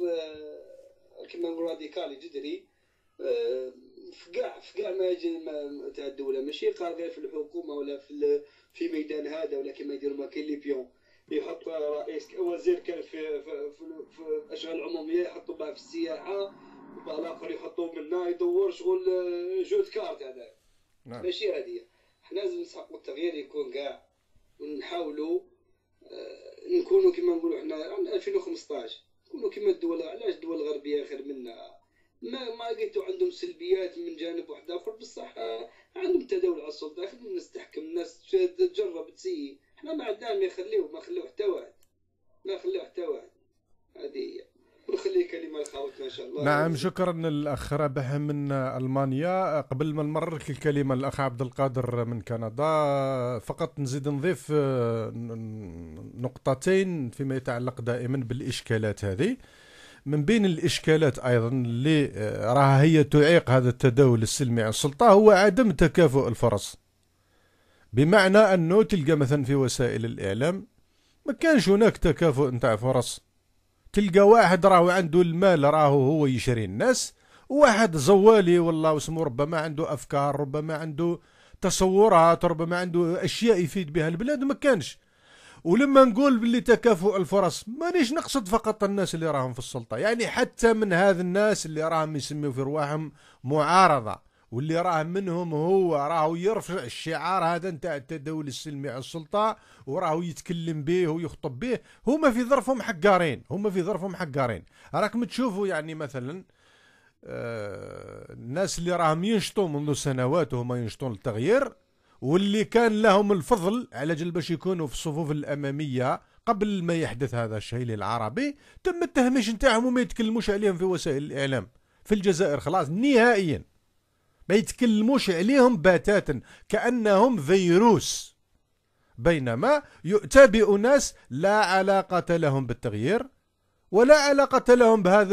آه كيما نقولوا راديكالي جذري آه في كاع في كاع مجال تاع الدوله، ماشي قال غير في الحكومه ولا في في ميدان هذا، ولا كما يديروا ما كاين لي بيون يحط رئيس وزير كان في في, في, في اشغال عموميه يحطوا بها في السياحه، وبالاخر يحطوه منا يدور شغل جود كارت هذا. نعم. ماشي هذه. احنا لازم نسحقوا التغيير يكون كاع، ونحاولوا آه نكونوا كما نقولوا احنا ألفين وخمسطاش نكونوا كما الدول. علاش الدول الغربيه خير منا؟ ما ما لقيتوا عندهم سلبيات من جانب واحد اخر، بصح عندهم تداول على السلطه. خلينا الناس تحكم، الناس تجرب تسيي. احنا ما عندنا ما يخليوه، ما خليوه حتى واحد، ما خليوه حتى واحد. هذه هي. ونخلي كلمه لخاوتنا ان شاء الله. نعم، شكرا الاخ رابح من المانيا. قبل ما نمرر الكلمه الاخ عبد القادر من كندا، فقط نزيد نضيف نقطتين فيما يتعلق دائما بالاشكالات هذه. من بين الإشكالات أيضا اللي راها هي تعيق هذا التداول السلمي على السلطة هو عدم تكافؤ الفرص. بمعنى أنه تلقى مثلا في وسائل الإعلام ما كانش هناك تكافؤ نتاع فرص. تلقى واحد راهو عنده المال راهو هو يشري الناس، وواحد زوالي والله اسمه ربما عنده أفكار، ربما عنده تصورات، ربما عنده أشياء يفيد بها البلاد ما كانش. ولما نقول باللي تكافؤ الفرص مانيش نقصد فقط الناس اللي راهم في السلطة، يعني حتى من هذا الناس اللي راهم يسميوا في رواحهم معارضة، واللي راه منهم هو راهو يرفع الشعار هذا نتاع التداول السلمي على السلطة، وراهو يتكلم به ويخطب به، هما في ظرفهم حقارين، هما في ظرفهم حقارين. راكم تشوفوا يعني مثلا آه الناس اللي راهم ينشطوا منذ سنوات وهما ينشطون التغيير، واللي كان لهم الفضل على جل باش يكونوا في الصفوف الأمامية قبل ما يحدث هذا الشيء للعربي تم التهميش نتاعهم وما يتكلموش عليهم في وسائل الإعلام في الجزائر، خلاص نهائيا ما يتكلموش عليهم بتاتا كأنهم فيروس، بينما يؤتى بأناس لا علاقة لهم بالتغيير ولا علاقة لهم بهذا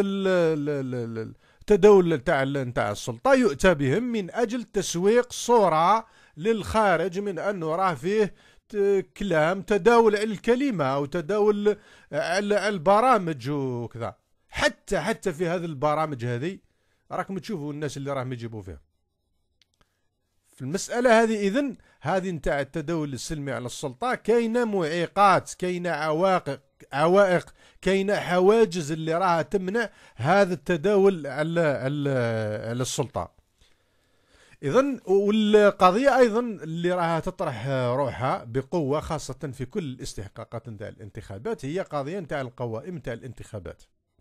التداول نتاع السلطة، يؤتى بهم من أجل تسويق صورة للخارج من أنه راه فيه كلام تداول على الكلمة أو تداول على البرامج وكذا. حتى حتى في هذه البرامج هذه راكم تشوفوا الناس اللي راهم يجيبوا فيها في المسألة هذه. إذن هذه نتاع التداول السلمي على السلطة كاينة معيقات، كاينة عوائق عوائق كاينة حواجز اللي راها تمنع هذا التداول على على على السلطة. إذن والقضية أيضا اللي راها تطرح روحها بقوة خاصة في كل الاستحقاقات نتاع الانتخابات هي قضية نتاع القوائم نتاع الانتخابات.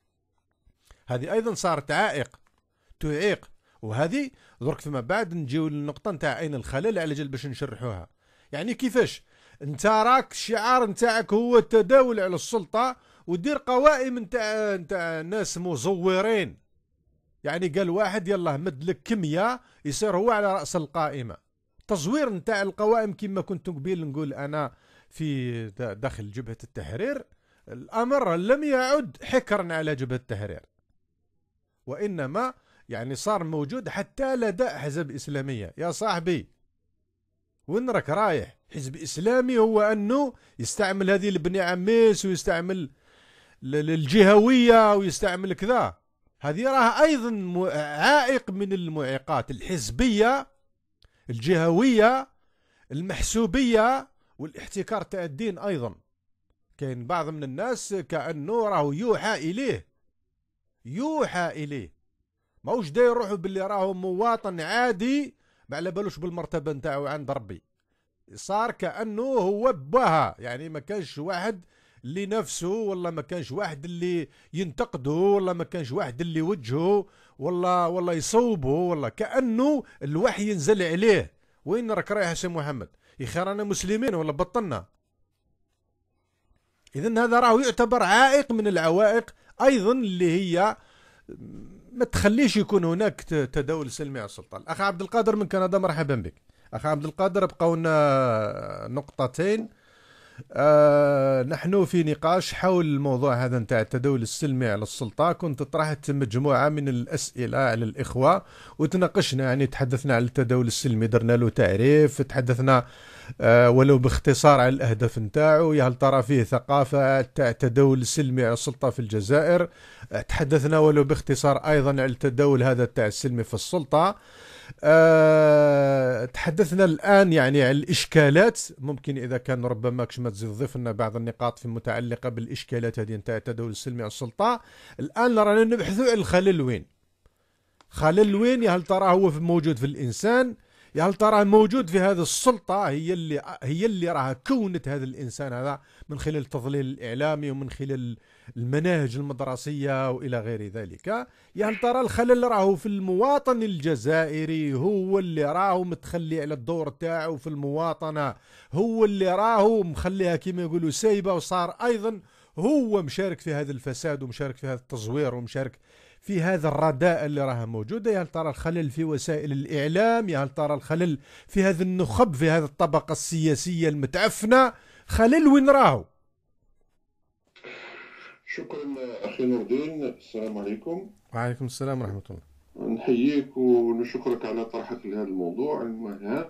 هذه أيضا صارت عائق تعيق، وهذه درك فيما بعد نجيو للنقطة نتاع أين الخلل على جال باش نشرحوها. يعني كيفاش انت راك الشعار نتاعك هو التداول على السلطة ودير قوائم نتاع نتاع ناس مزورين، يعني قال واحد يلا مد لك كمية يصير هو على رأس القائمة. تزوير نتاع القوائم كما كنت قبيل نقول أنا في داخل جبهة التحرير، الأمر لم يعد حكرا على جبهة التحرير، وإنما يعني صار موجود حتى لدى أحزاب إسلامية. يا صاحبي وين راك رايح؟ حزب إسلامي هو أنه يستعمل هذه البني عميس ويستعمل الجهوية ويستعمل كذا، هذه راها أيضا عائق من المعيقات الحزبية الجهوية المحسوبية والاحتكار تاع الدين. أيضا كاين بعض من الناس كأنه راهو يوحى إليه يوحى إليه ماهوش داير روحه باللي راهو مواطن عادي ما على بالوش بالمرتبة نتاعو عند ربي، صار كأنه هو بها، يعني ما كانش واحد اللي نفسه والله ما كانش واحد اللي ينتقده والله ما كانش واحد اللي وجهه والله والله يصوبه والله، كأنه الوحي ينزل عليه. وين راك رايح يا سي محمد؟ يا رانا مسلمين ولا بطلنا؟ إذن هذا راهو يعتبر عائق من العوائق أيضا اللي هي ما تخليش يكون هناك تداول سلمي على السلطة. الأخ عبد القادر من كندا مرحبا بك. أخ عبد القادر بقونا نقطتين. آه نحن في نقاش حول الموضوع هذا نتاع التداول السلمي على السلطة، كنت طرحت مجموعة من الأسئلة على الإخوة وتناقشنا، يعني تحدثنا عن التداول السلمي، درنا له تعريف، تحدثنا آه ولو باختصار على الأهداف نتاعو، هل ترى فيه ثقافة تاع التداول السلمي على السلطة في الجزائر، تحدثنا ولو باختصار أيضا على التداول هذا تاع السلمي في السلطة. أه تحدثنا الآن يعني عن الإشكالات، ممكن إذا كان ربما كش ما تضيف لنا بعض النقاط في متعلقة بالإشكالات هذه نتاع التداول السلمي على السلطة. الآن رانا نبحثوا عن الخلل وين، خلل وين، يا هل ترى هو موجود في الإنسان، يا هل ترى موجود في هذه السلطة هي اللي هي اللي راها كونت هذا الإنسان هذا من خلال التضليل الإعلامي ومن خلال المناهج المدرسية وإلى غير ذلك. يا هل ترى الخلل راهو في المواطن الجزائري، هو اللي راهو متخلي على الدور تاعو في المواطنة، هو اللي راهو مخليها كما يقولوا سايبة، وصار أيضا هو مشارك في هذا الفساد ومشارك في هذا التزوير ومشارك في هذا الرداء اللي راها موجودة. يا هل ترى الخلل في وسائل الإعلام، يا هل ترى الخلل في هذا النخب، في هذه الطبقة السياسية المتعفنة، خلل وين راهو؟ شكرا أخي نور الدين، السلام عليكم. وعليكم السلام ورحمة الله. نحييك ونشكرك على طرحك لهذا الموضوع المهم.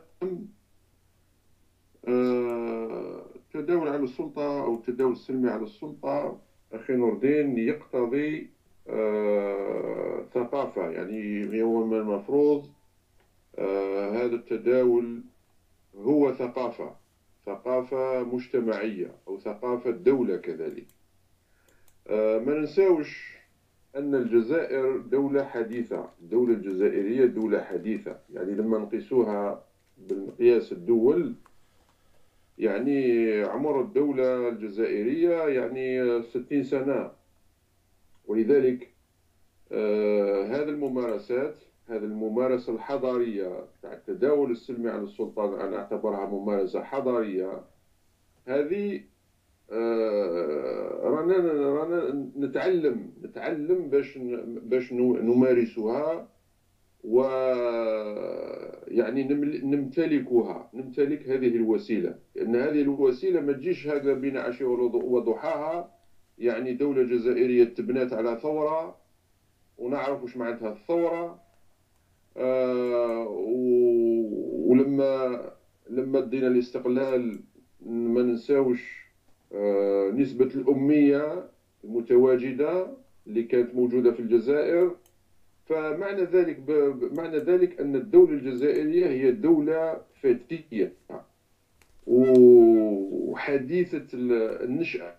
التداول على السلطة أو التداول السلمي على السلطة أخي نور الدين يقتضي آه ثقافة، يعني هو من المفروض آه هذا التداول هو ثقافة ثقافة مجتمعية أو ثقافة دولة كذلك. آه ما ننساوش أن الجزائر دولة حديثة، الدولة الجزائرية دولة حديثة، يعني لما نقيسوها بالمقياس الدول يعني عمر الدولة الجزائرية يعني ستين سنة، ولذلك آه هذه الممارسات، هذه الممارسة الحضارية تاع التداول السلمي على السلطة، أنا أعتبرها ممارسة حضارية، هذه آه، رانا رانا نتعلم نتعلم باش باش نمارسها، و يعني نمتلكها نمتلك هذه الوسيله، لان هذه الوسيله ما تجيش هكذا بين عشيه وضحاها. يعني دوله جزائريه تبنات على ثوره، ونعرف واش معناتها الثوره. آه ولما لما دينا الاستقلال ما ننساوش آه نسبه الاميه المتواجده اللي كانت موجوده في الجزائر. فمعنى ذلك معنى ذلك ان الدوله الجزائريه هي دوله فتيه وحديثه النشأة،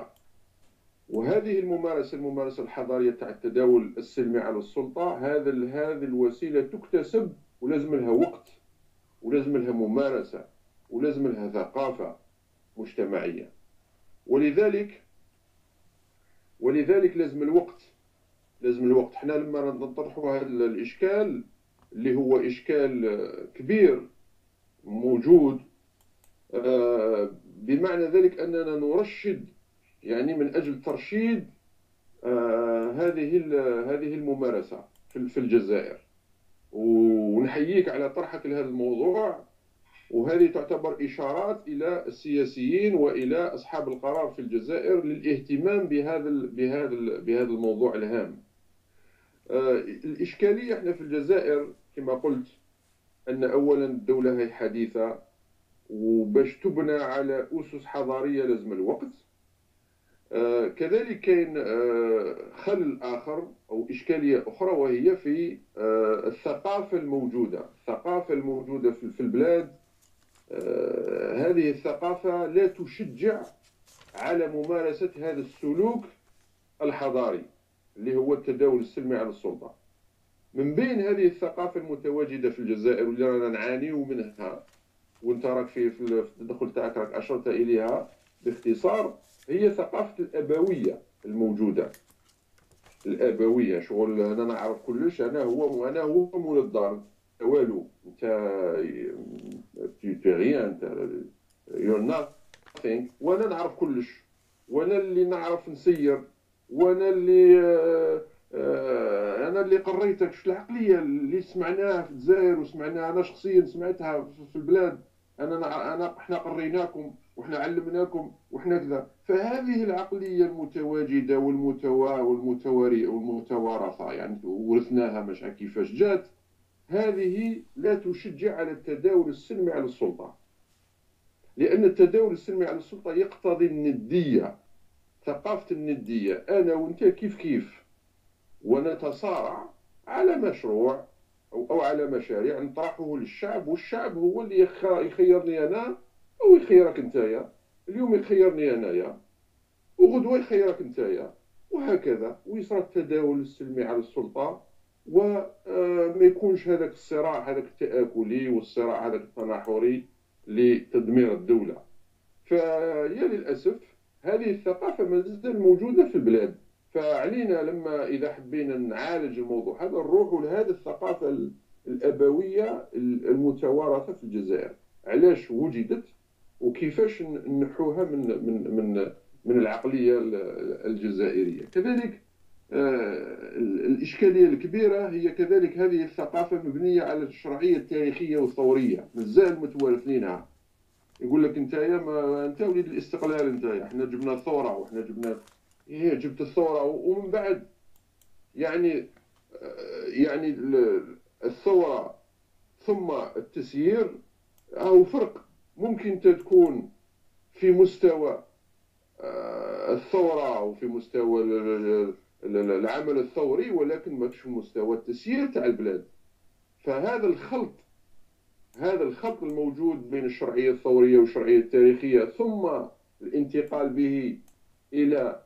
وهذه الممارسه الممارسه الحضاريه تاع التداول السلمي على السلطه، هذا هذه الوسيله تكتسب، ولازم لها وقت، ولازم لها ممارسه، ولازم لها ثقافه مجتمعيه. ولذلك ولذلك لازم الوقت لازم الوقت. احنا لما نطرحوا هذا الاشكال اللي هو اشكال كبير موجود، بمعنى ذلك اننا نرشد، يعني من اجل ترشيد هذه هذه الممارسه في الجزائر. ونحييك على طرحك لهذا الموضوع، وهذه تعتبر اشارات الى السياسيين والى اصحاب القرار في الجزائر للاهتمام بهذا بهذا بهذا الموضوع الهام. الاشكاليه احنا في الجزائر كما قلت ان اولا الدوله هي حديثه، وباش تبنى على اسس حضاريه لازم الوقت. آه كذلك كاين آه خلل آخر أو إشكالية أخرى، وهي في آه الثقافة الموجودة الثقافة الموجودة في, في البلاد. آه هذه الثقافة لا تشجع على ممارسة هذا السلوك الحضاري اللي هو التداول السلمي على السلطة. من بين هذه الثقافة المتواجدة في الجزائر واللي رانا نعانيو منها، وانت راك في في التدخل تاعك راك أشرت إليها باختصار، هي ثقافة الأبوية الموجودة. الأبوية شغل أنا نعرف كلش، أنا هو أنا هو مول الدار، والو أنت تي غيان، أنت يور nothing، وأنا نعرف كلش، وأنا اللي نعرف نسير، وأنا اللي أنا اللي قريتك. شو العقلية اللي سمعناها في الجزائر وسمعناها أنا شخصيا سمعتها في البلاد، أنا أنا إحنا قريناكم وإحنا علمناكم وإحنا كذا. فهذه العقلية المتواجدة والمتوا والمتواري والمتوارثة، يعني ورثناها مش كيفاش جات، هذه لا تشجع على التداول السلمي على السلطة، لأن التداول السلمي على السلطة يقتضي الندية، ثقافة الندية. أنا وأنت كيف كيف، ونتصارع على مشروع أو, أو على مشاريع نطرحه للشعب، والشعب هو اللي يخيرني أنا أو يخيرك أنتيا. اليوم يخيرني أنايا وغدوة يخيرك أنتيا، وهكذا، ويصير التداول السلمي على السلطة، وما يكونش هذاك الصراع هذاك التآكلي والصراع هذاك التناحري لتدمير الدولة. فيا للأسف هذه الثقافة ما زال موجودة في البلاد. فعلينا لما إذا حبينا نعالج الموضوع هذا نروحوا لهذه الثقافة الأبوية المتوارثة في الجزائر، علاش وجدت وكيفاش نحوها من من من من العقلية الجزائرية. كذلك الإشكالية الكبيرة هي كذلك هذه الثقافة مبنية على الشرعية التاريخية والثورية، مازال متوارثينها. يقول لك انت يا ما انت وليد الاستقلال، انت احنا جبنا الثورة واحنا جبنا ايه جبت الثورة، ومن بعد يعني يعني الثورة ثم التسيير أو فرق. ممكن تكون في مستوى الثورة أو في مستوى العمل الثوري، ولكن ما في مستوى التسيير تاع البلاد. فهذا الخلط هذا الخلط الموجود بين الشرعية الثورية والشرعية التاريخية، ثم الانتقال به إلى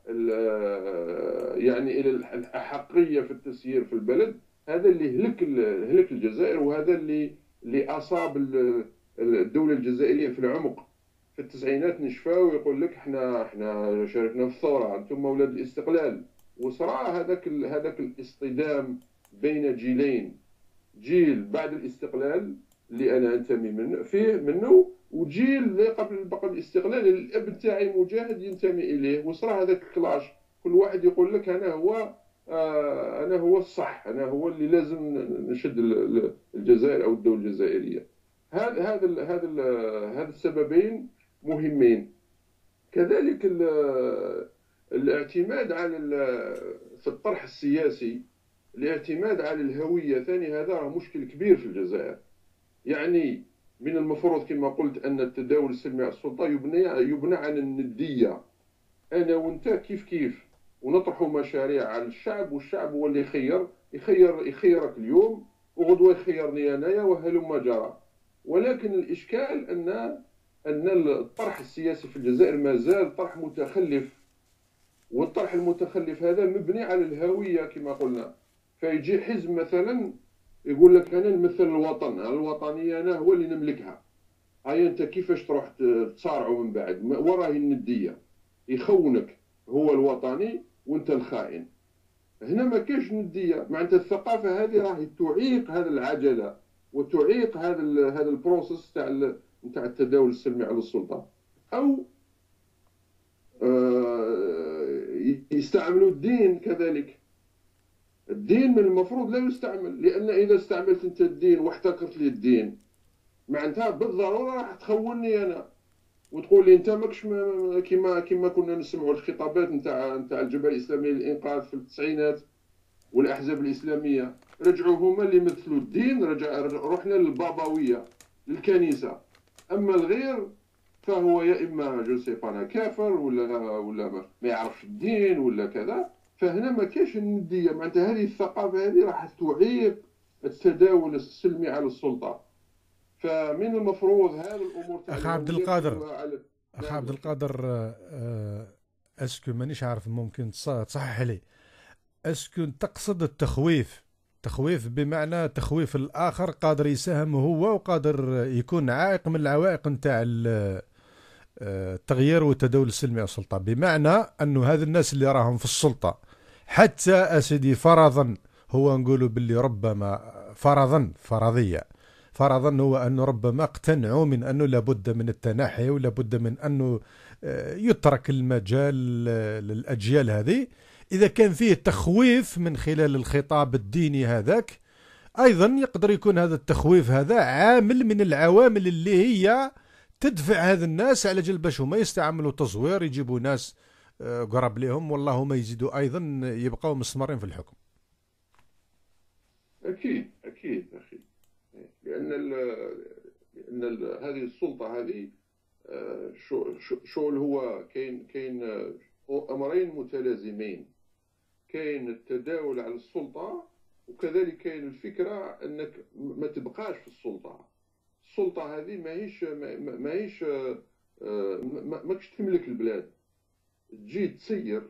يعني إلى الأحقية في التسيير في البلد، هذا اللي هلك هلك الجزائر، وهذا اللي اللي أصاب الدولة الجزائرية في العمق. في التسعينات نشفاو ويقول لك احنا احنا شاركنا في الثورة، انتم اولاد الاستقلال. وصراع هذاك هذاك الاصطدام بين جيلين، جيل بعد الاستقلال اللي انا انتمي منه فيه منه، وجيل اللي قبل قبل الاستقلال الاب تاعي مجاهد ينتمي اليه، وصرا هذاك الكلاش، كل واحد يقول لك انا هو آه انا هو الصح، انا هو اللي لازم نشد الجزائر او الدوله الجزائريه. هذا هذا هذا هذا السببين مهمين. كذلك الاعتماد على في الطرح السياسي، الاعتماد على الهويه ثاني، هذا راه مشكل كبير في الجزائر. يعني من المفروض كما قلت ان التداول السلمي على السلطه يبنى يبنى على النديه، انا وانت كيف كيف، ونطرحوا مشاريع على الشعب، والشعب هو اللي يخير يخير يخيرك اليوم وغدوه يخيرني انايا وهلم جرى. ولكن الاشكال ان ان الطرح السياسي في الجزائر ما زال طرح متخلف، والطرح المتخلف هذا مبني على الهويه كما قلنا. فيجي حزب مثلا يقول لك انا نمثل الوطن، الوطنيه انا هو اللي نملكها، هاي انت كيفاش تروح تصارعوا من بعد وراه النديه، يخونك هو الوطني وانت الخائن. هنا ما كاينش نديه، معناتها الثقافه هذه راهي تعيق هذا العجله وتعيق هذا هذا البروسيس تاع نتاع التداول السلمي على السلطه. او يستعملوا الدين كذلك. الدين من المفروض لا يستعمل، لان اذا استعملت انت الدين واحتكرت لي الدين معناتها بالضروره راح تخونني انا، وتقول لي انت ماكش كيما كيما كنا نسمعوا الخطابات نتاع نتاع الجبهه الاسلاميه للانقاذ في التسعينات والاحزاب الاسلاميه، رجعوا هما اللي يمثلوا الدين، رجع رحنا للبابويه للكنيسه. اما الغير فهو يا اما جوزيف انا كافر ولا ولا ما يعرفش الدين ولا كذا. فهنا ما كاينش النديه، معناتها هذه الثقافه هذه راح تعيق التداول السلمي على السلطه. فمن المفروض هذه الامور. اخ عبد القادر اخ عبد القادر اسكو مانيش عارف، ممكن تصحح لي، اسكو تقصد التخويف؟ تخويف بمعنى تخويف الاخر قادر يساهم هو وقادر يكون عائق من العوائق نتاع التغيير والتداول السلمي على السلطه، بمعنى انه هذا الناس اللي راهم في السلطه حتى اسيدي فرضا، هو نقولوا باللي ربما فرضا فرضيه فرضا هو انه ربما اقتنعوا من انه لابد من التنحي ولابد من انه يترك المجال للاجيال هذه. اذا كان فيه تخويف من خلال الخطاب الديني هذاك، ايضا يقدر يكون هذا التخويف هذا عامل من العوامل اللي هي تدفع هذا الناس على جل باش هما يستعملوا تزوير، يجيبوا ناس قرب لهم والله ما يزيدوا ايضا يبقوا مستمرين في الحكم. اكيد اكيد اخي، لان ال لان ال هذه السلطه هذه شو شو هو كاين كاين امرين متلازمين، كاين التداول على السلطه وكذلك كاين الفكره انك ما تبقاش في السلطه. السلطه هذه ماهيش ماهيش ماكش تملك البلاد، تجي تسير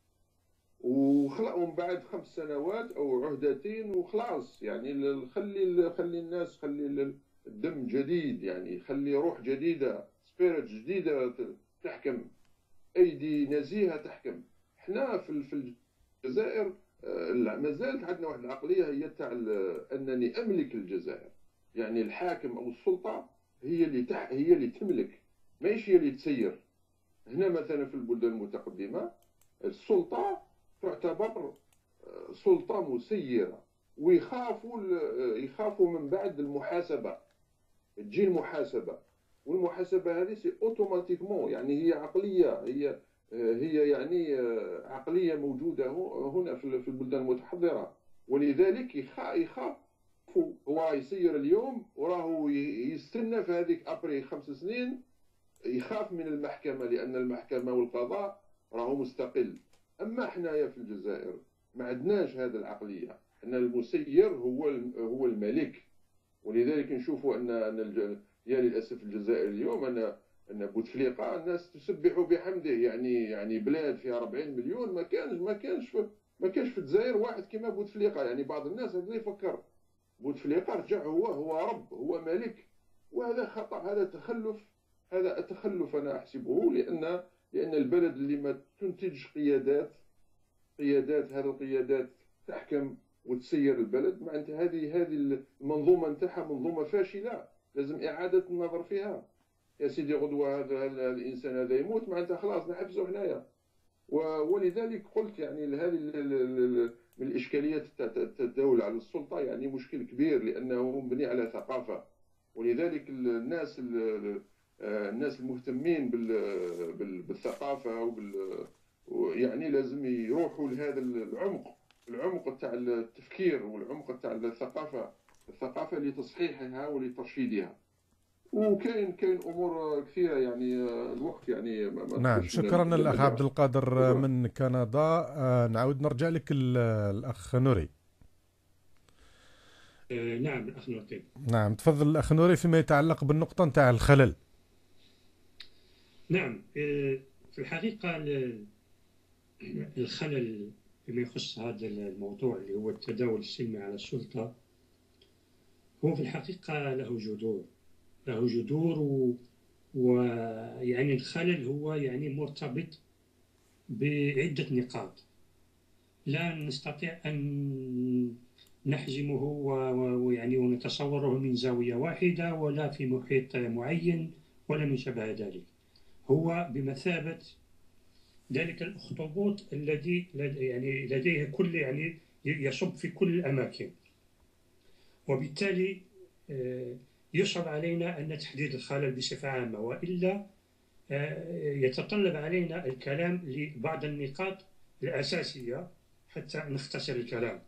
وخلق من بعد خمس سنوات او عهدتين وخلاص. يعني خلي خلي الناس، خلي الدم جديد، يعني خلي روح جديده، سبيريت جديده تحكم، ايدي نزيهه تحكم. احنا في في الجزائر ما زالت عندنا واحد العقليه هي تاع انني املك الجزائر، يعني الحاكم او السلطه هي اللي تح هي اللي تملك، ماهيش هي اللي تسير. هنا مثلا في البلدان المتقدمه السلطه تعتبر سلطه مسيره، ويخافوا يخافوا من بعد المحاسبه، تجي المحاسبه، والمحاسبه هذه سي اوتوماتيكمون، يعني هي عقليه، هي هي يعني عقليه موجوده هنا في البلدان المتحضره. ولذلك يخاف، هو يسير اليوم وراه يستنى في هذيك ابري خمس سنين، يخاف من المحكمه لان المحكمه والقضاء راهو مستقل. اما حنايا في الجزائر ما عندناش هذه العقليه، حنا المسير هو هو الملك. ولذلك نشوفوا ان ان يا للاسف الجزائر اليوم ان ان بوتفليقه الناس تسبح بحمده، يعني يعني بلاد فيها أربعين مليون ما كانش ما كانش ما كانش في الجزائر واحد كما بوتفليقه. يعني بعض الناس هكذا يفكر بوتفليقه رجع هو هو رب، هو ملك، وهذا خطا، هذا تخلف، هذا التخلف انا احسبه، لان لان البلد اللي ما تنتج قيادات قيادات هذه القيادات تحكم وتسير البلد، معناتها هذه هذه المنظومه نتاعها منظومه فاشله، لازم اعاده النظر فيها. يا سيدي غدوه هذا الانسان هذا يموت، معناتها خلاص نحبسوا هنايا. ولذلك قلت يعني هذه من الاشكاليات تاع التداول على السلطه يعني مشكل كبير، لانه مبني على ثقافه. ولذلك الناس الناس المهتمين بالثقافه وبال يعني لازم يروحوا لهذا العمق العمق تاع التفكير والعمق تاع الثقافه الثقافه لتصحيحها ولترشيدها. وكاين كاين امور كثيره يعني الوقت يعني ما نعم. شكرا الاخ عبد القادر من كندا. آه نعود نرجع لك الاخ نوري. آه نعم الاخ نوري. نعم تفضل الاخ نوري فيما يتعلق بالنقطه نتاع الخلل. نعم آه في الحقيقه الخلل فيما يخص هذا الموضوع اللي هو التداول السلمي على السلطه هو في الحقيقه له جذور له جذور و... ويعني الخلل هو يعني مرتبط بعدة نقاط لا نستطيع أن نحجمه ويعني ونتصوره من زاوية واحدة ولا في محيط معين ولا من شبه ذلك. هو بمثابة ذلك الأخطبوط الذي يعني لديه كل يعني يصب في كل الأماكن، وبالتالي يصعب علينا أن تحديد الخلل بصفة عامة، وإلا يتطلب علينا الكلام لبعض النقاط الأساسية حتى نختصر الكلام.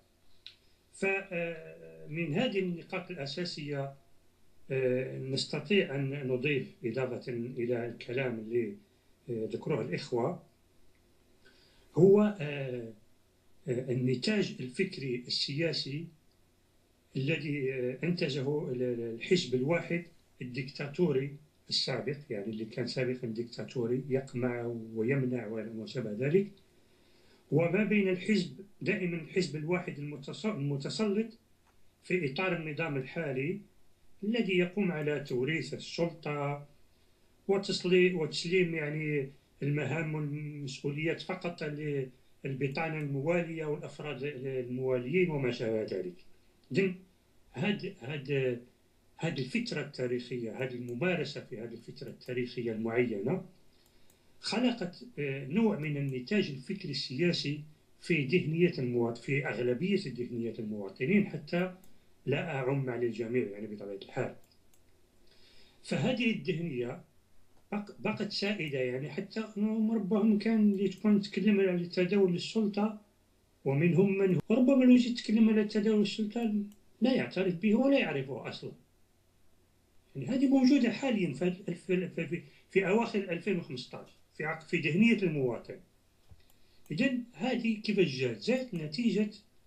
فمن هذه النقاط الأساسية نستطيع أن نضيف إضافة إلى الكلام اللي ذكروه الإخوة هو النتاج الفكري السياسي الذي أنتجه الحزب الواحد الدكتاتوري السابق، يعني اللي كان سابقا دكتاتوري يقمع ويمنع وما شابه ذلك، وما بين الحزب دائما الحزب الواحد المتسلط في إطار النظام الحالي الذي يقوم على توريث السلطة وتسليم يعني المهام والمسؤوليات فقط للبطانة الموالية والأفراد المواليين وما شابه ذلك. إذن هذه هذه هذه الفترة التاريخية، هذه الممارسة في هذه الفترة التاريخية المعينة خلقت نوع من النتاج الفكري السياسي في ذهنية المواطن، في أغلبية ذهنية المواطنين، حتى لا أعم على الجميع يعني بطبيعة الحال. فهذه الذهنية بقت سائدة، يعني حتى ربما كان اللي تكون تتكلم على التداول للسلطة ومنهم من ربما لو جيت تتكلم على التداول للسلطة لا يعترف به ولا يعرفه أصلا. يعني هذه موجودة حاليا في, في, في أواخر ألفين وخمسة عشر في في ذهنية المواطن. إذن هذه كيف جات؟ جات نتيجة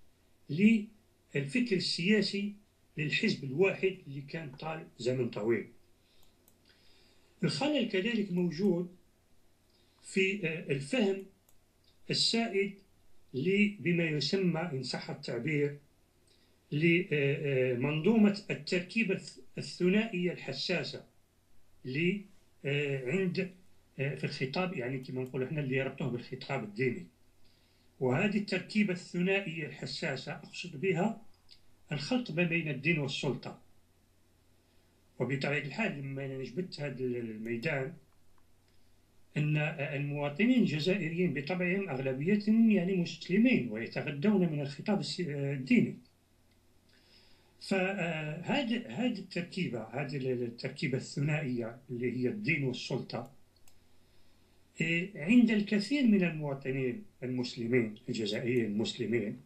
للفكر السياسي للحزب الواحد اللي كان طال زمن طويل. الخلل كذلك موجود في الفهم السائد بما يسمى إن صح التعبير لمنظومة التركيبة الثنائية الحساسة اللي عند في الخطاب، يعني كما نقول احنا اللي يربطوه بالخطاب الديني. وهذه التركيبة الثنائية الحساسة أقصد بها الخلط ما بين الدين والسلطة. وبطبيعة الحال لما نجبت هذا الميدان أن المواطنين الجزائريين بطبعهم أغلبيتهم يعني مسلمين ويتغذون من الخطاب الديني. فهذه هذه التركيبة هذه التركيبة الثنائية اللي هي الدين والسلطة عند الكثير من المواطنين المسلمين الجزائريين المسلمين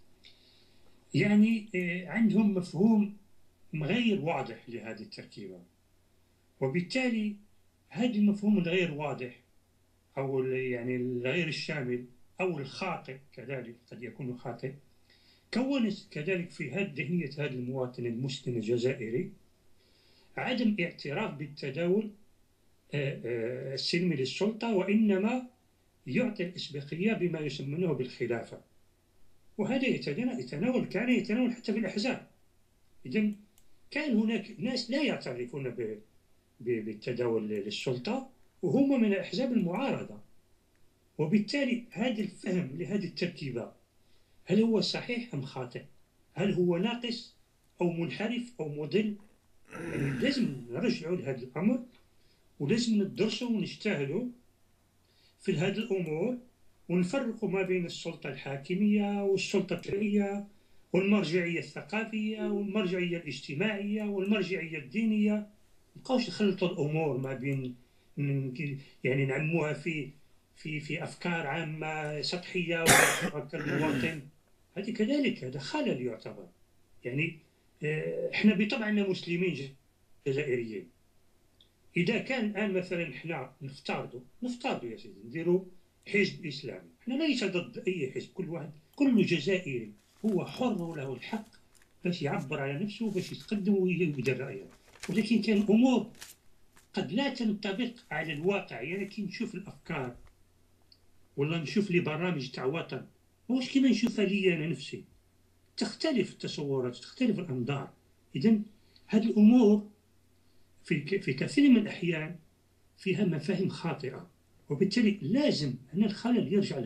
يعني عندهم مفهوم غير واضح لهذه التركيبة، وبالتالي هذا المفهوم الغير واضح أو يعني الغير الشامل أو الخاطئ كذلك قد يكون خاطئ كونت كذلك في هذه ذهنية هذا المواطن المسلم الجزائري عدم اعتراف بالتداول السلمي للسلطة، وإنما يعطي الإسبقية بما يسمونه بالخلافة. وهذا يتناول كان يتناول حتى في الأحزاب. إذن كان هناك ناس لا يعترفون بالتداول للسلطة وهم من الأحزاب المعارضة، وبالتالي هذا الفهم لهذه التركيبة هل هو صحيح أم خاطئ؟ هل هو ناقص أو منحرف أو مضل؟ يعني لازم نرجعوا لهذا الأمر، ولازم ندرسوا ونجتهدوا في هذه الأمور، ونفرقوا ما بين السلطة الحاكمية والسلطة التشريعية والمرجعية الثقافية والمرجعية الاجتماعية والمرجعية الدينية. مبقاوش نخلطوا الأمور ما بين يعني نعموها في في في أفكار عامة سطحية وأفكار المواطن. هذه كذلك هذا خلل يعتبر. يعني احنا بطبعنا مسلمين جزائريين. إذا كان الآن مثلا احنا نفترضوا نفترضوا يا سيدي نديروا حزب إسلامي، احنا ليس ضد أي حزب، كل واحد كل جزائري هو حر وله الحق باش يعبر على نفسه باش يتقدم ويبدأ رأيه، ولكن كان أمور قد لا تنطبق على الواقع. يعني كي نشوف الأفكار ولا نشوف لي برامج تاع وطن ماهوش كيما نشوفها لي أنا نفسي، تختلف التصورات تختلف الأنظار. إذن هذه الأمور في في كثير من الأحيان فيها مفاهيم خاطئة، وبالتالي لازم أن الخلل يرجع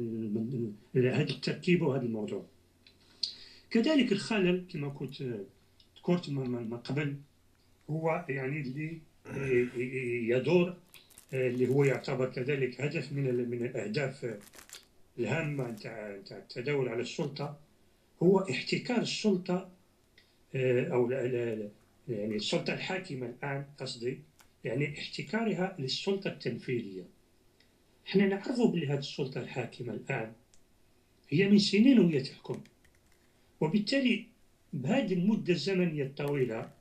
لهذا التركيب وهذا الموضوع. كذلك الخلل كما كنت ذكرت من قبل هو يعني اللي يدور، اللي هو يعتبر كذلك هدف من من الأهداف الهامة تاع التداول على السلطة، هو احتكار السلطة أو لا لا يعني السلطة الحاكمة الآن قصدي، يعني احتكارها للسلطة التنفيذية. احنا نعرفوا بلي هذه السلطة الحاكمة الآن هي من سنين وهي تحكم، وبالتالي بهذه المدة الزمنية الطويلة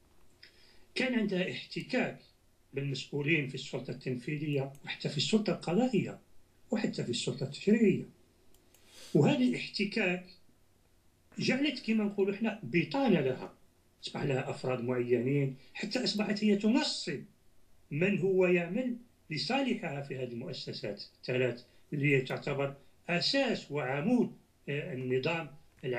كان عندها احتكاك بالمسؤولين في السلطة التنفيذية وحتى في السلطة القضائية وحتى في السلطة التشريعية. وهذا الاحتكاك جعلت كما نقولوا احنا بطانة لها، أصبح لها أفراد معينين، حتى أصبحت هي تنصب من هو يعمل لصالحها في هذه المؤسسات الثلاث اللي هي تعتبر أساس وعمود النظام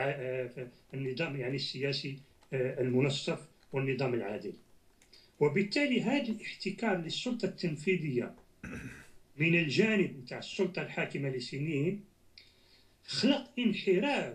النظام يعني السياسي المنصف والنظام العادل. وبالتالي هذا الاحتكار للسلطة التنفيذية من الجانب نتاع السلطة الحاكمة لسنين خلق انحراف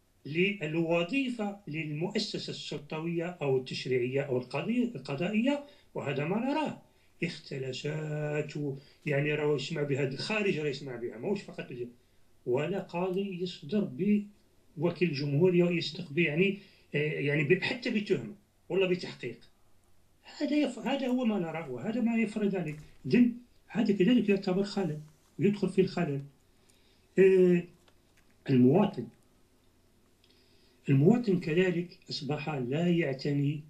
للوظيفة للمؤسسة السلطوية أو التشريعية أو القضائية، وهذا ما نراه اختلاسات. يعني راه يسمع بها الخارج، راه يسمع بها ماهوش فقط، ولا قاضي يصدر بوكيل جمهوري ويصدق به يعني يعني حتى بتهمة ولا بتحقيق. هذا يف... هذا هو ما نراه وهذا ما يفرض عليه. إذن هذا كذلك يعتبر خلل ويدخل في الخلل. آه المواطن المواطن كذلك أصبح لا يعتني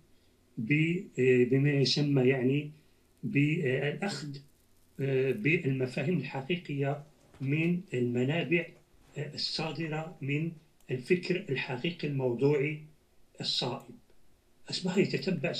بما يسمى يعني بالأخذ بالمفاهيم الحقيقية من المنابع الصادرة من الفكر الحقيقي الموضوعي الصائب. أصبح يتتبع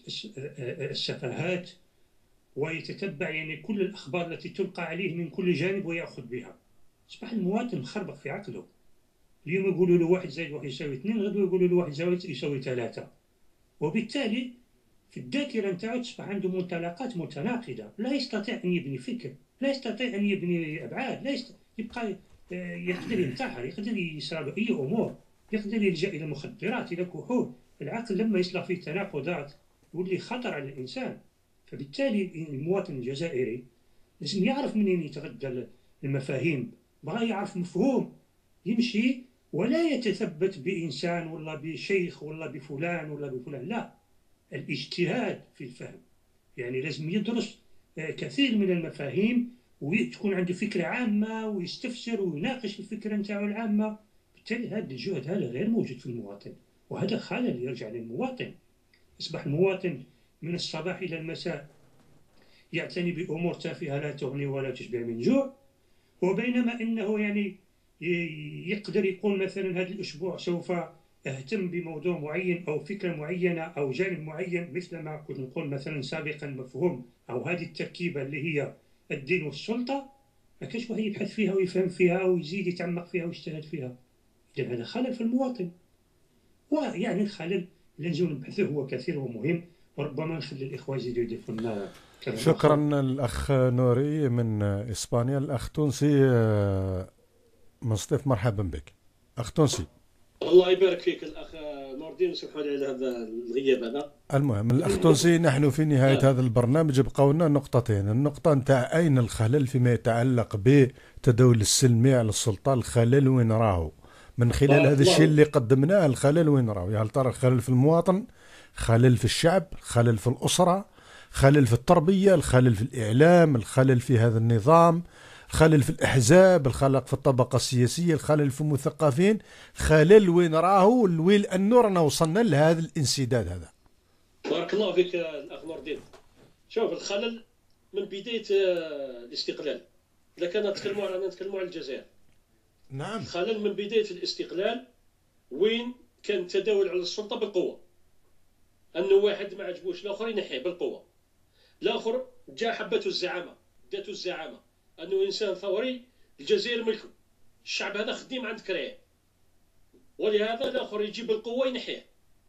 السفاهات ويتتبع يعني كل الأخبار التي تلقى عليه من كل جانب ويأخذ بها. أصبح المواطن مخربق في عقله. اليوم يقولوا له واحد زائد واحد يساوي اثنين، غدوة يقولوا له واحد زائد يساوي ثلاثة، وبالتالي في الذاكرة نتاعو تصبح عنده منطلقات متناقضة، لا يستطيع أن يبني فكر، لا يستطيع أن يبني أبعاد، لا يست... يبقى يقدر ينتحر، يقدر يصير أي أمور، يقدر يلجأ إلى المخدرات إلى كحول. العقل لما يصلح فيه تناقضات يولي خطر على الإنسان. فبالتالي المواطن الجزائري لازم يعرف منين يتغذى المفاهيم، بغى يعرف مفهوم يمشي ولا يتثبت بإنسان ولا بشيخ ولا بفلان ولا بفلان، لا، الاجتهاد في الفهم. يعني لازم يدرس كثير من المفاهيم وتكون عنده فكرة عامة ويستفسر ويناقش الفكرة نتاعو العامة. بالتالي هذا الجهد هذا غير موجود في المواطن، وهذا خلل يرجع للمواطن. أصبح المواطن من الصباح إلى المساء يعتني بأمور تافهة لا تغني ولا تشبع من جوع، وبينما إنه يعني يقدر يقول مثلا هذا الأسبوع سوف أهتم بموضوع معين أو فكرة معينة أو جانب معين، مثل ما كنت نقول مثلا سابقا مفهوم أو هذه التركيبة اللي هي الدين والسلطة، ما كانش واحد يبحث فيها ويفهم فيها ويزيد يتعمق فيها ويجتهد فيها. إذن هذا خلل في المواطن، ويعني الخلل اللي نجيو نبحثه هو كثير ومهم، وربما نخلي الإخوة يزيدوا يضيفوا لنا. شكرا الأخ نوري من إسبانيا. الأخ تونسي مصطفى، مرحبا بك أخ تونسي. الله يبارك فيك الاخ نور الدين، وسمحوا لي على هذا الغياب هذا. المهم الاخ تونسي، نحن في نهايه آه. هذا البرنامج بقوا لنا نقطتين. النقطه نتاع اين الخلل فيما يتعلق بتداول السلمي على السلطه، الخلل وين راهو من خلال هذا الشيء اللي قدمناه. الخلل وين راهو؟ هل ترى الخلل في المواطن، خلل في الشعب، خلل في الاسره، خلل في التربيه، الخلل في الاعلام، الخلل في هذا النظام، الخلل في الأحزاب، الخلل في الطبقة السياسية، الخلل في المثقفين. خلل وين راهو؟ الويل أنه رانا وصلنا لهذا الانسداد هذا. بارك الله فيك الأخ نور الدين. شوف الخلل من بداية الاستقلال، إذا كنا نتكلموا على نتكلموا على الجزائر. نعم. الخلل من بداية الاستقلال وين كان التداول على السلطة بالقوة، أنه واحد ما عجبوش الآخر ينحيه بالقوة، الآخر جا حبته الزعامة، داتو الزعامة، أنه إنسان ثوري، الجزائر ملكه، الشعب هذا خديم عند كريه، ولهذا الآخر يجيب القوة ينحيه.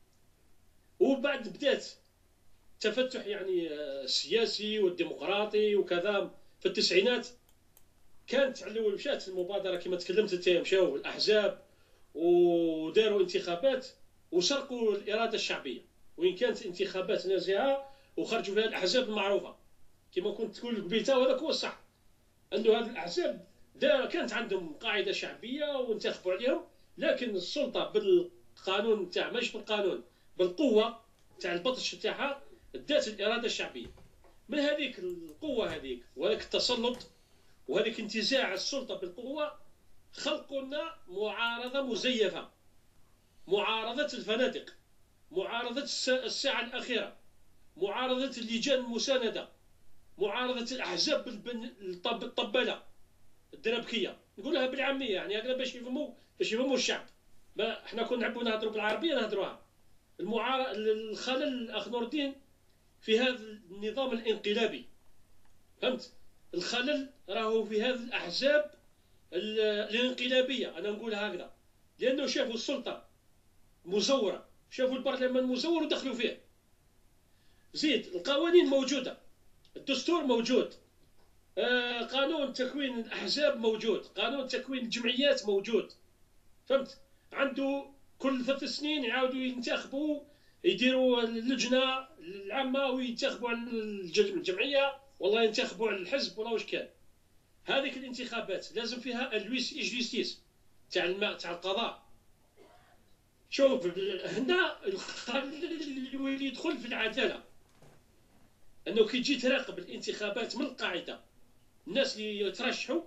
وبعد بدات تفتح يعني السياسي والديمقراطي وكذا في التسعينات. كانت على الأول مشات المبادرة كما تكلمت أنت، مشاو الأحزاب وداروا انتخابات وسرقوا الإرادة الشعبية، وإن كانت انتخابات نزيهة وخرجوا فيها الأحزاب المعروفة كما كنت تقول قبيلتها، وهذاك هو الصح، أنه هذه الأحزاب كانت عندهم قاعدة شعبية وانتخبوا عليهم، لكن السلطة بالقانون تاع مش بالقانون بالقوة تاع البطش تاعها ادات الإرادة الشعبية. من هذيك القوة هذيك وهذاك التسلط وهذيك انتزاع السلطة بالقوة خلقوا لنا معارضة مزيفة، معارضة الفنادق، معارضة الساعة الأخيرة، معارضة اللجان المساندة، معارضة الأحزاب الطبالة الدرابكية، نقولها بالعامية يعني هكذا باش يفهموا باش يفهموا الشعب. ما احنا كنا نحبوا نهضروا بالعربية نهضروها. المعار... الخلل الأخ نور الدين في هذا النظام الانقلابي، فهمت؟ الخلل راهو في هذه الأحزاب الانقلابية، أنا نقولها هكذا، لأنه شافوا السلطة مزورة، شافوا البرلمان مزور ودخلوا فيه. زيد القوانين موجودة، الدستور موجود، آه قانون تكوين الأحزاب موجود، قانون تكوين الجمعيات موجود، فهمت؟ عنده كل ثلاث سنين يعاودوا ينتخبوا، يديروا اللجنة العامة وينتخبوا على الجمعية، والله ينتخبوا على الحزب ولا واش كان. هذيك الانتخابات لازم فيها اللويس جوستيس تاع الماء تاع القضاء. شوف هنا الخلل يدخل في العدالة، انه كي تجي تراقب الانتخابات من القاعده، الناس اللي يترشحوا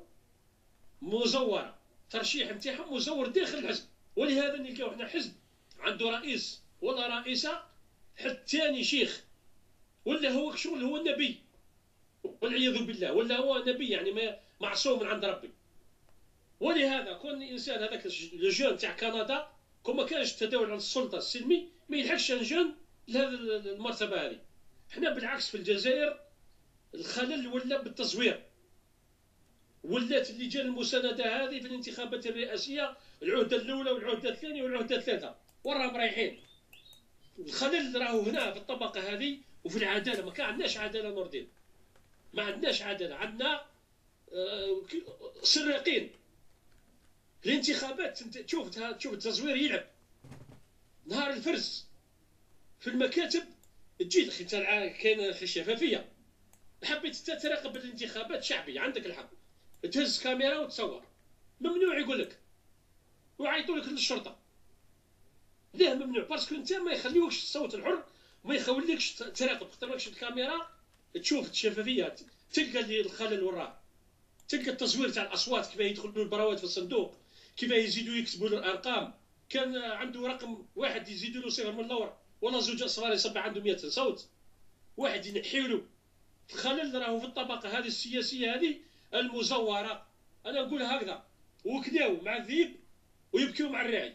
مزوره، ترشيح نتاعهم مزور داخل الحزب، ولهذا نلقاو احنا حزب عنده رئيس ولا رئيسه حتى شيخ، ولا هو شغل هو النبي والعياذ بالله، ولا هو نبي يعني ما معصوم من عند ربي. ولهذا كون الانسان هذاك الجون تاع كندا كون ما كانش تداول على السلطه السلمي ما يلحقش الجون لهذه المرتبه هذه. احنا بالعكس في الجزائر الخلل ولا بالتزوير، ولات اللجان المسانده هذه في الانتخابات الرئاسيه العهده الاولى والعهده الثانيه والعهده الثالثه وراهم رايحين. الخلل راهو هنا في الطبقه هذه وفي العداله. ما كان عندناش عداله نور الدين، ما عندناش عداله، عندنا آه سراقين. الانتخابات تشوف تشوف التزوير يلعب نهار الفرز في المكاتب، تجي اخي كاين الشفافيه، حبيت تراقب الانتخابات شعبي عندك الحق، تهز كاميرا وتصور، ممنوع يقول لك ويعيطوا لك للشرطه. ليه ممنوع؟ باسكو انت ما يخليوكش الصوت الحر وما يخليكش تراقب، خاطر ماكش الكاميرا تشوف الشفافيه، تلقى اللي الخلل وراه، تلقى التزوير تاع الاصوات كيف يدخلوا البراوات في الصندوق، كيف يزيدوا يكتبوا له الارقام، كان عنده رقم واحد يزيدوا له صفر من اللور ولا زوج اصفار يصبح عنده مئة صوت، واحد ينحيوا له. الخلل راهو في الطبقه هذه السياسيه هذه المزوره، انا نقول هكذا، وكداو مع الذيب ويبكيو مع الراعي.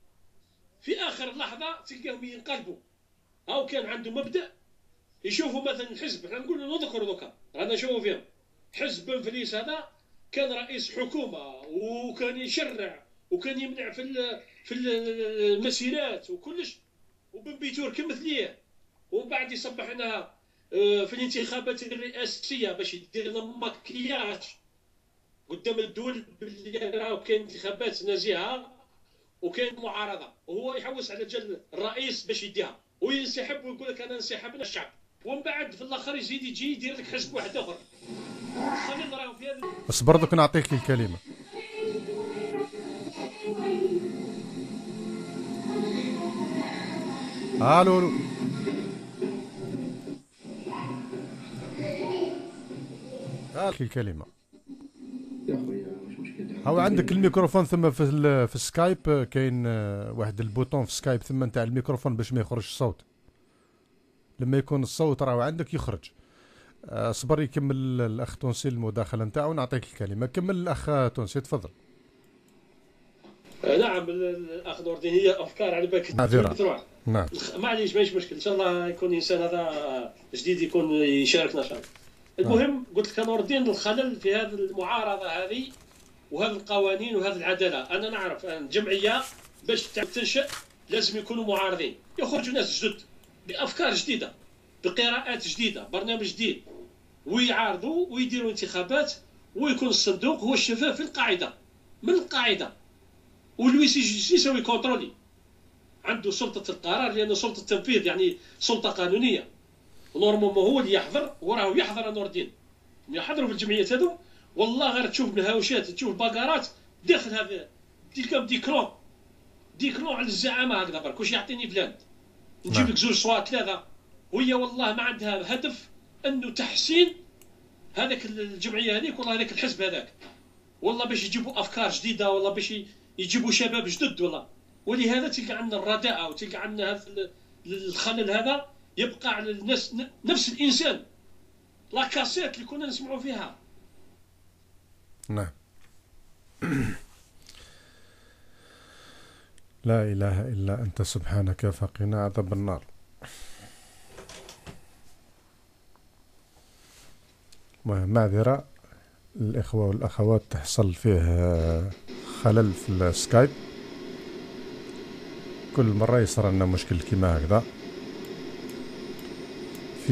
في اخر لحظه تلقاهم ينقلبوا، هاو كان عنده مبدا، يشوفوا مثلا الحزب، احنا نقول نذكر دوكا رانا نشوفوا فيهم حزب بن فليس هذا كان رئيس حكومه وكان يشرع وكان يمنع في في المسيرات وكلش، وبن بيتور كمثليه، ومن بعد يصبح لنا في الانتخابات الرئاسيه باش يدير لنا ماكياج قدام الدول باللي راهو كاين انتخابات نزيهه وكاين معارضه وهو يحوس على جل الرئيس باش يديها وينسحب ويقول لك انا انسحب من الشعب، ومن بعد في الاخر يزيد يجي يدير لك حزب واحد اخر. خلينا نراو في هذا. بس برضك نعطيك الكلمه. الو الو هاك الكلمه يا خويا مش مشكل. هو عندك الميكروفون ثم في في السكايب كاين واحد البوطون في السكايب ثم نتاع الميكروفون باش ما يخرجش الصوت. لما يكون الصوت راهو عندك يخرج. اصبر يكمل الاخ تونسي المداخله نتاعو ونعطيك الكلمه. كمل الاخ تونسي تفضل. نعم الاخ نور الدين هي افكار على بالك معذره. نعم معليش ماشي مشكل، ان شاء الله يكون انسان هذا جديد يكون يشاركنا ان شاء الله. المهم قلت لك نور الدين الخلل في هذه المعارضه هذه وهذه القوانين وهذه العداله. انا نعرف ان الجمعيه باش تنشا لازم يكونوا معارضين، يخرجوا ناس جدد بافكار جديده بقراءات جديده برنامج جديد ويعارضوا ويديروا انتخابات ويكون الصندوق هو الشفاف في القاعده من القاعده، والويسي يسوي كونترولي عنده سلطه القرار لانه سلطه التنفيذ يعني سلطه قانونيه. نورمالمون هو اللي يحضر وراه يحضر نور الدين يحضروا في الجمعيات هذو. والله غير تشوف الهاوشات تشوف باكارات داخل هذا تلقاهم ديكلون ديكلون على الزعامه هكذا برك واش يعطيني بلاد نجيب لك زوج صوات ثلاثه وهي والله ما عندها هدف انه تحسين هذاك الجمعيه هذيك والله هذاك الحزب هذاك والله باش يجيبوا افكار جديده والله باش يجيبوا شباب جدد والله. ولهذا تلقى عندنا الرداءه وتلقى عندنا هذا الخلل هذا يبقى على الناس نفس الانسان لا كاسيت اللي كنا نسمعوا فيها. نعم لا اله الا انت سبحانك فقنا عذاب النار. المهم معذره الاخوه والاخوات تحصل فيه خلل في السكايب كل مره يصير لنا مشكل كيما هكذا. في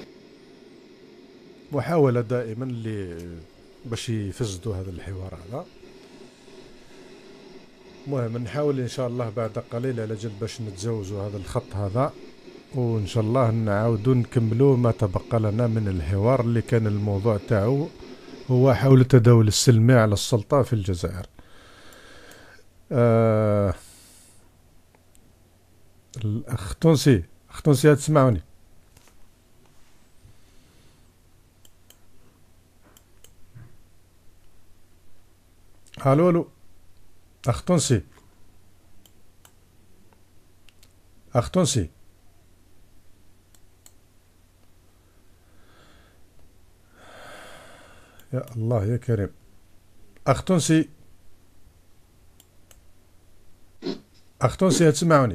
محاوله دائما اللي باش يفسدوا هذا الحوار هذا. المهم نحاول ان شاء الله بعد قليل على جل باش نتجاوزوا هذا الخط هذا وان شاء الله نعاودوا نكملوا ما تبقى لنا من الحوار اللي كان الموضوع تاعو هو حول التداول السلمي على السلطة في الجزائر. آه الأخ تونسي أخ تونسي تسمعوني؟ الو الو أخ تونسي أخ تونسي يا الله يا كريم أخ تونسي أخ تونسي تسمعوني؟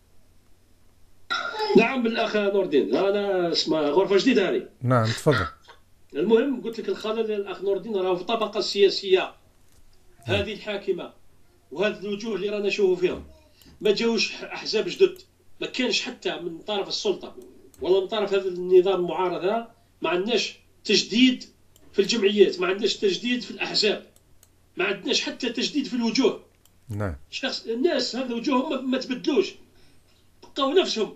نعم بالأخ نور الدين أنا اسمها غرفة جديدة هذه. نعم تفضل. المهم قلت لك الخلل الأخ نور الدين راهو في الطبقة السياسية هذه الحاكمة وهذه الوجوه اللي رانا نشوفوا فيهم ما جاوش أحزاب جدد ما كانش حتى من طرف السلطة ولا من طرف هذا النظام المعارض هذا. ما عندناش تجديد في الجمعيات ما عندناش تجديد في الأحزاب ما عندناش حتى تجديد في الوجوه. نعم شخص الناس هذا وجوههم ما تبدلوش بقاو نفسهم.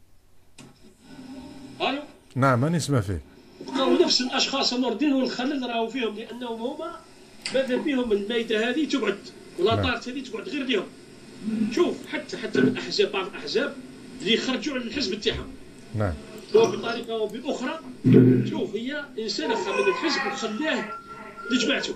الو نعم أنا نسمع فيه. بقاو نفس الاشخاص نور الدين والخلل راهو فيهم لانهم هما ماذا بهم الميته هذه تقعد ولا طارت هذه تقعد غير ليهم. شوف حتى حتى من الاحزاب بعض الاحزاب اللي يخرجوا على الحزب تاعهم. نعم بطريقه او باخرى شوف هي انسلخ من الحزب وخلاه لجماعته.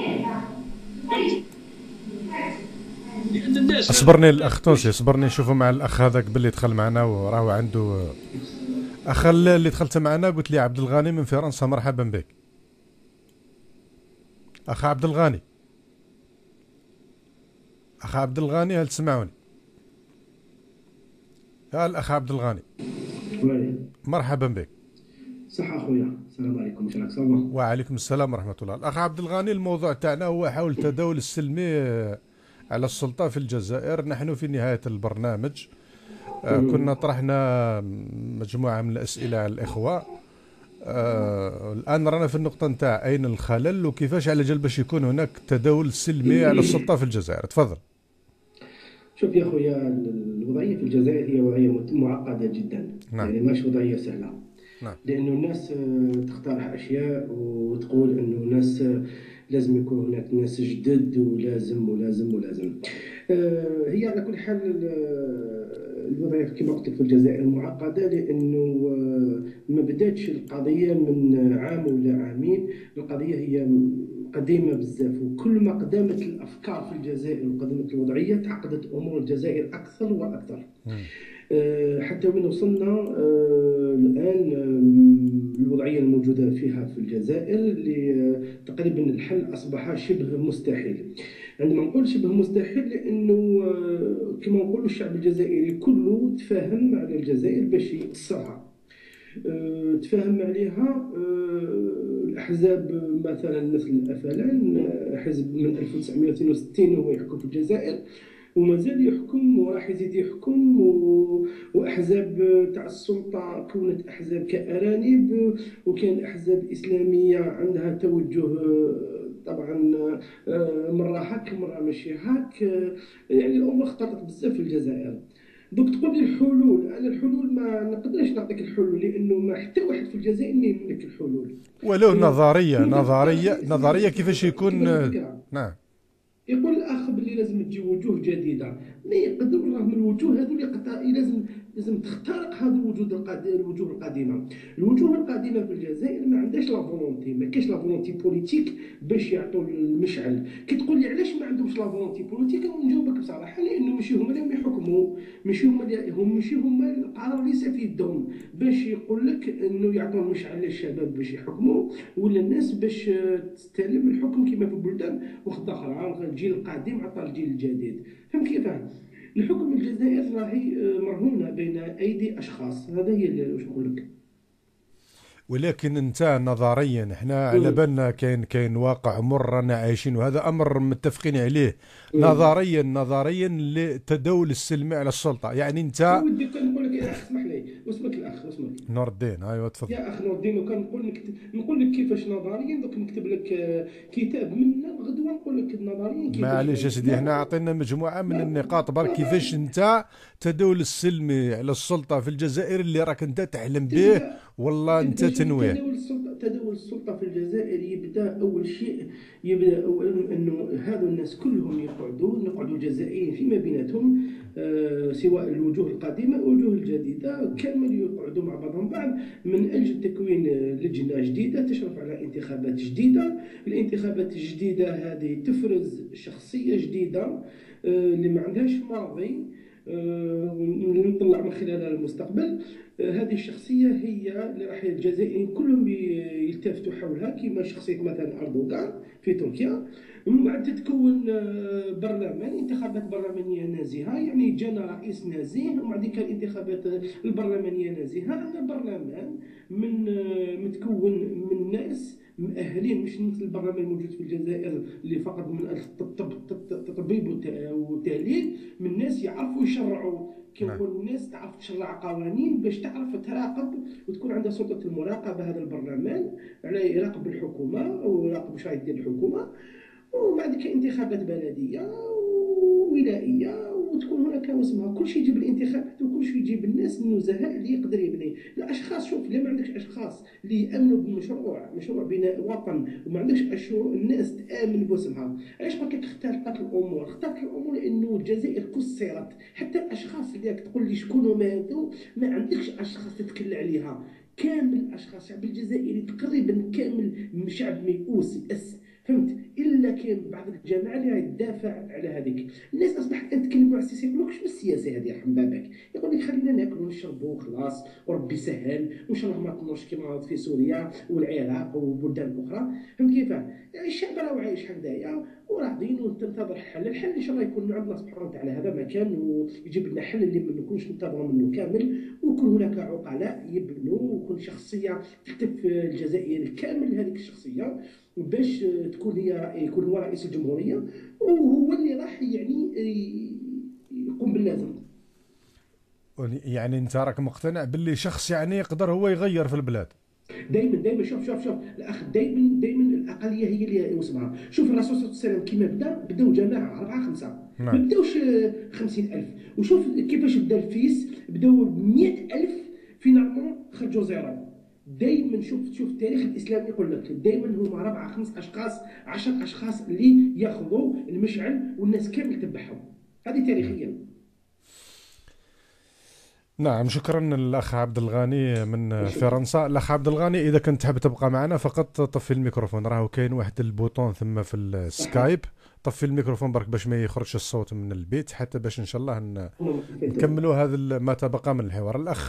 لان الناس اصبرني الاخ تونسي اصبرني نشوفوا مع الاخ هذاك باللي دخل معنا وراهو عنده اخ اللي دخلت معنا قلت لي عبد الغني من فرنسا. مرحبا بك اخ عبد الغني. اخ عبد الغني هل تسمعوني؟ يا الاخ عبد الغني مرحبا بك. صح اخويا السلام عليكم واش راك صافا؟ وعليكم السلام ورحمه الله. الاخ عبد الغني الموضوع تاعنا هو حول التداول السلمي على السلطه في الجزائر. نحن في نهايه البرنامج كنا طرحنا مجموعه من الاسئله على الاخوه. آه الان رانا في النقطه نتاع اين الخلل وكيفاش على جال باش يكون هناك تداول سلمي على السلطه في الجزائر. تفضل. شوف يا خويا، الوضعيه في الجزائر هي وضعيه معقده جدا. نعم. يعني مش وضعيه سهله. نعم. لانه الناس تقترح اشياء وتقول انه الناس لازم يكون هناك ناس جدد ولازم ولازم ولازم. هي على كل حال الوضعيه كما قلت لك في الجزائر معقده، لانه ما بداتش القضيه من عام ولا عامين. القضيه هي قديمه بزاف، وكل ما قدمت الافكار في الجزائر وقدمت الوضعيه تعقدت امور الجزائر اكثر واكثر. حتى وين وصلنا الان الوضعيه الموجوده فيها في الجزائر اللي تقريبا الحل اصبح شبه مستحيل. عندما نقول شبه مستحيل لانه كما نقولوا الشعب الجزائري كله تفاهم على الجزائر باش يقصرها، تفاهم عليها. الاحزاب مثلا مثل الافلان، حزب من ألف وتسعمائة واثنين وستين هو يحكم في الجزائر ومازال يحكم وراح يزيد يحكم، واحزاب تاع السلطه كونت احزاب كارانب، وكان احزاب اسلاميه عندها توجه طبعا مره هاك مره ماشي هاك. يعني الامور اختلطت بزاف في الجزائر. دوك تقول لي الحلول، انا الحلول ما نقدرش نعطيك الحلول، لانه ما حتى واحد في الجزائر ما يملك الحلول. ولو نظريه نظريه نظريه كيفاش يكون. نعم. يقول الاخ باللي لازم تجي وجوه جديده، ما يقدروا راهم الوجوه هذو اللي لازم لازم تخترق هذه الوجود القديمه. الوجوه القديمه الوجوه القديمه في الجزائر ما عندهاش لا فولونتي، ما كاينش لا فولونتي بوليتيك باش يعطوا المشعل. كي تقول لي علاش ما عندهمش لا فولونتي بوليتيك، نجاوبك بصراحه لانه ماشي هما اللي يحكموا، ماشي هما اللي هم ماشي هما القرار ليس في يدهم باش يقول لك انه يعطوا المشعل للشباب باش يحكموا ولا الناس باش تستلم الحكم كما في بلدان واخرى اخرى. الجيل القادم عطى الجيل الجديد. فهم كيف؟ الحكم الجزائر راهي مرهونه بين ايدي اشخاص، هذا هي اللي واش نقول لك. ولكن انت نظريا احنا على بالنا كاين كاين واقع مر رانا عايشين، وهذا امر متفقين عليه. نظريا نظريا للتداول السلمي على السلطه، يعني انت ودي كان نقول لك يا اخ اسمح لي، واسمك الاخ واسمك نور الدين. ايوا تفضل يا اخ نور الدين. وكان نقول لك نقول لك كيفاش نظريا، دوك نكتب لك كتاب من غدوه نقول لك نظريا كيفاش. معليش سيدي، هنا عطينا مجموعه من النقاط برك كيفاش انت التداول السلمي على السلطه في الجزائر اللي راك انت تحلم به والله انت تنويه. تداول السلطه تداول السلطه في الجزائر يبدا اول شيء يبدا اولا انه هذو الناس كلهم يقعدوا نقعدوا الجزائريين فيما بيناتهم، آه سواء الوجوه القديمه او الوجوه الجديده كامل يقعدوا مع بعضهم بعض من اجل تكوين لجنه جديده تشرف على انتخابات جديده. الانتخابات الجديده هذه تفرز شخصيه جديده آه اللي ما عندهاش ماضي آه نطلع من خلالها المستقبل. آه هذه الشخصيه هي اللي راح الجزائريين كلهم يلتفتوا حولها، كما شخصيه مثلا اردوغان في تركيا. من بعد تتكون برلمان، انتخابات برلمانيه نازهه، يعني جانا رئيس نازيه ومن بعد كان انتخابات البرلمانيه نازهه. عندنا برلمان من متكون من ناس مؤهلين، مش مثل البرلمان الموجود في الجزائر اللي فقط من التطبيب والتهليل، من ناس يعرفوا يشرعوا. كيقول الناس تعرف تشرع قوانين باش تعرف تراقب وتكون عندها سلطه المراقبه. هذا البرلمان على يراقب الحكومه او يراقب واش راهي دير الحكومه. وبعد كاين انتخابات بلديه وولائيه، وتكون هناك اسمها كل شيء يجيب الانتخابات وكل شيء يجيب الناس النزهاء اللي يقدر يبني الاشخاص. شوف لا ما عندكش اشخاص اللي يامنوا بالمشروع مشروع بناء وطن وما عندكش الناس تامن باسمها، علاش قلت لك اختلطت الامور؟ اختلطت الامور لانه الجزائر كسرت. حتى الاشخاص اللي تقول لي شكون هما هذو ما عندكش اشخاص تتكل عليها. كامل الاشخاص الشعب الجزائري تقريبا كامل شعب ميؤوس يأس، فهمت؟ الا كاين بعض الجماعه اللي تدافع على هذيك. الناس اصبحت ان تكلموا على السياسه يقول لك شنو السياسه هذه يا حبابك؟ يقول لك خلينا ناكلوا ونشربوا وخلاص وربي سهل وان شاء الله ما تنوش كما في سوريا والعراق وبلدان اخرى. فهمت كيف؟ يعني الشعب راه عايش هكذايا وراضيين وننتظر الحل. الحل ان شاء الله يكون من عند الله سبحانه وتعالى. هذا مكان ويجيب لنا حل اللي ما نكونش ننتظروا منه كامل، ويكون هناك عقلاء يبنوا ويكون شخصيه تكتب الجزائر الكامل هذيك الشخصيه باش تكون هي يكون هو رئيس الجمهوريه وهو اللي راح يعني يقوم باللازم. يعني انت راك مقتنع باللي شخص يعني يقدر هو يغير في البلاد؟ دائما دائما شوف شوف شوف الاخ دائما دائما الاقليه هي اللي يوسمها. شوف الرسول صلى الله عليه وسلم كيما بدا بداو جماعه اربعه خمسه ما بداوش خمسين ألف. وشوف كيفاش بدا الفيس، بداو ب مئة ألف فينالمون خرجوا زيرو. دائما شوف شوف التاريخ الاسلامي يقول لك دائما هما ربعه خمس اشخاص عشر اشخاص اللي ياخذوا المشعل والناس كامل تبعهم. هذه تاريخيا. نعم، شكرا للاخ عبد الغني من فرنسا. الاخ عبد الغني اذا كنت تحب تبقى معنا فقط طفي الميكروفون، راهو كاين واحد البوطون ثم في السكايب. طفي الميكروفون برك باش ما يخرجش الصوت من البيت، حتى باش ان شاء الله نكملوا هذا ما تبقى من الحوار. الاخ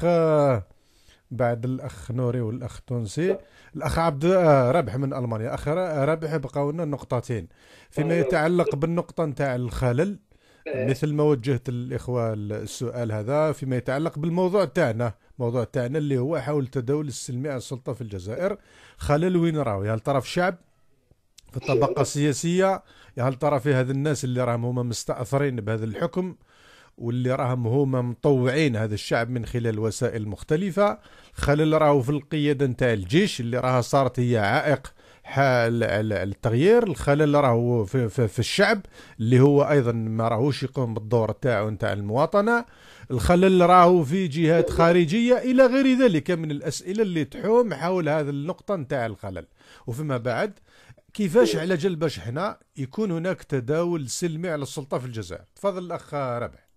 بعد الاخ نوري والاخ تونسي الاخ عبد رابح من المانيا. اخ رابح بقاو لنا نقطتين فيما يتعلق بالنقطه نتاع الخلل، مثل ما وجهت الاخوه السؤال هذا فيما يتعلق بالموضوع تاعنا، موضوع تاعنا اللي هو حول التداول السلمي على السلطه في الجزائر. خلل وين راهو؟ هل ترى في الشعب، في الطبقه السياسيه، هل ترى في هذا الناس اللي راهم هما مستاثرين بهذا الحكم واللي راهم هما مطوعين هذا الشعب من خلال وسائل مختلفه. خلل راهو في القياده نتاع الجيش اللي راها صارت هي عائق حال التغيير. الخلل راهو في, في, في الشعب اللي هو ايضا ما راهوش يقوم بالدور تاعو نتاع المواطنه. الخلل راهو في جهات خارجيه الى غير ذلك من الاسئله اللي تحوم حول هذه النقطه نتاع الخلل. وفيما بعد كيفاش على جل باش احنا يكون هناك تداول سلمي على السلطه في الجزائر. تفضل الاخ رابح.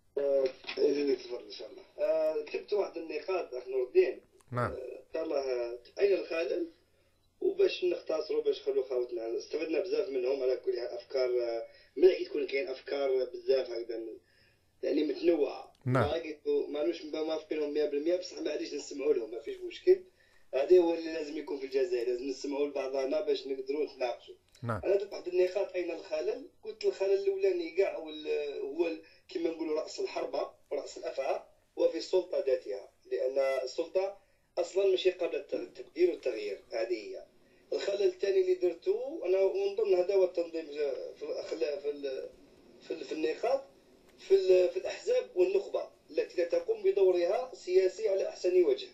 ان شاء الله. كتبت واحد النقاط اخ نور الدين. نعم. الله اين الخلل وباش نختصروا باش نخلوا خاوتنا استفدنا بزاف منهم على كل افكار. مليح تكون كاين افكار بزاف هكذا يعني متنوعه. نعم. مانوش موافقينهم مئة بالمئة بصح معليش نسمعوا لهم ما فيش مشكل. هذا هو اللي لازم يكون في الجزائر، لازم نسمعوا لبعضنا باش نقدروا نتناقشوا. نعم. انا درت واحد النقاط اين الخلل. قلت الخلل الاولاني كاع هو كما نقولوا راس الحربه وراس الافعى هو في السلطه ذاتها، لان السلطه اصلا ماشي قابله للتبديل والتغيير. هذه هي. الخلل الثاني اللي درته انا من ضمن هذا هو التنظيم في في في, في النقاط في, في الاحزاب والنخبه التي لا تقوم بدورها السياسي على احسن وجه.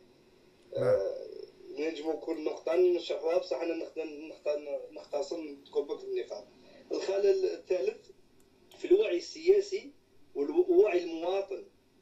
آه نجموا كل نقطه نشرحوها بصح انا نختصر نتكبر في النقاط. الخلل الثالث في الوعي السياسي ووعي المواطن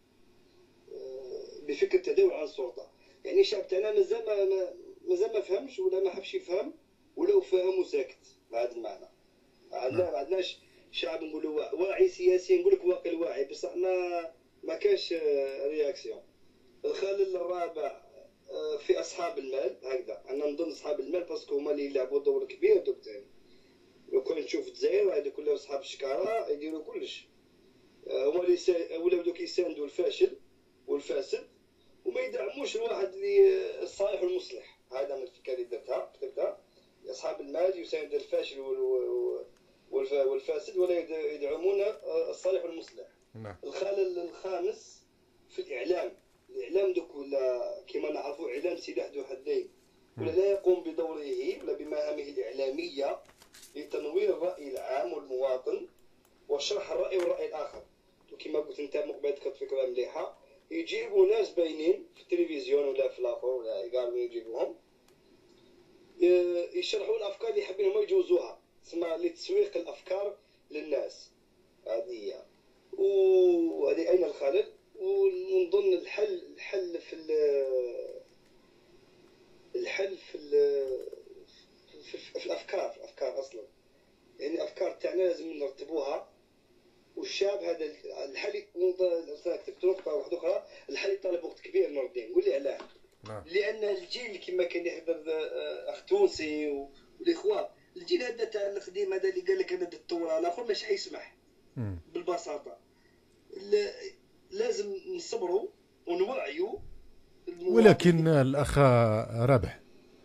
بفكره التداول عن السلطه. يعني الشعب تاعنا مازال ما مازال ما فهمش ولا ما حبش يفهم، ولو فهم وساكت بهذا المعنى. عندنا ما عندناش شعب نقولوا واعي سياسي، نقول لك واقع واعي بصح ما ما كاش رياكسيون. الخلل الرابع في اصحاب المال. هكذا انا نظن اصحاب المال باسكو هما اللي يلعبوا دور كبير دوك تاني. لو كان نشوف الجزائر هذو كلهم اصحاب الشكاره يديروا كلش. هما اللي سا... ولاو دوك يساندوا الفاشل والفاسد وما يدعموش الواحد اللي الصالح والمصلح. هذا من الفكره اللي درتها كتبتها. اصحاب المال يساندوا الفاشل والفاسد ولا يدعمون الصالح والمصلح. نعم. الخلل الخامس في الاعلام. الاعلام دوك ولا كما نعرفوا اعلام سلاح ذو حدين، ولا لا يقوم بدوره ولا بمهامه الاعلاميه لتنوير الراي العام والمواطن وشرح الراي والراي الاخر. وكما قلت انت مقبلت كانت فكره مليحه، يجيبوا ناس باينين في التلفزيون ولا في الاخر ولا قالوا يجيبوهم يشرحوا الافكار اللي حابين هما يجوزوها، تسمى لتسويق الافكار للناس. هذه هي. وهذه اين الخلل. ونظن الحل الحل في الحل في في, في الافكار في الافكار اصلا. يعني الافكار تاعنا لازم نرتبوها. والشاب هذا الحل كتبت نقطه واحده اخرى. الحل يطلب وقت كبير نور الدين. نقول لي علاه. لان الجيل كما كان يحضر اخ تونسي والاخوه، الجيل هذا تاع القديم هذا اللي قال لك انا الثوره الاخر مش حيسمح بالبساطه. لازم نصبروا ونوعيوا. ولكن الاخ رابح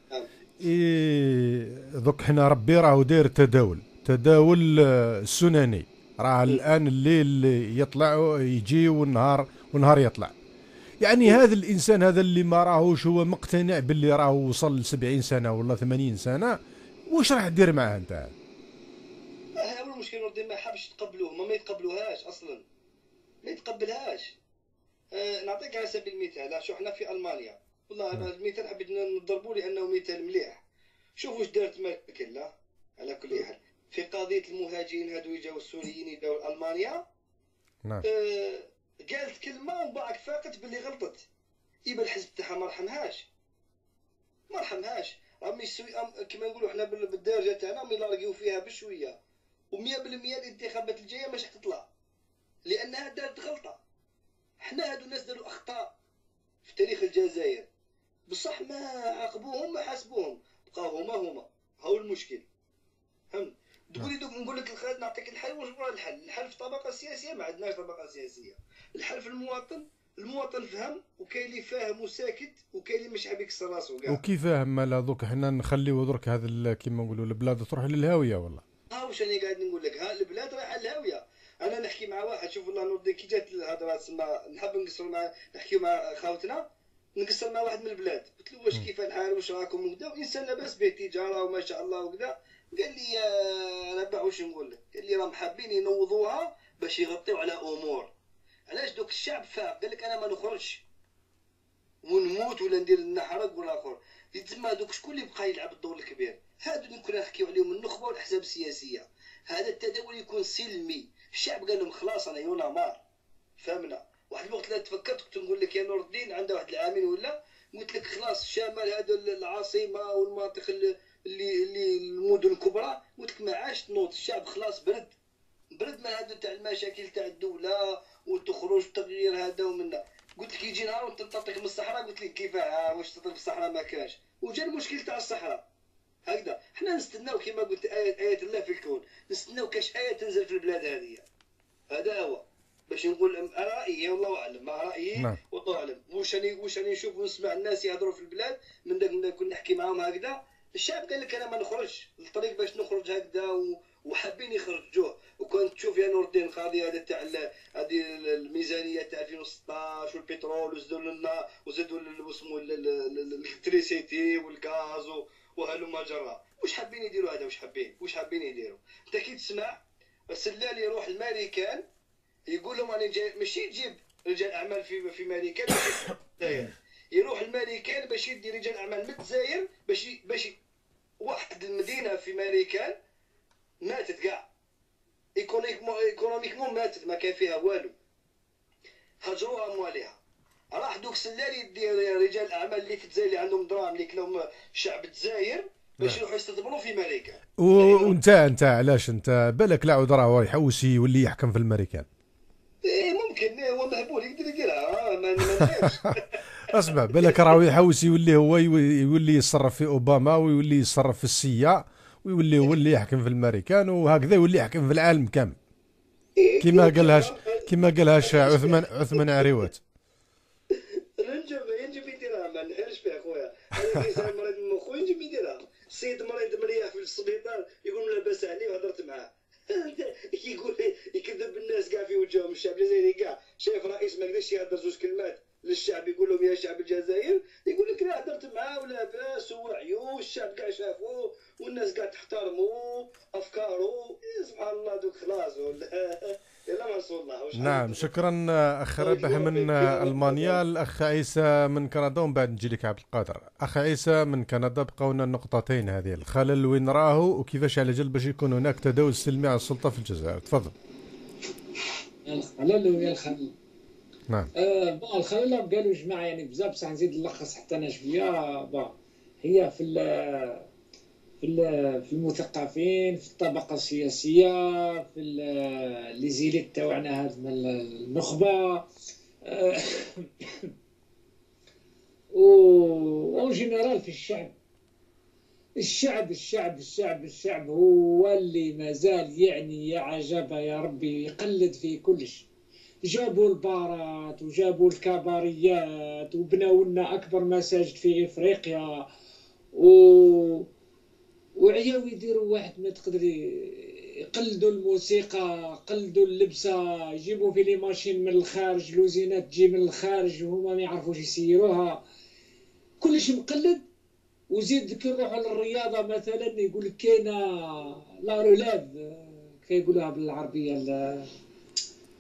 إيه دوك حنا ربي راهو داير تداول تداول سناني. راه الان الليل يطلع يجي والنهار والنهار يطلع. يعني هذا الانسان هذا اللي ما راهوش هو مقتنع باللي راهو وصل لسبعين سنه ولا ثمانين سنه، واش راح دير معاه انت؟ هذا هو المشكل. ما حابش تقبلوه، ما, ما يتقبلوهاش اصلا، ما يتقبلهاش. أه نعطيك على سبيل المثال. شو احنا في المانيا والله هذا المثال حبيت نضربوا لانه مثال مليح. شوفوا واش دارت ميركل. على كل حال في قضيه المهاجرين هادو يجاو السوريين يجاو المانيا. نعم. آه قالت كلمه ومن بعد فاقت باللي غلطت. يبقى الحزب تاعها ما رحمهاش ما رحمهاش راهم يسوي كما نقولوا حنا بالدارجه تاعنا راهم يلارقيو فيها بشويه، ومية بالمية الانتخابات الجايه مش حتطلع لانها دارت غلطه. حنا هادو الناس داروا اخطاء في تاريخ الجزائر، بصح ما عاقبوهم ما حاسبوهم، بقاو هما هما. هاو المشكل. فهمت؟ تقولي دوك نقول لك الخ... نعطيك الحل. واش هو الحل؟ الحل في الطبقه السياسيه؟ ما عندناش طبقه سياسيه. الحل في المواطن. المواطن فهم، وكاين اللي فاهم وساكت، وكاين اللي مش حاب يكسر راسو كاع. وكيف فاهم مالا دوك حنا نخليو درك هذا كيما نقولوا البلاد تروح للهاويه والله. ها واش راني قاعد نقول لك، ها البلاد رايحه للهاويه. انا نحكي مع واحد، شوف الله نور الدين كي جات الهضره تسمى نحب نقصر مع نحكيو مع خاوتنا، نقصر مع واحد من البلاد، قلت له واش كيف الحال واش راكم وكذا، وانسان لاباس به تجاره وما شاء الله وكذا. قال لي ربع واش نقول لك، قال لي راهم حابين ينوضوها باش يغطيو على امور. علاش دوك الشعب فاق قال لك انا ما نخرجش ونموت ولا ندير نحرق ولا اخر. تما دوك شكون اللي بقى يلعب الدور الكبير؟ هادو اللي كنا نحكيو عليهم النخبه والاحزاب السياسيه. هذا التداول يكون سلمي. الشعب قال لهم خلاص انا يونا مار. فهمنا. واحد الوقت لا تفكرت كنت نقول لك يا نور الدين عنده واحد العامين ولا قلت لك خلاص شمال هذا العاصمه والمناطق اللي اللي المدن الكبرى، قلت لك ما عادش تنوض الشعب خلاص برد برد من هذا تاع المشاكل تاع الدوله وتخرج تغيير هذا ومنا. قلت لك يجي نهار وتنطلق من الصحراء، قلت لك كيفاه واش تطلق في الصحراء ما كانش، وجا المشكل تاع الصحراء. هكذا حنا نستناو كما قلت آية, آية الله في الكون، نستناو كاش آية تنزل في البلاد هذه. هذا هو باش نقول رأيي والله أعلم، ما رأيي نعم. والله أعلم. واش راني واش راني نشوف ونسمع الناس يهضروا في البلاد من داك كنا نحكي معاهم هكذا. الشعب قال لك انا ما نخرجش الطريق باش نخرج هكذا و... وحابين يخرجوه. وكنت تشوف يا نور الدين القضيه هذه تاع هذه الميزانيه تاع ألفين وستطاش والبترول وزادوا لنا وزادوا اسمه الالكتريسيتي والغاز وهلما جرا. واش حابين يديروا هذا؟ واش حابين واش حابين يديروا؟ انت كي تسمع السلال يروح الماريكان يقول لهم انا جاي ماشي يجيب رجال اعمال في في ماريكان يروح الماريكان باش يدي رجال اعمال من الجزائر باش باش واحد المدينه في ماريكان ماتت كاع ايكونوميكمون ماتت ما كان فيها والو، هجروها اموالها. راح دوك سلال يدي رجال اعمال اللي في الجزائر اللي عندهم دراهم اللي كلاهم شعب الجزائر باش يروحوا يستثمروا في ماريكان. وانت انت علاش انت بالك لا عود راه يحوسي يولي يحكم في الماريكان؟ ايه ممكن هو مهبول يقدر يديرها ما نعرفش. اسمع بالك راه يحوس يولي هو يولي يصرف في اوباما ويولي يصرف في السيا ويولي هو اللي يحكم في الامريكان وهكذا يولي يحكم في العالم كامل كما قالهاش كما قالهاش عثمان عثمان عريوات. نجم ينجم يديرها ما نحرش فيها خويا. انا كيسال مريض من مخو ينجم يديرها. السيد مريض مريح في السبيطار يقول لاباس عليه وهضرت معاه يقول يكذب الناس كاع في وجههم. الشعب الجزائري كاع شايف رئيس ما قدرش يهضر زوج كلمات للشعب يقول لهم يا شعب الجزائر، يقول لك لا هضرت معاه ولاباس ووعيو الشعب كاع شافوه والناس كاع تحترموه افكاره. سبحان الله دوك خلاص يلا ما رسول الله. نعم شكرا اخ رابح من المانيا. الاخ عيسى من كندا ومن بعد نجي لك عبد القادر. اخ عيسى من كندا بقاونا النقطتين هذه، الخلل وين راه وكيفاش على جال باش يكون هناك تداول سلمي على السلطه في الجزائر. تفضل. الخلل ويا الخلل. نعم. آه با الخلل قالوا جماعه يعني بزاف بصح نزيد نلخص حتى انا شويه. با هي في في في المثقفين في الطبقه السياسيه في لي زيليت تاعنا هاد من النخبه و اون جينيرال في الشعب. الشعب الشعب الشعب الشعب هو اللي مازال يعني يا عجبه يا ربي يقلد في كلش. جابوا البارات وجابوا الكباريات وبناو لنا اكبر مساجد في افريقيا و وعياو يديروا واحد ما تقدر يقلدوا الموسيقى قلدوا اللبسه يجيبوا في لي ماشين من الخارج لوزينات تجي من الخارج وهما ما يعرفوش يسيروها كلش مقلد. وزيد كي نروحوا للرياضه مثلا يقول لك كاينه لا رولاب كيقولوها بالعربيه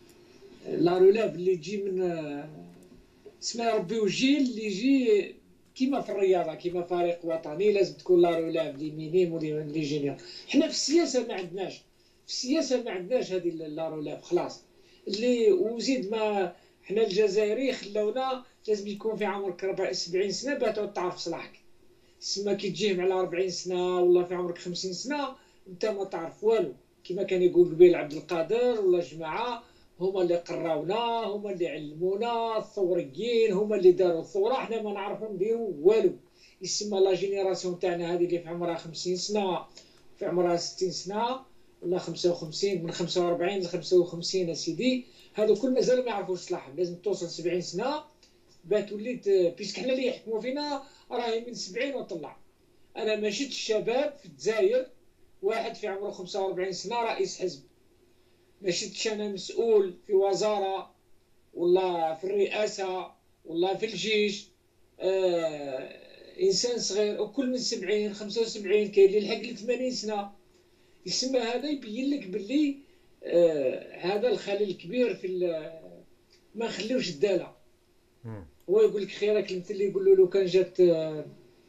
لا رولاب اللي يجي من اسمها ربي وجيل اللي يجي كيما في الرياضه، كيما فريق وطني لازم تكون لا رولاف لي مينيم ولي جينيور. حنا في السياسه ما عندناش، في السياسه ما عندناش هذه لا رولاف خلاص. اللي وزيد ما حنا الجزائري خلونا لازم يكون في عمرك سبعين سنه باش تعود تعرف صلاحك. سما كي تجيه على أربعين سنه ولا في عمرك خمسين سنه انت ما تعرف والو. كما كان يقول قبيل عبد القادر ولا جماعه هما اللي قراونا، هما اللي علمونا، الثوريين هما اللي داروا الثوره، حنا ما نعرفوا نديروا والو. يسمى لا جينيراسيون تاعنا هذه اللي في عمرها خمسين سنه في عمرها ستين سنه ولا خمسة وخمسين، من خمسة وأربعين ل خمسة وخمسين اسيدي، هذو كل مازالوا ما يعرفوش صلاحهم. لازم توصل سبعين سنه باش توليت، بيسك حنا اللي يحكموا فينا راهي من سبعين وطلع. انا ما شفتش الشباب في الجزائر واحد في عمره خمسة وأربعين سنه رئيس حزب، ما شفتش انا مسؤول في وزاره ولا في الرئاسه ولا في الجيش. آه انسان صغير وكل من سبعين خمسة وسبعين، كاين اللي لحق ل ثمانين سنه. يسمى هذا يبين لك باللي آه هذا الخلل الكبير في ما نخليوش الداله. هو يقول لك خيرك المثل اللي يقول له لو كان جات آه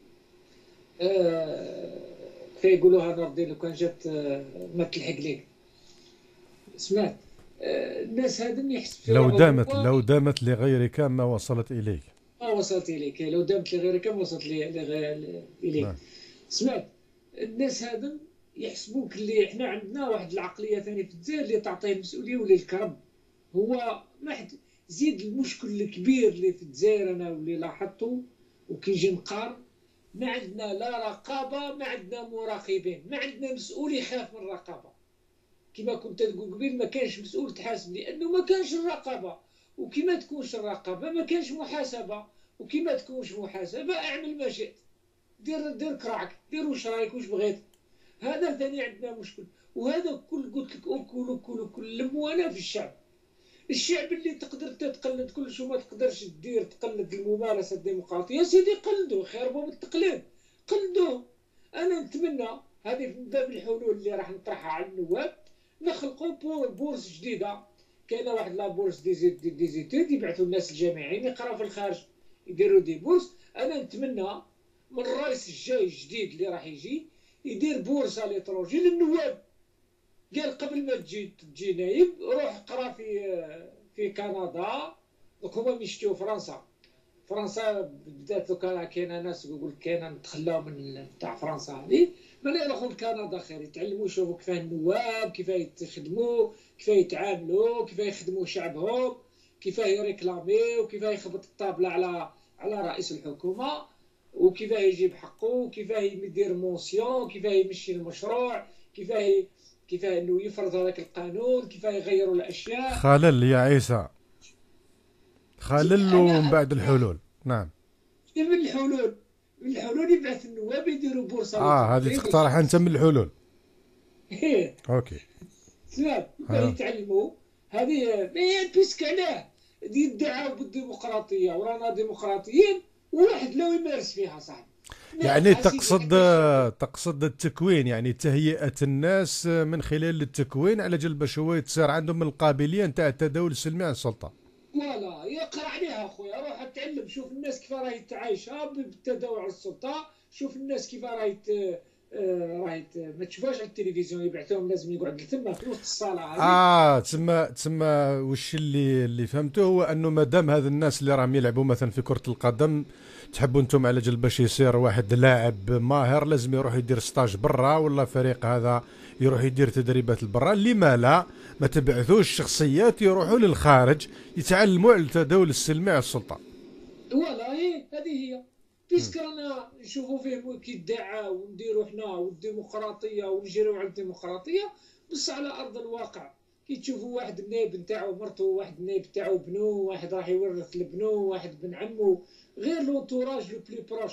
آه فيقولوها نردي لو كان جات آه ما تلحق ليك. سمعت آه الناس هذم يحس لو دامت لو دامت لغيرك ما وصلت اليك، ما وصلت اليك. لو دامت لغيرك ما وصلت لي اليك. نعم. سمعت الناس هذم يحسبوك اللي احنا عندنا واحد العقليه ثانيه في الجزائر اللي تعطيه المسؤوليه ولا الكرب. هو ما حد زيد المشكل الكبير اللي في الجزائر انا واللي لاحظته وكي نجي نقار، ما عندنا لا رقابه، ما عندنا مراقبين، ما عندنا مسؤول يخاف من الرقابه. كما كنت تقول قبيل ما كانش مسؤول تحاسب لانه ما كانش الرقابه، وكما تكونش الرقابه ما كانش محاسبه، وكما تكونش محاسبه اعمل ما شئت، دير دير كراعك، دير واش رايك واش بغيت. هذا ثاني عندنا مشكل. وهذا كل قلت لك كل كل كل لموانا في الشعب. الشعب اللي تقدر تقلد كل شو ما تقدرش دير تقلد الممارسه الديمقراطيه، سيدي قلدوا، خير باب التقليد قلدوه. انا نتمنى هذه من باب الحلول اللي راح نطرحها على النواب، نخلقوا بورس جديده. كاينه واحد لا بورس ديزيتود يبعثوا الناس الجامعيين يقراوا في الخارج يديروا دي بورس. انا نتمنى من الرئيس الجاي الجديد اللي راح يجي يدير بورس على ليترونجي للنواب. قال قبل ما تجي تجي نايب روح قرا في في كندا. دوك هما مشيو فرنسا. فرنسا بدات دوك كاينه ناس يقول كاينه نتخلاو من تاع فرنسا هذه، ما يروحوا لكندا خير يتعلموا يشوفوا كيفاه النواب كيفاه يخدموا، كيفاه يتعاملوا، كيفاه يخدموا شعبهم، كيفاه يريكلاميو، كيفاه يخبط الطابله على على رئيس الحكومه، وكيفاه يجيب حقه، وكيفاه يدير موسيون، كيفاه يمشي المشروع، كيفاه كيفاه انه يفرض هذاك القانون، كيفاه يغيروا الاشياء. خلل يا عيسى، خلل ومن بعد الحلول. نعم من الحلول من الحلول يبعث النواب يديروا بورصه. اه هذه تقترح انت من الحلول. ايه اوكي سلام يتعلموا هذه بيسك علاه يدعوا بالديمقراطيه ورانا ديمقراطيين وواحد لو يمارس فيها صاحبي. يعني تقصد تقصد التكوين، يعني تهيئة الناس من خلال التكوين على جال باش هو تصير عندهم القابلية نتاع التداول السلمي على السلطة. فوالا يقرا عليها اخويا، روح اتعلم، شوف الناس كيف راهي تعايشه بالتداول على السلطة، شوف الناس كيف راهي راهي ما تشوفهاش على التلفزيون يبعثوهم لازم يقعد تما في وسط الصالة هذه. اه تسمى تسمى واش اللي اللي فهمته هو انه مادام هذا الناس اللي راهم يلعبوا مثلا في كرة القدم تحبوا انتم على جال باش يصير واحد لاعب ماهر لازم يروح يدير ستاج برا، ولا فريق هذا يروح يدير تدريبات لبرا، لما لا ما تبعثوش شخصيات يروحوا للخارج يتعلموا على التداول السلمي على السلطة. ولا هي هذه هي بيسك رانا نشوفوا فيه كيدعى ونديروا حنا والديمقراطيه ونجريو على الديمقراطيه، بس على ارض الواقع كي تشوفوا واحد النائب نتاعو مرته، واحد النائب نتاعو بنو، واحد راح يورث لبنو، واحد بن عمو، غير لونتوراج لو بلي بروش.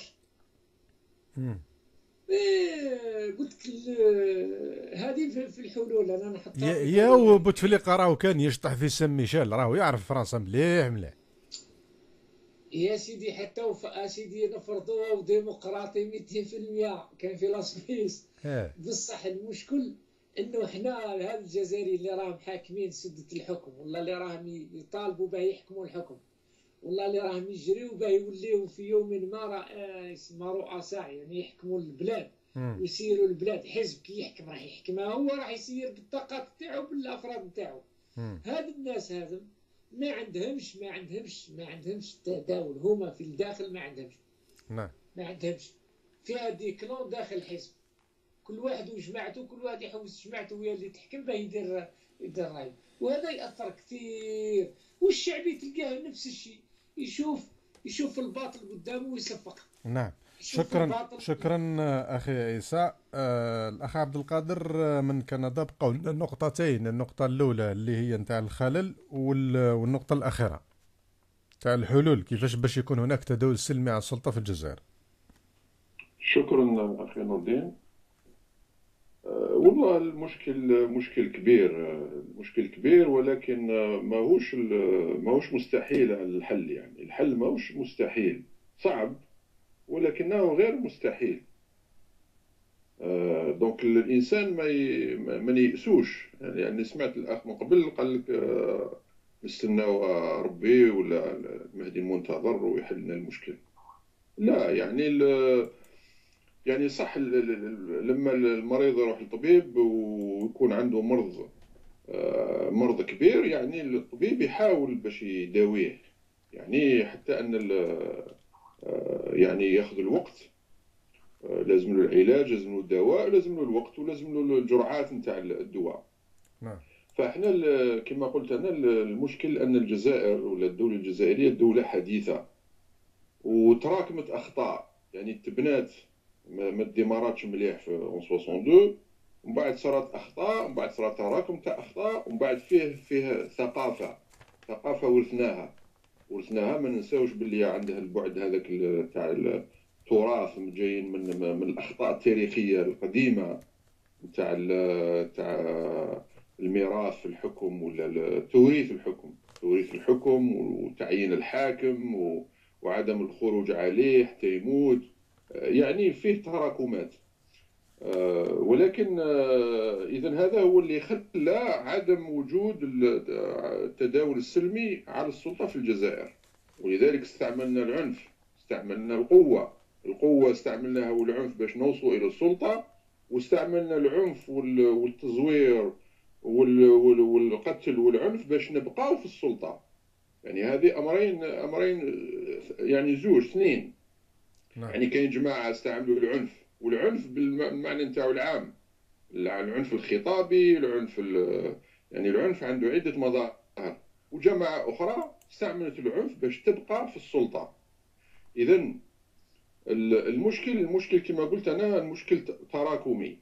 ايه قلت هذه في الحلول انا نحطها. يا وبوتفليقه راهو كان يشطح في سان ميشيل، راهو يعرف فرنسا مليح مليح. يا سيدي حتى وفا سيدي نفرضوها وديمقراطي مئتين في المئة كان في لاسبيس. بصح المشكل انه حنا هذا الجزائري اللي راهم حاكمين سدة الحكم ولا اللي راهم يطالبوا به يحكموا الحكم والله اللي راهم يجريوا باه يوليو في يوم ما راه يسمى رؤساء، يعني يحكموا البلاد ويسيروا البلاد. حزب كي يحكم راح يحكمها هو، راح يسير بالطاقات تاعو بالافراد نتاعو. هاد الناس هذم ما عندهمش ما عندهمش ما عندهمش تداول، هما في الداخل ما عندهمش نعم ما عندهمش فيها ديكلون داخل الحزب، كل واحد وجماعته، كل واحد يحوس جماعته هي اللي تحكم باه يدير يدير رايه، وهذا ياثر كثير. والشعبي تلقاه نفس الشيء، يشوف يشوف الباطل قدامه ويصفق. نعم شكرا شكرا اخي عيسى. آه الاخ عبد القادر من كندا بقوا لنا نقطتين، النقطه الاولى اللي هي نتاع الخلل، والنقطه الاخيره تاع الحلول، كيفاش باش يكون هناك تداول سلمي على السلطه في الجزائر. شكرا اخي نور الدين. أه والله المشكل مشكل كبير، مشكل كبير، ولكن ماهوش ماهوش مستحيل الحل. يعني الحل ماهوش مستحيل، صعب ولكنه غير مستحيل. أه دونك الانسان ما ي... ما ييأسوش. يعني سمعت الاخ من قبل قال لك أه نستناو ربي ولا المهدي المنتظر ويحل لنا المشكل. لا يعني ال... يعني صح لما المريض يروح للطبيب ويكون عنده مرض أه مرض كبير، يعني الطبيب يحاول باش يداويه، يعني حتى ان أه يعني ياخذ الوقت. لازم له العلاج، لازم له الدواء، لازم له الوقت، ولازم له الجرعات نتاع الدواء. نعم. فاحنا كما قلت انا المشكل ان الجزائر ولا الدوله الجزائريه دوله حديثه وتراكمت اخطاء، يعني تبنات ما ديماراتش مليح في اثنين وستين، ومن بعد صارت اخطاء، ومن بعد صارت تراكم تاع اخطاء، ومن بعد فيه فيه ثقافه ثقافه ورثناها ورثناها ما ننساوش باللي عندها البعد هذاك تاع تراث جايين من من الاخطاء التاريخيه القديمه تاع تاع الميراث في الحكم ولا توريث الحكم توريث الحكم وتعيين الحاكم وعدم الخروج عليه حتى يموت. يعني فيه تراكمات، ولكن اذا هذا هو اللي خلى عدم وجود التداول السلمي على السلطه في الجزائر، ولذلك استعملنا العنف، استعملنا القوه القوة استعملناها والعنف باش نوصلوا إلى السلطة، واستعملنا العنف والتزوير والقتل والعنف باش نبقاو في السلطة. يعني هذه أمرين أمرين يعني زوج اثنين. نعم. يعني كاين جماعة استعملوا العنف، والعنف بالمعنى نتاعو العام، العنف الخطابي، العنف يعني العنف عنده عدة مظاهر، وجماعة أخرى استعملت العنف باش تبقى في السلطة. إذن المشكل المشكل كما قلت انا المشكل تراكمي.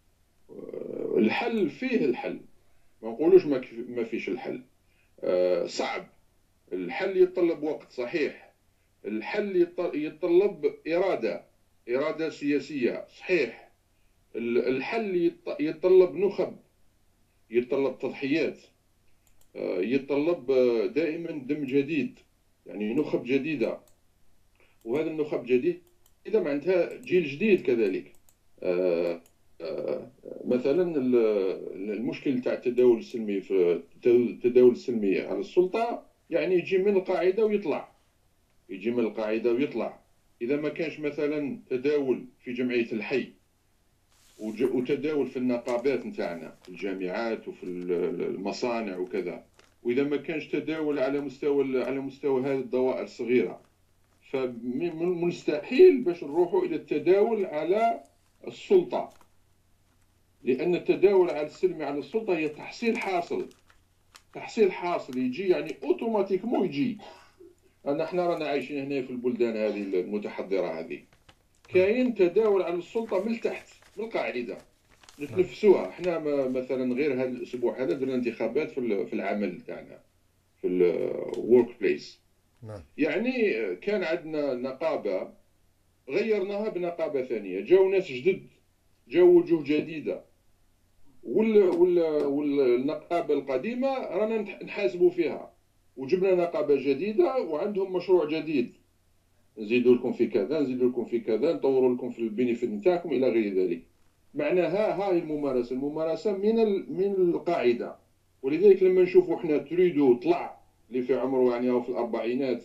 الحل فيه الحل، ما نقولوش ما فيش الحل. صعب الحل، يتطلب وقت صحيح. الحل يتطلب إرادة إرادة سياسية صحيح. الحل يتطلب نخب، يتطلب تضحيات، يتطلب دائما دم جديد، يعني نخب جديدة. وهذا النخب جديد إذا معناتها جيل جديد كذلك. آآ آآ مثلا المشكل تاع التداول السلمي في التداول السلمي على السلطة، يعني يجي من القاعدة ويطلع يجي من القاعدة ويطلع. إذا ما كانش مثلا تداول في جمعية الحي وتداول في النقابات نتاعنا في الجامعات وفي المصانع وكذا، وإذا ما كانش تداول على مستوى على مستوى هذه الدوائر الصغيرة، فمن المستحيل باش نروحوا الى التداول على السلطه، لان التداول على السلمي على السلطه هي تحصيل حاصل تحصيل حاصل يجي، يعني اوتوماتيكمون يجي. انا احنا رانا عايشين هنا في البلدان هذه المتحضره هذه، كاين تداول على السلطه من تحت من القاعده نتنفسوها. احنا مثلا غير هذا الاسبوع هذا درنا انتخابات في العمل تاعنا في الورك بليس. نعم. يعني كان عندنا نقابة غيرناها بنقابة ثانية، جاو ناس جدد، جاو وجوه جديدة، وال وال والنقابة القديمة رانا نحاسبوا فيها، وجبنا نقابة جديدة وعندهم مشروع جديد، نزيدوا لكم في كذا، نزيدوا لكم في كذا، نطوروا لكم في البينيفيت نتاعكم إلى غير ذلك. معناها هاي الممارسة الممارسة من ال من القاعدة. ولذلك لما نشوفوا احنا تريدو طلع اللي في عمره يعني في الأربعينات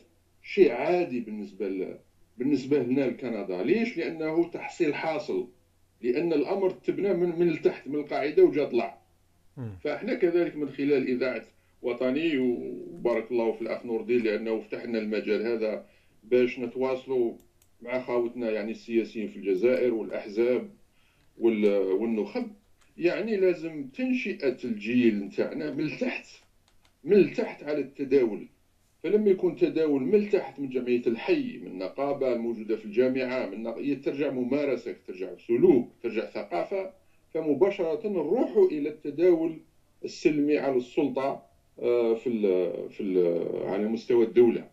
شيء عادي بالنسبه ل... بالنسبه لنا لكندا. ليش؟ لانه تحصيل حاصل، لان الامر تبنى من من التحت، من القاعده وجا طلع. فاحنا كذلك من خلال اذاعه وطني، وبارك الله في الاخ نور الدين لانه فتح لنا المجال هذا باش نتواصلوا مع خاوتنا يعني السياسيين في الجزائر والاحزاب والنخب. يعني لازم تنشئه الجيل نتاعنا من التحت، من التحت على التداول. فلما يكون تداول من التحت، من جمعيه الحي، من النقابه الموجوده في الجامعه، من ترجع ممارسه، ترجع سلوك، ترجع ثقافه، فمباشره نروحوا الى التداول السلمي على السلطه في ال في ال على مستوى الدوله.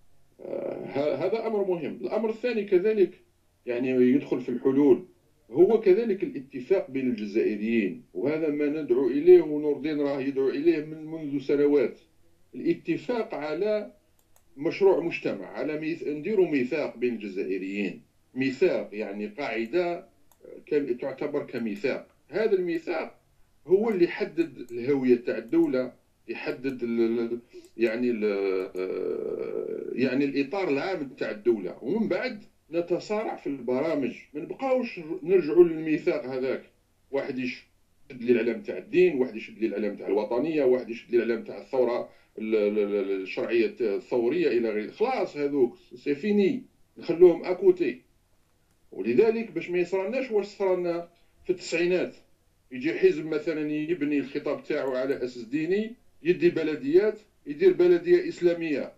هذا امر مهم. الامر الثاني كذلك يعني يدخل في الحلول، هو كذلك الاتفاق بين الجزائريين، وهذا ما ندعو اليه ونور الدين راه يدعو اليه من منذ سنوات. الاتفاق على مشروع مجتمع، على ميث... نديروا ميثاق بين الجزائريين، ميثاق يعني قاعده تعتبر كميثاق. هذا الميثاق هو اللي يحدد الهويه تاع الدوله، يحدد ال... يعني ال... يعني الاطار العام تاع الدوله، ومن بعد نتصارع في البرامج. ما نبقاوش نرجعوا للميثاق هذاك، واحد يشد لي العلم تاع الدين، واحد يشد لي العلم تاع الوطنيه، واحد يشد لي العلم تاع الثوره الشرعيه الثوريه الى غيره. خلاص هذوك سي فيني، نخلوهم اكوتي. ولذلك باش ما يصرالناش واش صرالنا في التسعينات، يجي حزب مثلا يبني الخطاب تاعو على اساس ديني، يدي بلديات، يدير بلديه اسلاميه،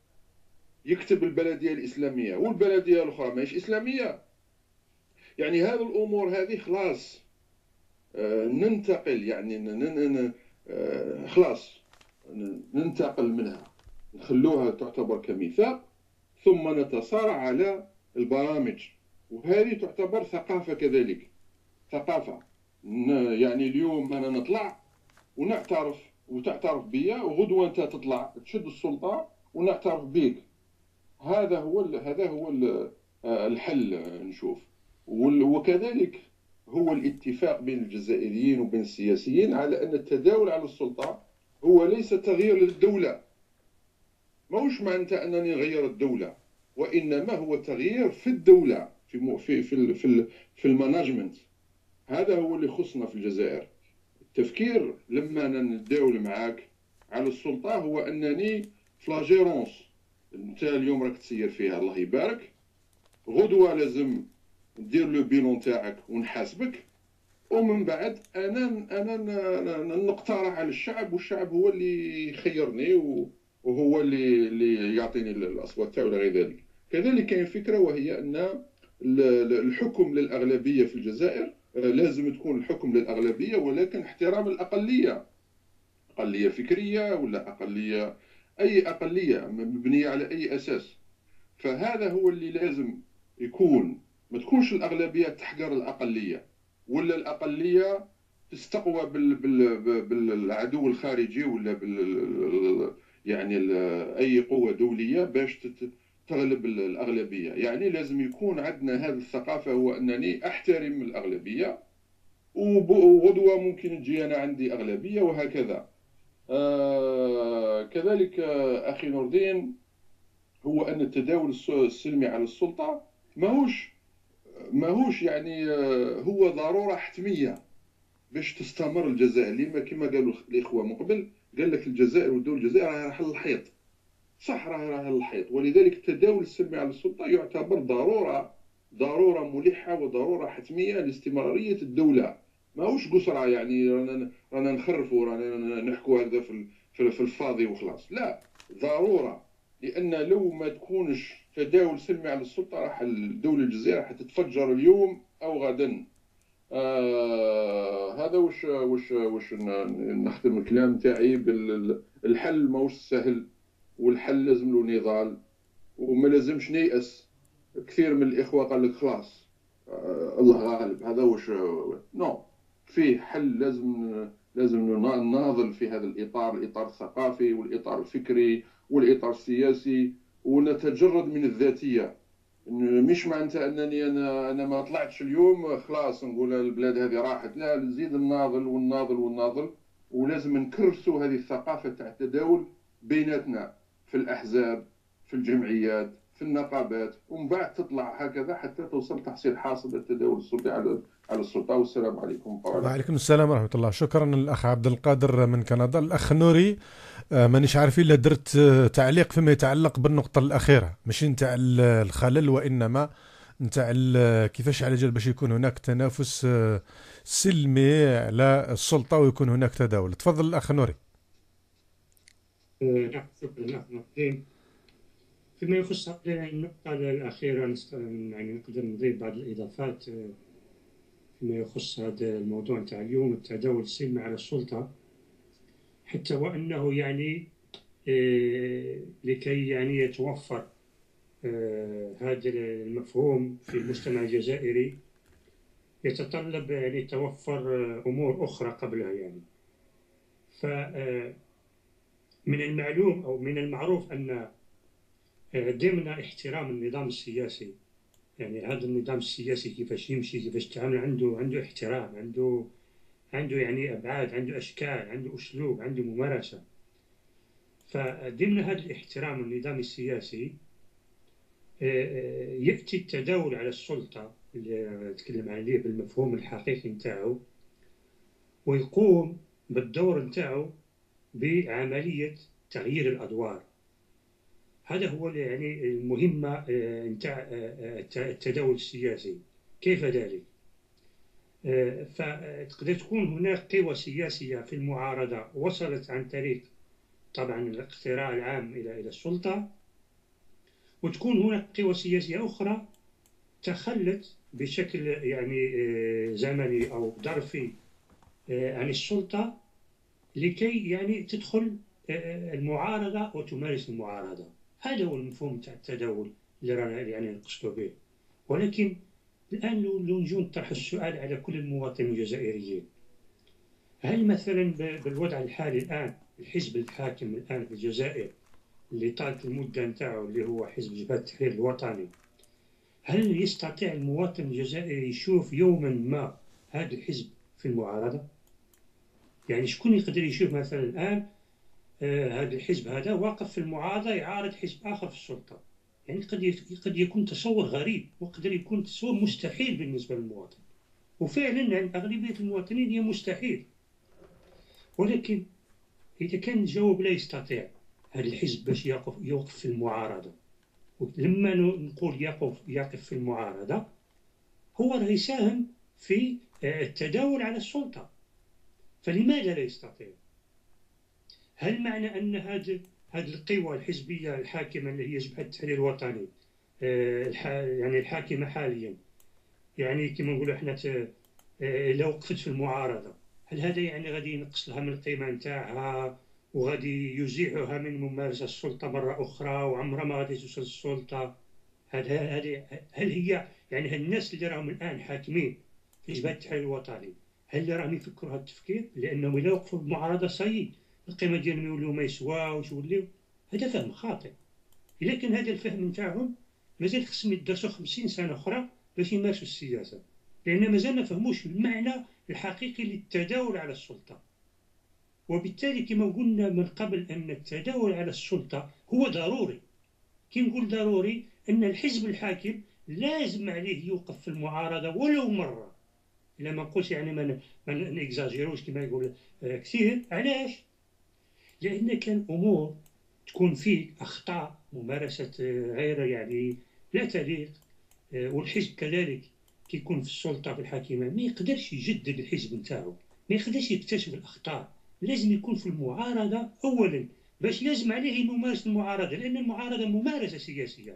يكتب البلديه الاسلاميه والبلديه الاخرى ماهيش اسلاميه. يعني هذه الامور هذه خلاص آه ننتقل، يعني نن آه خلاص ننتقل منها، نخلوها تعتبر كميثاق، ثم نتصارع على البرامج. وهذه تعتبر ثقافه كذلك، ثقافه. يعني اليوم انا نطلع ونعترف وتعترف بيا، وغدوه انت تطلع تشد السلطه ونعترف بيك. هذا هو هذا هو الحل نشوف. وكذلك هو الاتفاق بين الجزائريين وبين السياسيين على ان التداول على السلطه هو ليس تغيير للدوله، ماهوش معناتها انني نغير الدوله، وانما هو تغيير في الدوله، في في في في, في المانجمنت. هذا هو اللي خصنا في الجزائر. التفكير لما انا نتداول معاك على السلطه هو انني فلاجيرونس. انت اليوم راك تسير فيها الله يبارك، غدوه لازم ندير لو بيلون تاعك ونحاسبك، ومن بعد انا انا نقترح على الشعب، والشعب هو اللي يخيرني وهو اللي اللي يعطيني الاصوات تاعو وغير ذلك. كذلك كاين فكره، وهي ان الحكم للاغلبيه في الجزائر لازم تكون الحكم للاغلبيه، ولكن احترام الاقليه، اقليه فكريه ولا اقليه، اي اقليه مبنيه على اي اساس. فهذا هو اللي لازم يكون، ما تكونش الاغلبيه تحقر الاقليه، ولا الاقليه تستقوى بال بال بالعدو الخارجي، ولا بال يعني اي قوه دوليه باش تغلب الاغلبيه. يعني لازم يكون عندنا هذه الثقافه، هو انني احترم الاغلبيه، وغدوه ممكن تجي انا عندي اغلبيه، وهكذا. آه كذلك آه اخي نور الدين، هو ان التداول السلمي على السلطه ماهوش ماهوش يعني آه هو ضروره حتميه باش تستمر الجزائر. لما كما قالوا الاخوه من قبل، قال لك الجزائر والدول الجزائر راهي على الحيط، صح راهي على الحيط. ولذلك التداول السلمي على السلطه يعتبر ضروره ضروره ملحه وضروره حتميه لاستمراريه الدوله. ماهوش قسرة يعني رانا رانا نخرفوا رانا نحكوا هذا في في الفاضي وخلاص، لا، ضروره. لان لو ما تكونش تداول سلمي على السلطه راح الدوله الجزائر راح تتفجر اليوم او غدا. آه هذا واش واش واش نختم الكلام تاعي بالحل. ماهوش سهل، والحل لازم له نضال، وما لازمش نيأس. كثير من الاخوه قال لك خلاص آه الله غالب، هذا واش نو، فيه حل. لازم لازم نناضل في هذا الاطار، الاطار الثقافي والاطار الفكري والاطار السياسي، ونتجرد من الذاتيه. مش معناتها انني انا انا ما طلعتش اليوم خلاص نقول البلاد هذه راحت، لا، نزيد نناضل ونناضل ونناضل. ولازم نكرسوا هذه الثقافه تاع التداول بيناتنا، في الاحزاب، في الجمعيات في النقابات، ومن بعد تطلع هكذا حتى توصل تحصيل حاصل التداول السلطي على على السلطه. والسلام عليكم. وعليكم السلام ورحمه الله. شكرا الاخ عبد القادر من كندا. الاخ نوري، مانيش عارف الا درت تعليق فيما يتعلق بالنقطه الاخيره، ماشي نتاع الخلل وانما نتاع كيفاش على جال باش يكون هناك تنافس سلمي على السلطه ويكون هناك تداول. تفضل الاخ نوري. نعم شكرا. نعم فيما يخص النقطة الأخيرة يعني نقدر نضيف بعض الإضافات فيما يخص هذا الموضوع نتاع اليوم، التداول السلمي على السلطة، حتى وأنه يعني إيه لكي يعني يتوفر إيه هذا المفهوم في المجتمع الجزائري يتطلب يعني توفر أمور أخرى قبلها. يعني فمن المعلوم أو من المعروف أن ضمن احترام النظام السياسي، يعني هذا النظام السياسي كيفاش يمشي كيفاش يتعامل، عنده عنده احترام، عنده عنده يعني أبعاد، عنده أشكال، عنده أسلوب، عنده ممارسة. فضمن هذا الاحترام النظام السياسي يأتي التداول على السلطة اللي نتكلم عليه بالمفهوم الحقيقي نتاعو، ويقوم بالدور نتاعو بعملية تغيير الأدوار. هذا هو يعني المهمة نتاع التداول السياسي. كيف ذلك؟ فتقدر تكون هناك قوى سياسية في المعارضة وصلت عن طريق طبعا الاقتراع العام إلى إلى السلطة، وتكون هناك قوى سياسية أخرى تخلت بشكل يعني زمني أو ظرفي عن السلطة لكي يعني تدخل المعارضة وتمارس المعارضة. هذا هو المفهوم تاع التداول اللي رانا يعني نقصدوا به. ولكن الآن لو نجي نطرح السؤال على كل المواطنين الجزائريين، هل مثلا بالوضع الحالي الآن الحزب الحاكم الآن في الجزائر اللي طالت المدة نتاعو اللي هو حزب جبهة التحرير الوطني، هل يستطيع المواطن الجزائري يشوف يوما ما هذا الحزب في المعارضة؟ يعني شكون يقدر يشوف مثلا الآن آه هذا الحزب هذا واقف في المعارضة يعارض حزب آخر في السلطة؟ يعني قد قد يكون تصور غريب، وقد يكون تصور مستحيل بالنسبة للمواطن، وفعلا عند أغلبية المواطنين هي مستحيل. ولكن إذا كان الجواب لا يستطيع هذا الحزب باش يقف يوقف في المعارضة، ولما نقول يقف يقف في المعارضة هو راه يساهم في التداول على السلطة، فلماذا لا يستطيع؟ هل معنى أن هذه هذه القوى الحزبية الحاكمة اللي هي جبهة التحرير الوطني يعني الحاكمة حاليا، يعني كما نقولوا احنا لو وقفت في المعارضة، هل هذا يعني غادي ينقص لها من القيمة نتاعها وغادي يزيحها من ممارسة السلطة مرة أخرى وعمرها ما غادي توصل السلطة؟ هل هل هي يعني الناس اللي راهم الآن حاكمين في جبهة التحرير الوطني هل راهم يفكروا هذا التفكير؟ لأنهم إلا وقفوا في المعارضة صايي القيمة ديالهم يوليو ما يسواوش يوليو. هذا فهم خاطئ. لكن هذا الفهم نتاعهم مازال خصهم يدرسوا خمسين سنة أخرى باش يمارسوا السياسة، لأن مازال ما فهموش المعنى الحقيقي للتداول على السلطة. وبالتالي كما قلنا من قبل أن التداول على السلطة هو ضروري. كي نقول ضروري أن الحزب الحاكم لازم عليه يوقف في المعارضة ولو مرة، إلا ما نقولش يعني ما نكزاجيروش كما يقول كثير. علاش؟ لأن كان أمور تكون فيه أخطاء ممارسة غير يعني لا تليق، والحزب كذلك كي يكون في السلطة في الحاكمة ما يقدرش يجدد الحزب نتاعو، ما يقدرش يكتشف الأخطاء، لازم يكون في المعارضة أولا باش لازم عليه يمارس المعارضة، لأن المعارضة ممارسة سياسية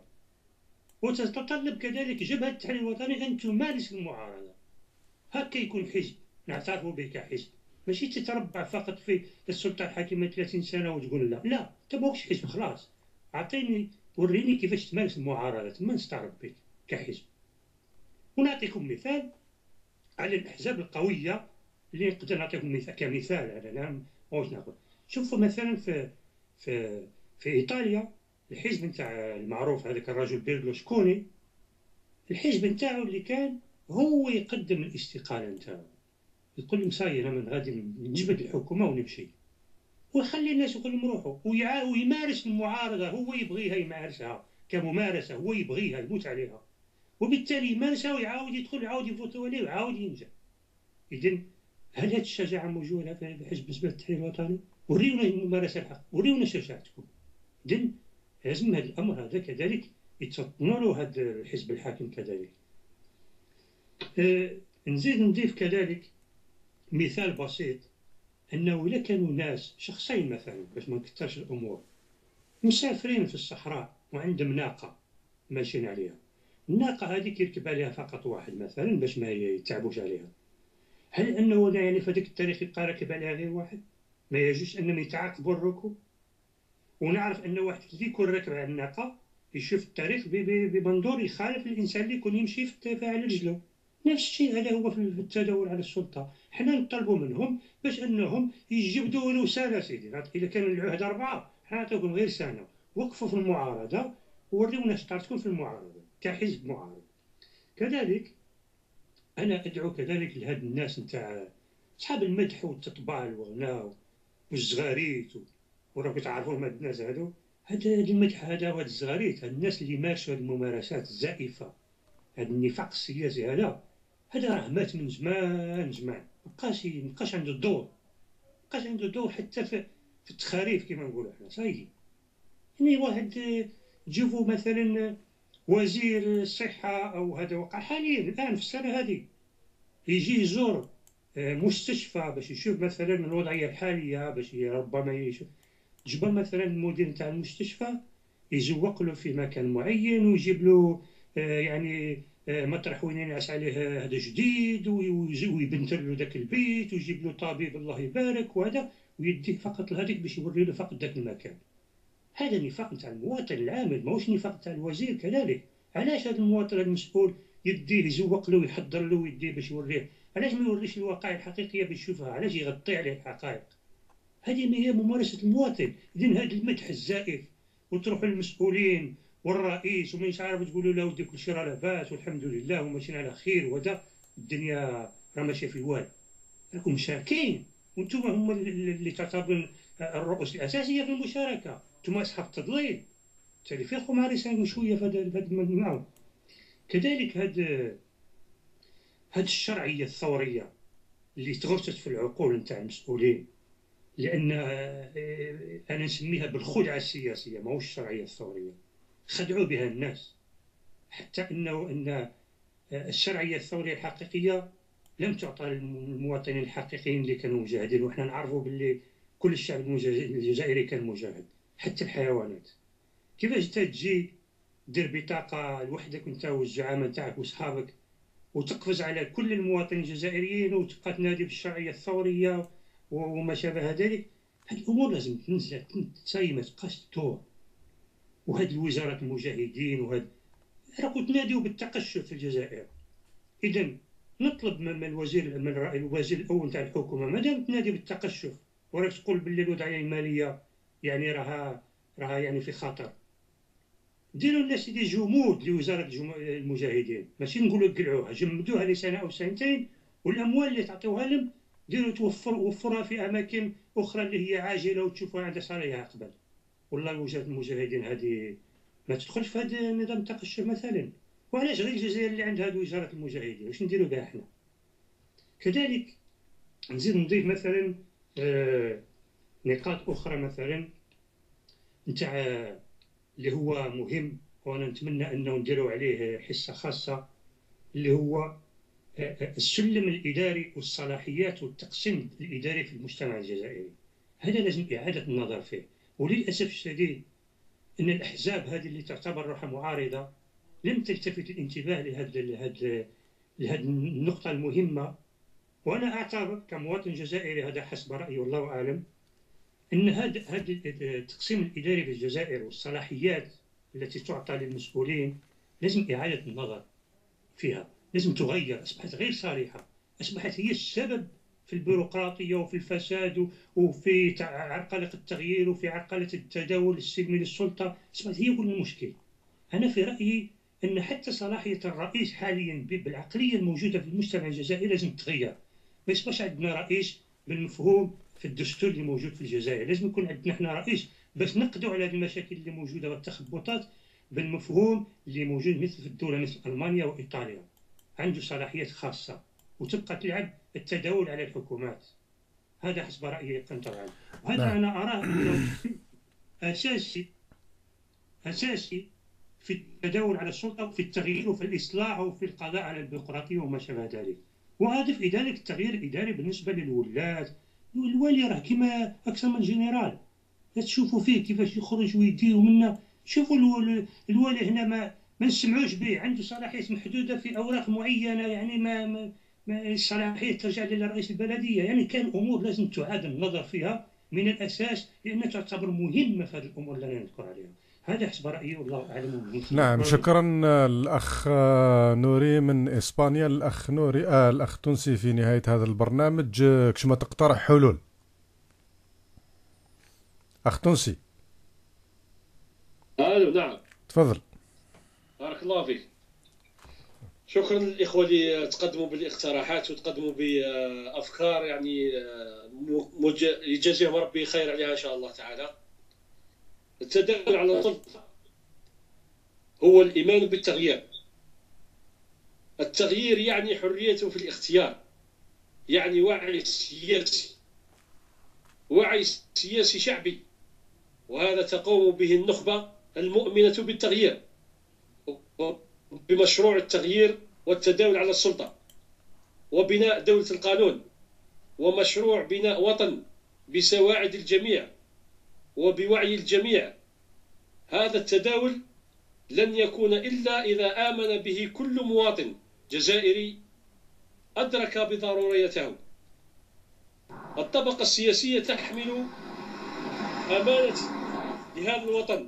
وتتطلب كذلك جبهة التحرير الوطني أن تمارس المعارضة. هكا يكون حزب نعترف به كحزب، ماشي تتربع فقط في السلطة الحاكمة ثلاثين سنة وتقول لا لا تبغوش حزب خلاص، أعطيني وريني كيفاش تمارس المعارضة ثم نستعرض بك كحزب. ونعطيكم مثال على الأحزاب القوية اللي نقدر نعطيكم مثال كمثال على الآن واش نقول. شوفوا مثلا في في في إيطاليا الحزب نتاع المعروف هذاك الرجل بيرلوسكوني، الحزب نتاعو اللي كان هو يقدم الاستقالة نتاعو، يقول لهم صاير من غادي نجبد الحكومة ونمشي. ويخلي الناس يخليهم يروحوا ويمارس المعارضة، هو يبغيها يمارسها كممارسة، هو يبغيها يموت عليها، وبالتالي يمارسها ويعاود يدخل يعاود يفوتوا عليه ويعاود ينجح. إذن هل هذه الشجاعة موجودة في الحزب بالنسبة للتحرير الوطني؟ وريونا الممارسة الحق، وريونا شجاعتكم. إذن لازم هذا الأمر هذا كذلك يتفطنوا له هذا الحزب الحاكم كذلك. أه نزيد نضيف كذلك مثال بسيط، أنه إذا كانوا ناس شخصين مثلا باش ما نكثرش الأمور مسافرين في الصحراء وعندهم ناقة ماشيين عليها، الناقة هذه يركب عليها فقط واحد مثلا باش ما يتعبوش عليها، هل أنه يعني في هذاك التاريخ يبقى راكب عليها غير واحد؟ ما يجوز أنهم يتعاقبوا الركوب؟ ونعرف أن واحد كي يكون راكب على الناقة يشوف التاريخ بمنظور يخالف الإنسان اللي يكون يمشي في على رجله. نفس الشيء هذا هو في التداول على السلطة، حنا نطلبوا منهم باش أنهم يجبدوا ولو سنة سيدي، إذا كان العهد أربعة حنا نعطيكم غير سنة، وقفوا في المعارضة ووريونا شطارتكم في المعارضة كحزب معارض. كذلك أنا أدعو كذلك لهاد الناس نتاع أصحاب المدح والتطبال والغناء والزغاريت وراكم تعرفون هاد الناس هادو، هذا المدح هذا وهاد الزغاريت، هاد الناس اللي مارسوا هاد الممارسات الزائفة، هاد النفاق السياسي هذا هذا راه مات من زمان زمان، مبقاش مبقاش عنده الدور، مبقاش عنده دور حتى في, في التخاريف كما نقولوا حنا صايي. يعني واحد تجيبوا مثلا وزير الصحة أو هذا وقع حاليا الآن في السنة هذه يجي يزور مستشفى باش يشوف مثلا الوضعية الحالية، باش ربما يشوف جبر مثلا المدير نتاع المستشفى يزوق له في مكان معين ويجيب له يعني مطرح وين ينعس عليه هذا جديد ويبنتر له ذاك البيت ويجيب له طبيب الله يبارك وهذا ويديه فقط لهذيك باش يوري له فقط ذاك المكان. هذا نفاق نتاع المواطن العامل، ماهوش نفاق نتاع الوزير كذلك. علاش هذا المواطن المسؤول يديه يزوق له ويحضر له ويديه باش يوريه؟ علاش ما يوريش الواقع الحقيقيه باش يشوفها؟ علاش يغطي عليه الحقائق؟ هذه ما هي ممارسه المواطن. اذن هذا المدح الزائف وتروحوا للمسؤولين والرئيس ومانيش عارف تقولوا له ودي كل شيء راه لاباس والحمد لله وماشيين على خير وهذا، الدنيا راه ماشيه في الواد، راكم مشاركين وانتم هم اللي تعتبرون الرؤوس الاساسيه في المشاركه، انتم اصحاب التضليل، بالتالي فيكم مع رسالة شويه في هذا المجموعه. كذلك هاد هاد الشرعيه الثوريه اللي تغرست في العقول نتاع المسؤولين، لان انا نسميها بالخدعه السياسيه، ماهوش الشرعيه الثوريه، خدعوا بها الناس حتى انه ان الشرعيه الثوريه الحقيقيه لم تعطى للمواطنين الحقيقيين اللي كانوا مجاهدين، وحنا نعرفوا باللي كل الشعب الجزائري كان مجاهد حتى الحيوانات. كيفاش تجي دير بطاقه لوحدك انت والزعامه نتاعك وصحابك وتقفز على كل المواطنين الجزائريين وتبقى تنادي بالشرعيه الثوريه وما شابه ذلك؟ هذه الامور لازم تنزل تساي ما تبقاش تدور. وهاد الوزارات المجاهدين وهاد راكم تناديو بالتقشف في الجزائر. اذا نطلب من الوزير من الوزير الاول نتاع الحكومه مادام تنادي بالتقشف وراك تقول باللي الوضعيه الماليه يعني راها راها يعني في خطر، ديروا الناس دي جمود لوزاره المجاهدين، ماشي نقولوا قلعوها، جمدوها لسنه او سنتين، والاموال اللي تعطيوها لهم ديروا توفروا وفرها في اماكن اخرى اللي هي عاجله وتشوفوا عندها صالحها قبل. والله وزاره المجاهدين هذه ما تدخلش في هذا النظام التقشف مثلا. وعلاش غير الجزائر اللي عندها هذه وزاره المجاهدين؟ واش نديروا بها احنا؟ كذلك نزيد نضيف مثلا آه نقاط اخرى مثلا نتاع اللي هو مهم، وانا نتمنى انه نديروا عليه حصه خاصه، اللي هو السلم الاداري والصلاحيات والتقسيم الاداري في المجتمع الجزائري. هذا لازم اعاده النظر فيه. وللاسف الشديد ان الاحزاب هذه اللي تعتبر روحها معارضه لم تلتفت الانتباه لهذا لهذا لهذه النقطه المهمه. وانا اعتبر كمواطن جزائري، هذا حسب رايي والله اعلم، ان هذا هذا التقسيم الاداري في الجزائر والصلاحيات التي تعطى للمسؤولين لازم اعاده النظر فيها، لازم تغير، اصبحت غير صالحه، اصبحت هي السبب في البيروقراطيه وفي الفساد وفي عرقله التغيير وفي عرقله التداول السلمي للسلطه، اصبحت هي كل المشكل. انا في رايي ان حتى صلاحيه الرئيس حاليا بالعقليه الموجوده في المجتمع الجزائري لازم تتغير. ما يصبحش عندنا رئيس بالمفهوم في الدستور اللي موجود في الجزائر. لازم يكون عندنا احنا رئيس باش نقضوا على هذه المشاكل اللي موجوده والتخبطات بالمفهوم اللي موجود مثل في الدوله مثل المانيا وايطاليا، عنده صلاحيات خاصه وتبقى تلعب التداول على الحكومات. هذا حسب رايي طبعا، وهذا نعم. انا اراه انه اساسي اساسي في التداول على السلطه وفي التغيير وفي الاصلاح وفي القضاء على البيروقراطيه وما شابه ذلك. وهدف ذلك التغيير الاداري بالنسبه للولاة. الوالي راه كما اكثر من جنرال، تشوفوا فيه كيفاش يخرج ويدير منا. شوفوا الوالي هنا ما ما نسمعوش به، عنده صلاحيات محدوده في اوراق معينه، يعني ما, ما, ما الصلاحيات ترجع لرئيس البلديه. يعني كان امور لازم تعاد النظر فيها من الاساس، لانها تعتبر مهمه في هذه الامور اللي نذكر عليها. هذا حسب رايي والله اعلم. نعم، شكرا الاخ نوري من اسبانيا. الاخ نوري آه الاخ تونسي في نهايه هذا البرنامج كش ما تقترح حلول. اخ تونسي. الو نعم تفضل. بارك الله فيك. شكرا للاخوه اللي تقدموا بالاقتراحات وتقدموا بافكار، يعني يجازيهم ربي خير عليها ان شاء الله تعالى. التداول على السلطه هو الايمان بالتغيير. التغيير يعني حريه في الاختيار، يعني وعي سياسي، وعي سياسي شعبي، وهذا تقوم به النخبه المؤمنه بالتغيير بمشروع التغيير والتداول على السلطة وبناء دولة القانون ومشروع بناء وطن بسواعد الجميع وبوعي الجميع. هذا التداول لن يكون إلا إذا آمن به كل مواطن جزائري أدرك بضروريته. الطبقة السياسية تحمل أمانة لهذا الوطن،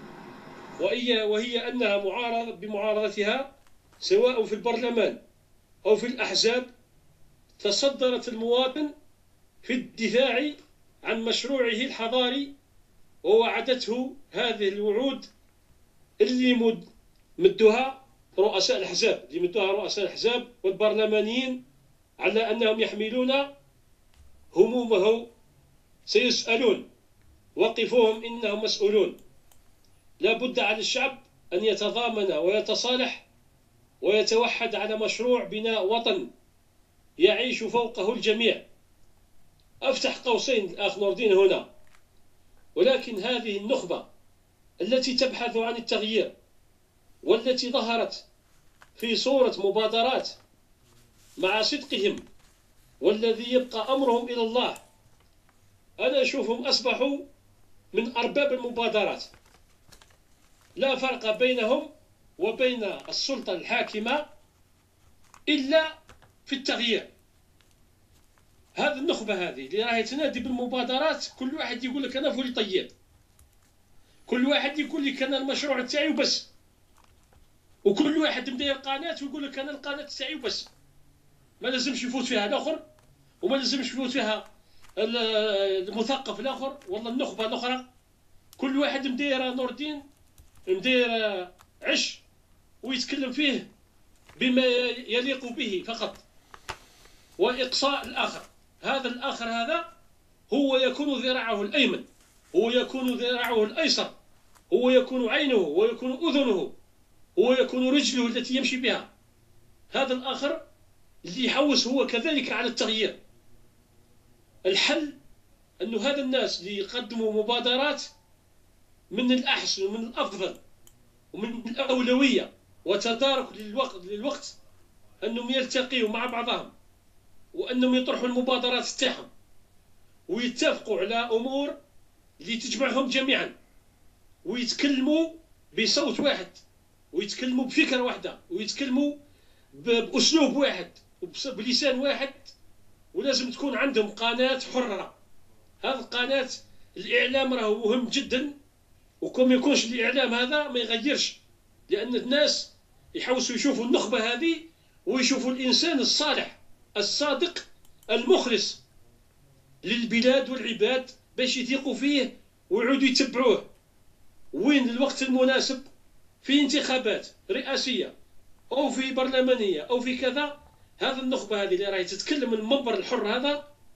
وهي وهي أنها معارضة بمعارضتها سواء في البرلمان أو في الأحزاب تصدرت المواطن في الدفاع عن مشروعه الحضاري، ووعدته هذه الوعود اللي مدوها رؤساء الأحزاب اللي مدوها رؤساء الأحزاب والبرلمانيين على أنهم يحملون همومه سيسألون، وقفوهم إنهم مسؤولون. لا بد على الشعب أن يتضامن ويتصالح ويتوحد على مشروع بناء وطن يعيش فوقه الجميع. أفتح قوسين الأخ نور الدين هنا، ولكن هذه النخبة التي تبحث عن التغيير والتي ظهرت في صورة مبادرات مع صدقهم والذي يبقى أمرهم إلى الله، أنا أشوفهم أصبحوا من أرباب المبادرات. لا فرق بينهم وبين السلطة الحاكمة إلا في التغيير. هذه النخبة هذه اللي راهي تنادي بالمبادرات، كل واحد يقول لك أنا فولي طيب، كل واحد يقول لك أنا المشروع تاعي وبس، وكل واحد مدير قناة ويقول لك أنا القناة تاعي وبس، ما لازمش يفوت فيها الآخر وما لازمش يفوت فيها المثقف الآخر والله النخبة الأخرى. كل واحد مدير نور الدين مدير عش ويتكلم فيه بما يليق به فقط، وإقصاء الآخر. هذا الآخر هذا هو يكون ذراعه الأيمن، هو يكون ذراعه الأيسر، هو يكون عينه ويكون أذنه، هو يكون رجله التي يمشي بها. هذا الآخر اللي يحوس هو كذلك على التغيير. الحل أن هذا الناس اللي يقدموا مبادرات من الأحسن ومن الأفضل ومن الأولوية وتدارك للوقت, للوقت أنهم يلتقيوا مع بعضهم وأنهم يطرحوا المبادرات تاعهم ويتفقوا على أمور اللي تجمعهم جميعا، ويتكلموا بصوت واحد ويتكلموا بفكرة واحدة ويتكلموا بأسلوب واحد وبلسان واحد. ولازم تكون عندهم قناة حرة. هذه القناة الإعلام راه مهم جدا، وكم يكونش الإعلام هذا ما يغيرش، لأن الناس يحوسوا يشوفوا النخبة هذه ويشوفوا الإنسان الصالح الصادق المخلص للبلاد والعباد باش يثيقوا فيه ويعودوا يتبعوه. وين الوقت المناسب في انتخابات رئاسية أو في برلمانية أو في كذا، هذا النخبة هذه اللي راهي تتكلم من المنبر الحر هذا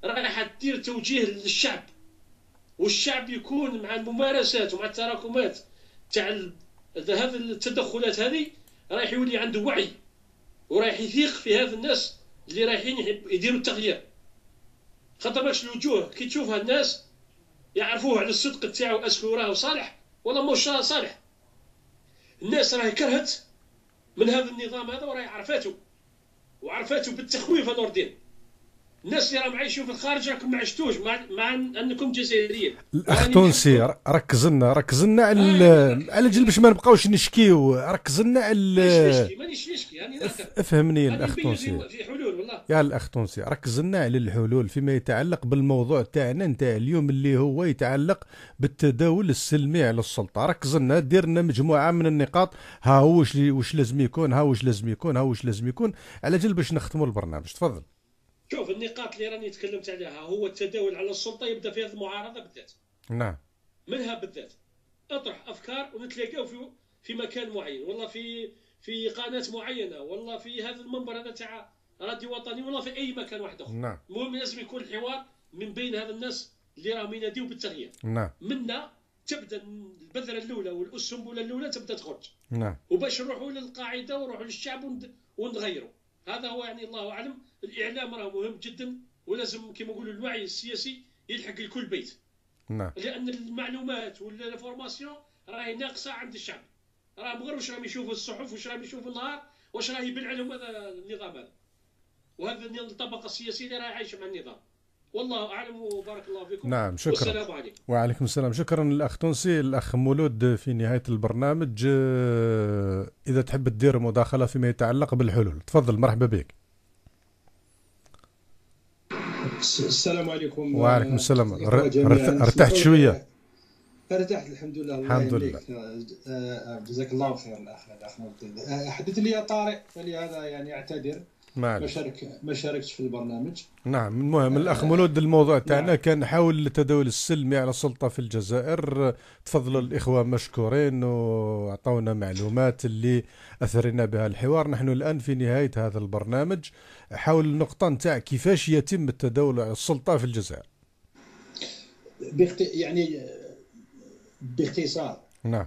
رايحه دير توجيه للشعب، والشعب يكون مع الممارسات ومع التراكمات تاع هذه التدخلات هذه رايح يولي عنده وعي، ورايح يثيق في هذا الناس اللي رايحين يديروا التغيير. خاطر باش الوجوه كي تشوفها الناس يعرفوه على الصدق تاعو، اسكو راه صالح ولا موش صالح. الناس راهي كرهت من هذا النظام هذا وراهي عرفاته، وعرفاته بالتخويف. نور الدين، الناس اللي راهم عايشين في الخارج راكم ما عشتوش مع, مع انكم جزائريين. الاخ تونسي ركز لنا ركز لنا على آه على جل باش ما نبقاوش نشكيو، ركز لنا على مانيش نشكي مانيش نشكي يعني افهمني الاخ تونسي في حلول والله. يا الاخ تونسي ركز لنا على الحلول فيما يتعلق بالموضوع تاعنا نتاع اليوم اللي هو يتعلق بالتداول السلمي على السلطه. ركز لنا دير لنا مجموعه من النقاط، ها هو واش واش لازم يكون، ها واش لازم يكون، ها واش لازم يكون، على جل باش نختموا البرنامج. تفضل. شوف النقاط اللي راني تكلمت عليها، هو التداول على السلطه يبدا في هذه المعارضه بالذات. نعم. منها بالذات اطرح افكار ونتلاقاو في في مكان معين، والله في في قناه معينه، والله في هذا المنبر هذا تاع راديو وطني، والله في اي مكان واحد اخر. نعم. المهم لازم يكون الحوار من بين هذا الناس اللي راهم يناديو بالتغيير. نعم. منا تبدا البذره الاولى والسنبله الاولى تبدا تخرج. نعم. وباش نروحوا للقاعده ونروحوا للشعب ونغيروا. هذا هو يعني الله اعلم. الاعلام راه مهم جدا، ولازم كما نقولوا الوعي السياسي يلحق لكل بيت. نعم. لان المعلومات ولا الانفورماسيون راهي ناقصه عند الشعب. راهم غير واش راهم يشوفوا الصحف، واش راهم يشوفوا النهار، واش راه يبان عليهم هذا النظام هذا، وهذا الطبقه السياسيه اللي راهي عايشه مع النظام. والله اعلم وبارك الله فيكم. نعم شكرا. والسلام عليكم. وعليكم السلام. شكرا للاخ تونسي. الاخ مولود في نهايه البرنامج اذا تحب تدير مداخله فيما يتعلق بالحلول تفضل، مرحبا بك. السلام عليكم. وعليكم السلام. ارتحت شويه؟ ارتحت الحمد لله. الحمد لله. جزاك الله خير الاخ الاخ حدث لي يا طارق، فلهذا يعني اعتذر ما شارك ما شاركتش في البرنامج. نعم. المهم الاخ مولود الموضوع تاعنا نعم. كان حول التداول السلمي على السلطه في الجزائر. تفضلوا الاخوه مشكورين واعطونا معلومات اللي اثرنا بها الحوار. نحن الان في نهايه هذا البرنامج حول النقطه نتاع كيفاش يتم التداول على السلطه في الجزائر. بخت... يعني باختصار. نعم.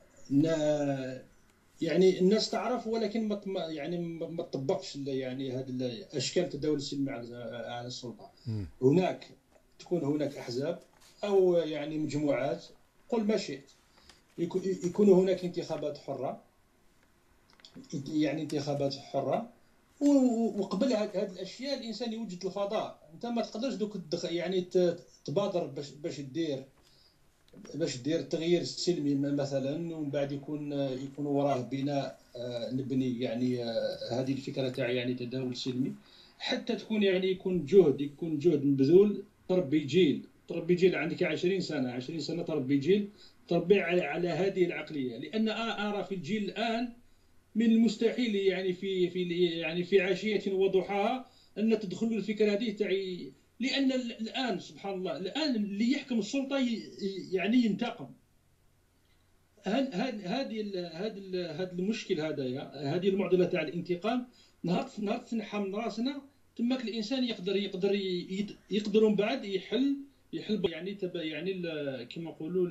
يعني الناس تعرف ولكن ما يعني ما تطبقش يعني هذه الاشكال التداول السلمي على على السلطه. م. هناك تكون هناك احزاب او يعني مجموعات، قل ما شئت، يكون هناك انتخابات حره، يعني انتخابات حره، وقبل هذه الاشياء الانسان يوجد الفضاء. انت ما تقدرش دوك يعني تبادر باش باش دير باش دير التغيير السلمي مثلا، ومن بعد يكون يكون وراه بناء نبني يعني هذه الفكره تاع يعني تداول سلمي، حتى تكون يعني يكون جهد يكون جهد مبذول. تربي جيل تربي جيل عندك عشرين سنه عشرين سنه تربي جيل تربي على على هذه العقليه. لان ارى في الجيل الان من المستحيل يعني في في يعني في عشيه وضحاها ان تدخلوا الفكره هذه تاع، لان الان سبحان الله الان اللي يحكم السلطه يعني ينتقم. هذه هذه هذا هذا المشكل هذايا، هذه المعضله تاع الانتقام، نهار نهار تنحى من راسنا تماك الانسان يقدر يقدر يقدر من بعد يحل يحل يعني تبع يعني كما نقولوا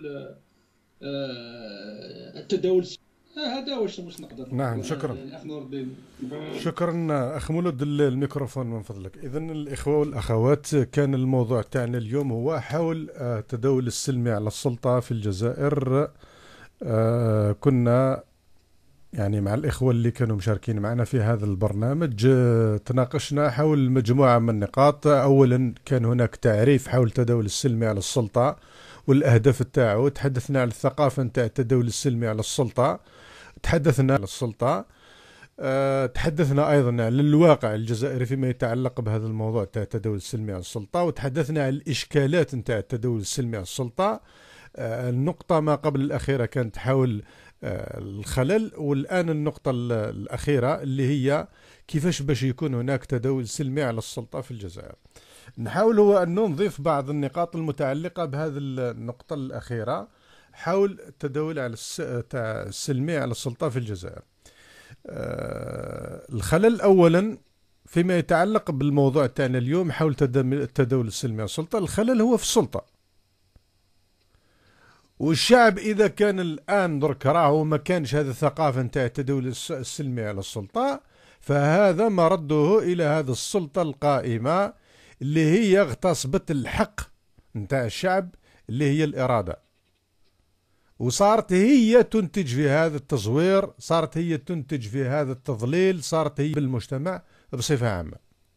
التداول. هذا واش واش نقدر. نعم شكرا. شكرا اخ مولود. الميكروفون من فضلك. اذا الاخوه والاخوات كان الموضوع تاعنا اليوم هو حول التداول السلمي على السلطه في الجزائر. كنا يعني مع الاخوه اللي كانوا مشاركين معنا في هذا البرنامج تناقشنا حول مجموعه من النقاط. اولا كان هناك تعريف حول التداول السلمي على السلطه والاهداف تاعو. تحدثنا عن الثقافه نتاع التداول السلمي على السلطه، تحدثنا عن السلطه، أه تحدثنا ايضا عن الواقع الجزائري فيما يتعلق بهذا الموضوع تاع التداول السلمي على السلطه، وتحدثنا عن الاشكالات نتاع التداول السلمي على السلطه. أه النقطه ما قبل الاخيره كانت حول أه الخلل، والان النقطه الاخيره اللي هي كيفاش باش يكون هناك تداول سلمي على السلطه في الجزائر. نحاول هو أن نضيف بعض النقاط المتعلقة بهذه النقطة الأخيرة حول التداول على السلمي على السلطة في الجزائر. الخلل أولا فيما يتعلق بالموضوع تاعنا اليوم حول التداول السلمي على السلطة، الخلل هو في السلطة. والشعب إذا كان الآن درك راهو ما كانش هذه الثقافة نتاع التداول السلمي على السلطة، فهذا مرده إلى هذه السلطة القائمة اللي هي اغتصبت الحق نتاع الشعب اللي هي الإرادة، وصارت هي تنتج في هذا التزوير، صارت هي تنتج في هذا التضليل، صارت هي بالمجتمع بصفة عامة.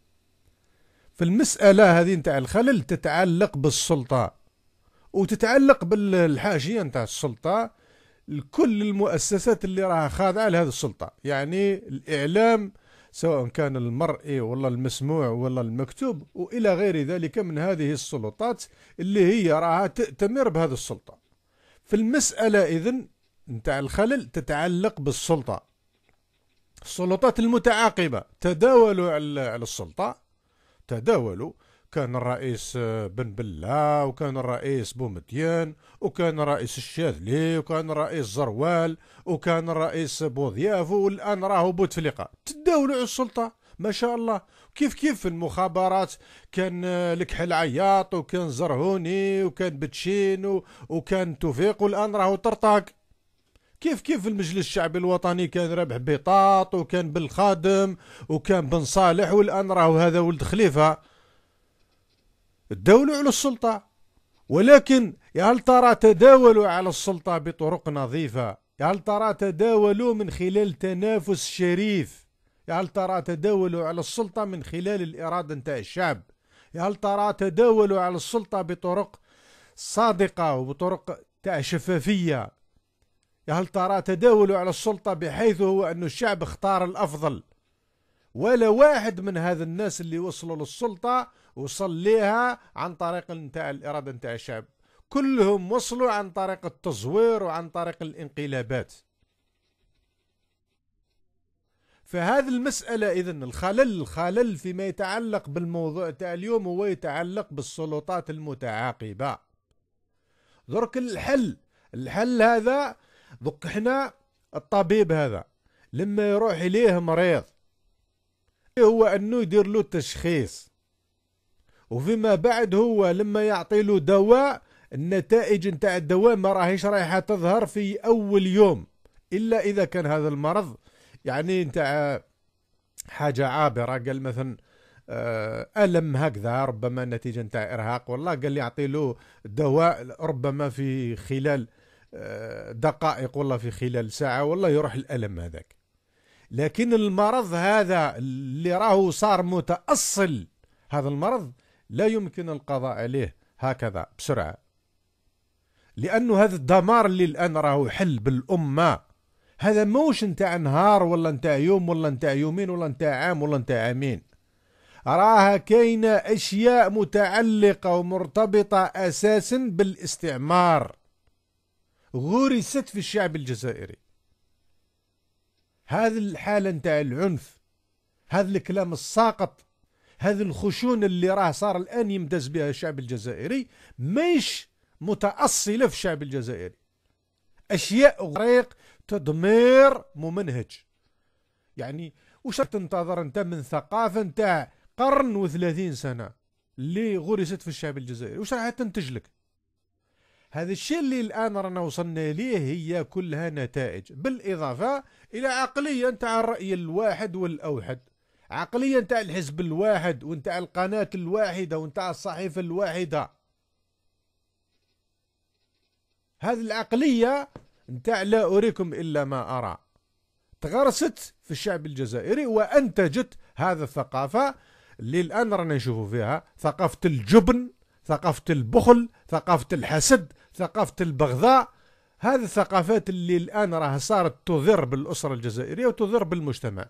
فالمسألة هذه نتاع الخلل تتعلق بالسلطة وتتعلق بالحاشية نتاع السلطة، كل المؤسسات اللي راها خاضعة لهذه السلطة، يعني الإعلام سواء كان المرئي ولا المسموع ولا المكتوب وإلى غير ذلك من هذه السلطات اللي هي راها تأتمر بهذه السلطة. فالمسألة إذن نتاع الخلل تتعلق بالسلطة. السلطات المتعاقبة تداولوا على السلطة، تداولوا، كان الرئيس بن بلة، وكان الرئيس بومدين، وكان الرئيس الشاذلي، وكان الرئيس زروال، وكان الرئيس بوضياف، والآن راهو بوتفليقة، تداولوا على السلطة ما شاء الله. كيف كيف في المخابرات كان الكحل عياط، وكان زرهوني، وكان بتشين، وكان توفيق، والآن راهو طرطاق. كيف كيف في المجلس الشعبي الوطني كان ربح بيطاط، وكان بالخادم، وكان بن صالح، والآن راهو هذا ولد خليفة. تداولوا على السلطة، ولكن هل ترى تداولوا على السلطة بطرق نظيفة؟ هل ترى تداولوا من خلال تنافس شريف؟ هل ترى تداولوا على السلطة من خلال الإرادة نتاع الشعب؟ هل ترى تداولوا على السلطة بطرق صادقة وبطرق تاع شفافية؟ هل ترى تداولوا على السلطة بحيث هو أن الشعب اختار الأفضل؟ ولا واحد من هذا الناس اللي وصلوا للسلطة وصل ليها عن طريق نتاع الإرادة نتاع الشعب، كلهم وصلوا عن طريق التزوير وعن طريق الانقلابات. فهذه المسألة إذن الخلل الخلل فيما يتعلق بالموضوع تاع اليوم هو يتعلق بالسلطات المتعاقبة. درك الحل الحل هذا دوك احنا الطبيب هذا لما يروح إليه مريض هو أنه يدير له تشخيص، وفيما بعد هو لما يعطي له دواء النتائج نتاع الدواء ما راهيش رايحة تظهر في أول يوم، إلا إذا كان هذا المرض يعني نتاع حاجة عابرة، قال مثلا ألم هكذا ربما نتيجة نتاع إرهاق، والله قال لي يعطي له دواء ربما في خلال دقائق والله في خلال ساعة والله يروح الألم هذاك. لكن المرض هذا اللي راهو صار متأصل، هذا المرض لا يمكن القضاء عليه هكذا بسرعة، لأنه هذا الدمار اللي الآن راهو حل بالأمة هذا موش نتاع نهار ولا نتاع يوم ولا نتاع يومين ولا نتاع عام ولا نتاع عامين، راها كاينة أشياء متعلقة ومرتبطة أساسا بالاستعمار غرست في الشعب الجزائري. هذه الحالة نتاع العنف، هذا الكلام الساقط، هذه الخشونة اللي راه صار الآن يمتاز بها الشعب الجزائري مش متأصلة في الشعب الجزائري، أشياء طريق تدمير ممنهج. يعني وش تنتظر أنت من ثقافة نتاع قرن وثلاثين سنة اللي غرست في الشعب الجزائري؟ وش راح تنتج لك؟ هذا الشيء اللي الآن رانا وصلنا ليه هي كلها نتائج، بالإضافة إلى عقلية نتاع الرأي الواحد والأوحد، عقلية نتاع الحزب الواحد ونتاع القناة الواحدة ونتاع الصحيفة الواحدة. هذه العقلية نتاع لا أريكم إلا ما أرى تغرست في الشعب الجزائري وأنتجت هذا الثقافة اللي الآن رانا نشوفوا فيها، ثقافة الجبن، ثقافة البخل، ثقافة الحسد، ثقافة البغضاء. هذه الثقافات اللي الآن راها صارت تضر بالأسرة الجزائرية وتضر بالمجتمع.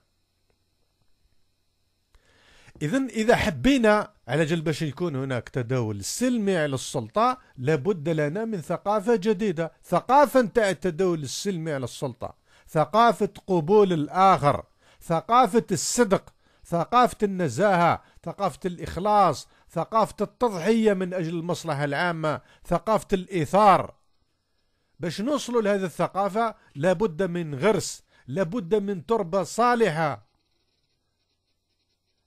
إذن إذا حبينا على جل باش يكون هناك تداول سلمي على السلطة لابد لنا من ثقافة جديدة، ثقافة نتاع التداول السلمي على السلطة، ثقافة قبول الآخر، ثقافة الصدق، ثقافة النزاهة، ثقافة الإخلاص، ثقافة التضحية من أجل المصلحة العامة، ثقافة الإيثار. باش نوصلوا لهذه الثقافة لابد من غرس، لابد من تربة صالحة،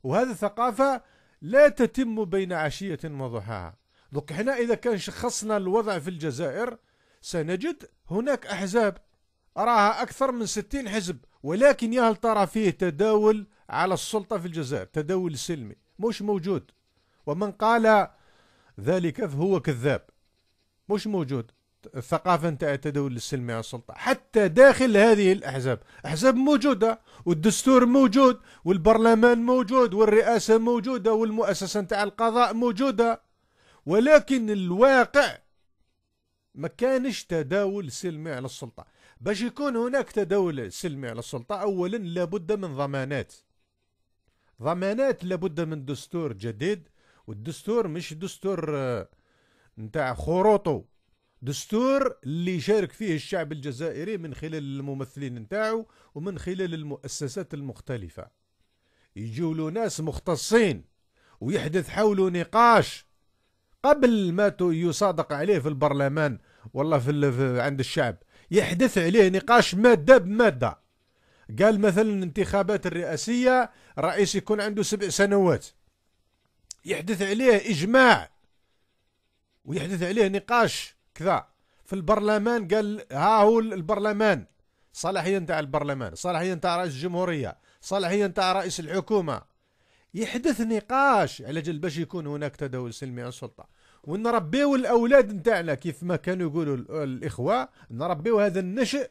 وهذه الثقافة لا تتم بين عشية وضحاها. دوك حنا إذا كان شخصنا الوضع في الجزائر سنجد هناك أحزاب أراها أكثر من ستين حزب، ولكن يا هل ترى فيه تداول على السلطة في الجزائر؟ تداول سلمي مش موجود، ومن قال ذلك فهو كذاب. مش موجود الثقافة نتاع التداول السلمي على السلطة حتى داخل هذه الأحزاب. أحزاب موجودة والدستور موجود والبرلمان موجود والرئاسة موجودة والمؤسسة نتاع القضاء موجودة، ولكن الواقع ما كانش تداول سلمي على السلطة. باش يكون هناك تداول سلمي على السلطة أولا لابد من ضمانات، ضمانات لابد من دستور جديد، والدستور مش دستور نتاع خروطو، دستور اللي يشارك فيه الشعب الجزائري من خلال الممثلين نتاعو ومن خلال المؤسسات المختلفة. يجوا له ناس مختصين ويحدث حوله نقاش قبل ما يصادق عليه في البرلمان والله في عند الشعب، يحدث عليه نقاش مادة بمادة. قال مثلا الانتخابات الرئاسية الرئيس يكون عنده سبع سنوات، يحدث عليه إجماع ويحدث عليه نقاش كذا. في البرلمان قال ها هو البرلمان، صلاحية نتاع البرلمان، صلاحية نتاع رئيس الجمهورية، صلاحية نتاع رئيس الحكومة. يحدث نقاش على جل باش يكون هناك تداول سلمي على السلطة، ونربيو الأولاد نتاعنا كيف ما كانوا يقولوا الإخوة، نربيو هذا النشء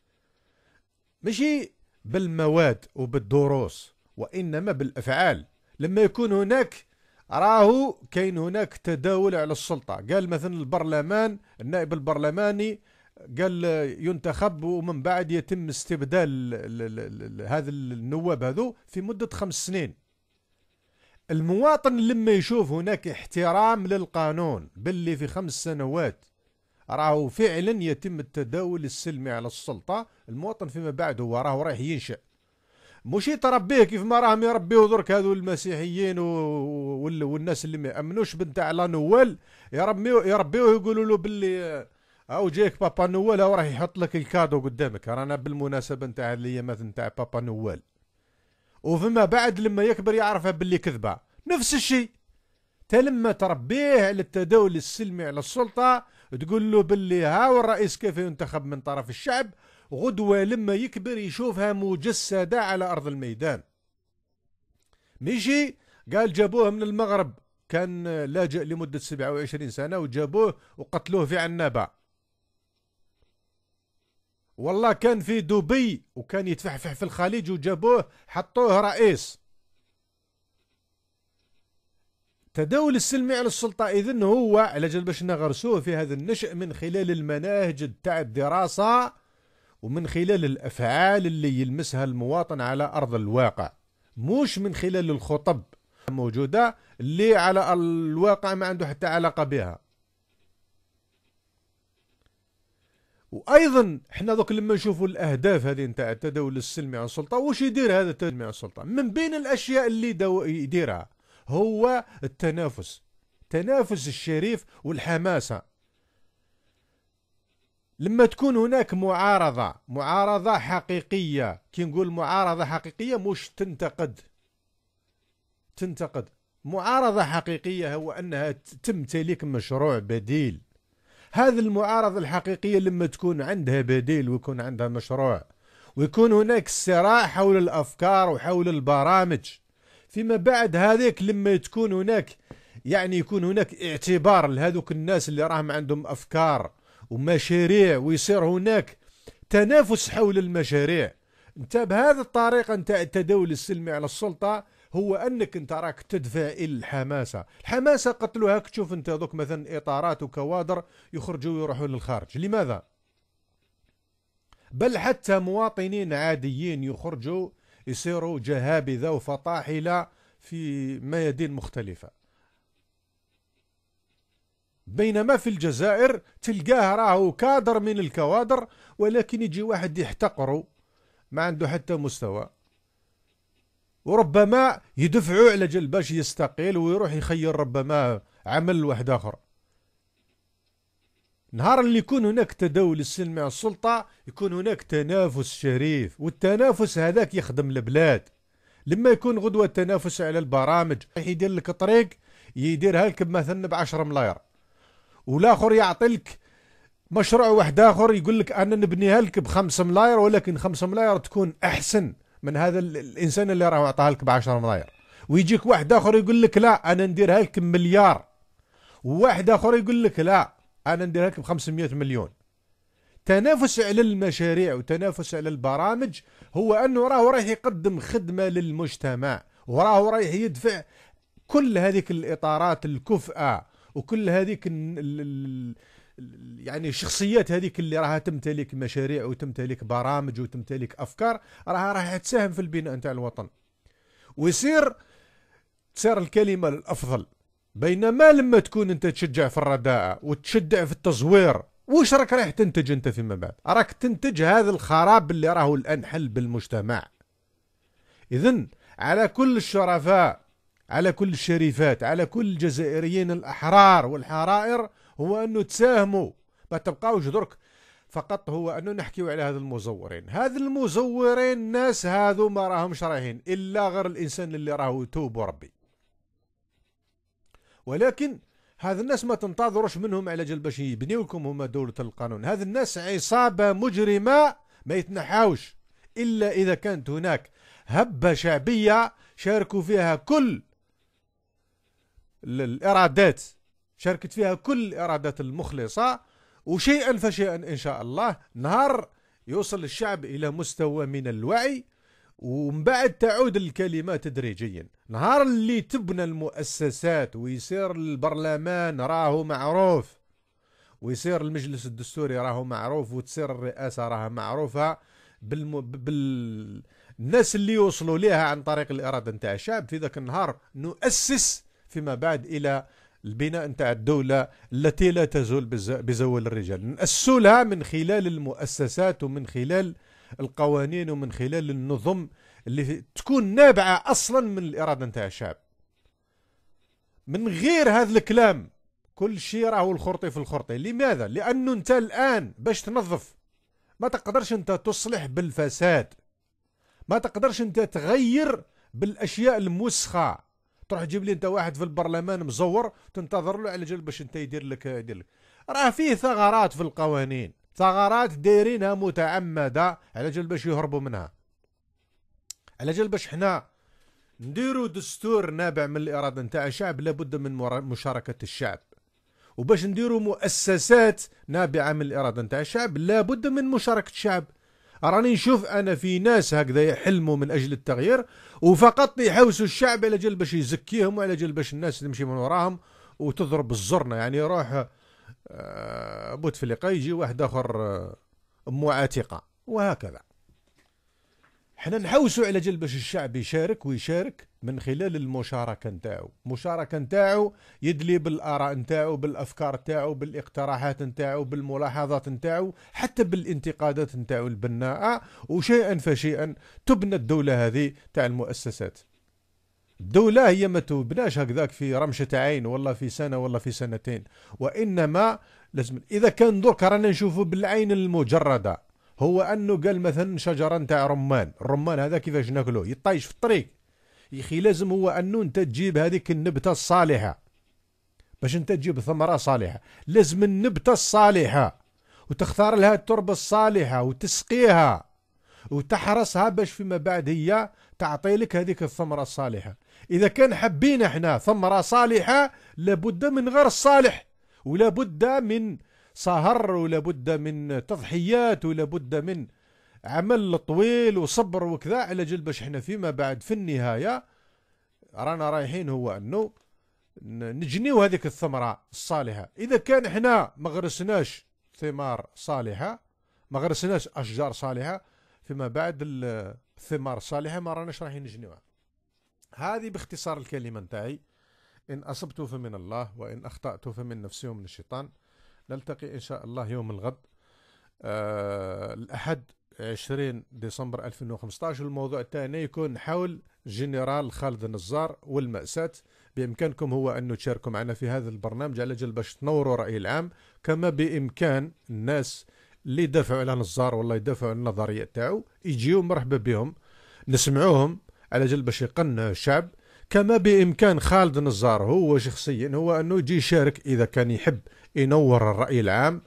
ماشي بالمواد وبالدروس وإنما بالأفعال. لما يكون هناك راهو كاين هناك تداول على السلطة. قال مثلا البرلمان النائب البرلماني قال ينتخب ومن بعد يتم استبدال هذا النواب هذو في مدة خمس سنين. المواطن لما يشوف هناك احترام للقانون باللي في خمس سنوات راهو فعلا يتم التداول السلمي على السلطة، المواطن فيما بعد هو راهو رايح ينشأ، مش يتربيه كيف ما راهم يربيو درك هذو المسيحيين والناس اللي ما يامنوش بنتاع لا نوال، يربيوه يربيوه يقولوا له باللي او جايك بابا نوال او راح يحط لك الكادو قدامك. رانا بالمناسبه نتاع الايامات نتاع بابا نوال، وفيما بعد لما يكبر يعرفها باللي كذبه. نفس الشيء تا لما تربيه على التداول السلمي على السلطه تقول له باللي ها الرئيس كيف ينتخب من طرف الشعب، غدوة لما يكبر يشوفها مجسدة على أرض الميدان. ميشي قال جابوه من المغرب كان لاجئ لمدة سبعة وعشرين سنة وجابوه وقتلوه في عنابة، والله كان في دبي وكان يتفحفح في الخليج وجابوه حطوه رئيس. تداول السلمي على السلطة إذن هو على جل باش نغرسوه في هذا النشأ من خلال المناهج تاع الدراسة ومن خلال الأفعال اللي يلمسها المواطن على أرض الواقع، مش من خلال الخطب موجودة اللي على الواقع ما عنده حتى علاقة بها. وأيضا احنا دوك لما نشوفوا الأهداف هذه نتاع التداول السلمي على السلطة، وش يدير هذا التداول على السلطة؟ من بين الأشياء اللي يديرها هو التنافس، تنافس الشريف والحماسة. لما تكون هناك معارضة، معارضة حقيقية، كي نقول معارضة حقيقية مش تنتقد تنتقد معارضة حقيقية هو أنها تمتلك مشروع بديل. هذه المعارضة الحقيقية لما تكون عندها بديل ويكون عندها مشروع ويكون هناك صراع حول الأفكار وحول البرامج، فيما بعد هذيك لما تكون هناك يعني يكون هناك اعتبار لهذوك الناس اللي راهم عندهم أفكار ومشاريع ويصير هناك تنافس حول المشاريع. انت بهذه الطريقة نتاع التداول السلمي على السلطة هو انك انت راك تدفع الى الحماسة. الحماسة قتلوها تشوف انت دوك مثلا اطارات وكوادر يخرجوا ويروحوا للخارج. لماذا؟ بل حتى مواطنين عاديين يخرجوا يصيروا جهابذة وفطاحلة في ميادين مختلفة، بينما في الجزائر تلقاه راهو كادر من الكوادر ولكن يجي واحد يحتقره ما عنده حتى مستوى، وربما يدفعوا على جل باش يستقيل ويروح يخير ربما عمل واحد اخر. نهار اللي يكون هناك تداول السلمي على السلطة يكون هناك تنافس شريف، والتنافس هذاك يخدم البلاد. لما يكون غدوة تنافس على البرامج يدير لك طريق يديرها لك مثلا بعشرة ملاير، والاخر يعطي لك مشروع واحد اخر يقول لك انا نبنيها لك بخمسة ملاير، ولكن خمسة ملاير تكون احسن من هذا الانسان اللي راه عطاها لك بعشرة ملاير. ويجيك واحد اخر يقول لك لا انا نديرها لك بمليار، وواحد اخر يقول لك لا انا نديرها لك بخمسمائة مليون. تنافس على المشاريع وتنافس على البرامج هو انه راه رايح يقدم خدمه للمجتمع، وراه رايح يدفع كل هذيك الاطارات الكفءه وكل هذيك يعني الشخصيات هذيك اللي راها تمتلك مشاريع وتمتلك برامج وتمتلك افكار، راها راح تساهم في البناء نتاع الوطن، ويصير تصير الكلمه الافضل. بينما لما تكون انت تشجع في الرداءة وتشجع في التزوير، وش راك رايح تنتج انت فيما بعد؟ راك تنتج هذا الخراب اللي راهو الان حل بالمجتمع. اذن على كل الشرفاء، على كل الشريفات، على كل الجزائريين الاحرار والحرائر هو انه تساهموا، ما تبقاوش درك فقط هو انه نحكيو على هذا المزورين. هذا المزورين الناس هذو ما راهمش رايحين الا غير الانسان اللي راهو يتوب ربي، ولكن هذا الناس ما تنتظروش منهم على جال باش يبنيو لكم هما دولة القانون. هذا الناس عصابة مجرمة ما يتنحاوش إلا إذا كانت هناك هبة شعبية شاركوا فيها كل الإرادات، شاركت فيها كل الإرادات المخلصة، وشيئا فشيئا إن شاء الله نهار يوصل الشعب إلى مستوى من الوعي، ومن بعد تعود الكلمة تدريجيا. نهار اللي تبنى المؤسسات ويصير البرلمان راهو معروف، ويصير المجلس الدستوري راهو معروف، وتصير الرئاسة راها معروفة بالم... بالناس اللي يوصلوا لها عن طريق الإرادة نتاع الشعب، في ذاك النهار نؤسس فيما بعد إلى البناء نتاع الدولة التي لا تزول بز... بزوال الرجال. نأسسوا لها من خلال المؤسسات ومن خلال القوانين ومن خلال النظم اللي تكون نابعة أصلا من الإرادة نتاع الشعب. من غير هذا الكلام كل شيء راهو الخرطي في الخرطي. لماذا؟ لأنه أنت الآن باش تنظف ما تقدرش أنت تصلح بالفساد، ما تقدرش أنت تغير بالأشياء الموسخة. تروح تجيب لي أنت واحد في البرلمان مزور تنتظر له على جال باش أنت يدير لك يدير لك. راه فيه ثغرات في القوانين، ثغرات دايرينها متعمدة على جال باش يهربوا منها، على جال باش حنا نديروا دستور نابع من الإرادة نتاع الشعب لابد من مشاركة الشعب، وباش نديروا مؤسسات نابعة من الإرادة نتاع الشعب لابد من مشاركة الشعب. راني نشوف أنا في ناس هكذا يحلموا من أجل التغيير وفقط يحوسوا الشعب على جال باش يزكيهم وعلى جال باش الناس تمشي من وراهم وتضرب الزرنة. يعني يروح بوتفليقة يجي واحد آخر أمو عاتقة وهكذا. احنا نحوسوا على جال باش الشعب يشارك ويشارك من خلال المشاركة نتاعو، مشاركة نتاعو يدلي بالآراء نتاعو، بالأفكار نتاعو، بالاقتراحات نتاعو، بالملاحظات نتاعو، حتى بالانتقادات نتاعو البناءة، وشيئا فشيئا تبنى الدولة هذه تاع المؤسسات. الدولة هي ما تبناش هكذاك في رمشة عين والله في سنة والله في سنتين، وإنما لازم إذا كان درك رانا نشوفه بالعين المجردة، هو أنه قال مثلا شجرة نتاع رمان، الرمان هذا كيفاش ناكلوه؟ يطيش في الطريق. يخي لازم هو أنه أنت تجيب هذيك النبتة الصالحة باش أنت تجيب ثمرة صالحة، لازم النبتة الصالحة وتختار لها التربة الصالحة وتسقيها وتحرسها باش فيما بعد هي تعطي لك هذيك الثمرة الصالحة. إذا كان حابين احنا ثمرة صالحة لابد من غير الصالح، ولا بد من سهر، ولا بد من تضحيات، ولا بد من عمل طويل وصبر وكذا على جل باش احنا فيما بعد في النهاية رانا رايحين هو انه نجنيو هذيك الثمرة الصالحة. اذا كان احنا ما غرسناش ثمار صالحة، ما غرسناش اشجار صالحة، فيما بعد الثمار الصالحة ما راناش رايحين نجنيوها. هذه باختصار الكلمة نتاعي. ان اصبت فمن الله وان اخطأت فمن نفسي ومن الشيطان. نلتقي إن شاء الله يوم الغد آه الأحد عشرين ديسمبر ألفين وخمسة عشر. الموضوع الثاني يكون حول جنرال خالد النزار والمأساة. بإمكانكم هو أن تشاركوا معنا في هذا البرنامج على جل باش تنوروا الرأي العام، كما بإمكان الناس اللي يدافعوا على نزار والله يدافعوا عن النظرية تاعو يجيوا مرحبا بهم نسمعوهم على جل باش يقنع الشعب. كما بإمكان خالد نزار هو شخصيا هو أنه يجي يشارك إذا كان يحب ينور الرأي العام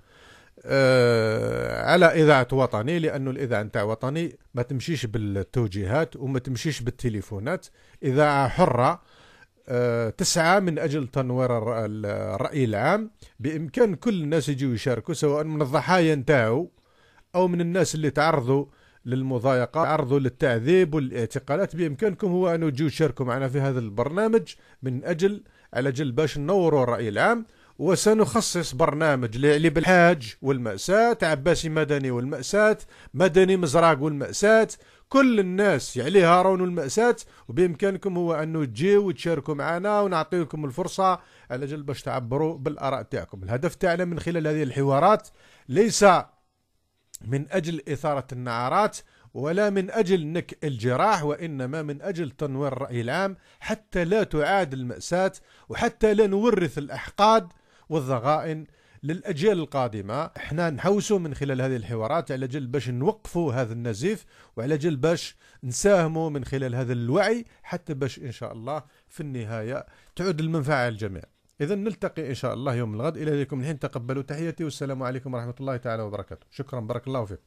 آه على إذاعة وطني، لأنه الإذاعة نتاع وطني ما تمشيش بالتوجيهات وما تمشيش بالتليفونات، إذاعة حرة آه تسعى من أجل تنوير الرأي العام. بإمكان كل الناس يجوا يشاركوا، سواء من الضحايا نتاعو أو من الناس اللي تعرضوا للمضايقة، تعرضوا للتعذيب والاعتقالات. بإمكانكم هو أن تجوا تشاركوا معنا في هذا البرنامج من أجل على جل باش نوروا الرأي العام. وسنخصص برنامج لعلي بالحاج والمأساة، عباسي مدني والمأساة، مدني مزراق والمأساة، كل الناس يعني هارون والمأساة. وبإمكانكم هو أنه تجيوا وتشاركوا معنا ونعطيكم الفرصة على جل باش تعبروا بالآراء تاعكم. الهدف تاعنا من خلال هذه الحوارات ليس من أجل إثارة النعرات ولا من أجل نك الجراح، وإنما من أجل تنوير الرأي العام حتى لا تعاد المأساة وحتى لا نورث الأحقاد والضغائن للأجيال القادمة. احنا نحوسوا من خلال هذه الحوارات على جل باش نوقفوا هذا النزيف، وعلى جل باش نساهموا من خلال هذا الوعي حتى باش إن شاء الله في النهاية تعود المنفعة للجميع. إذا نلتقي إن شاء الله يوم الغد. إلى ذلكم الحين تقبلوا تحياتي والسلام عليكم ورحمة الله تعالى وبركاته. شكرا، بارك الله فيكم.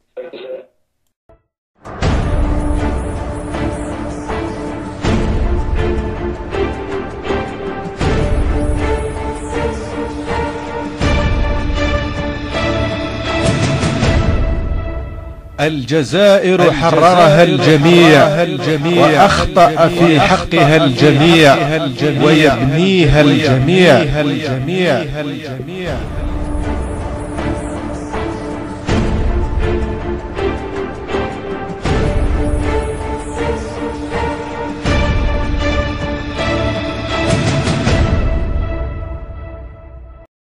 الجزائر حررها الجميع وأخطأ في حقها الجميع ويبنيها الجميع.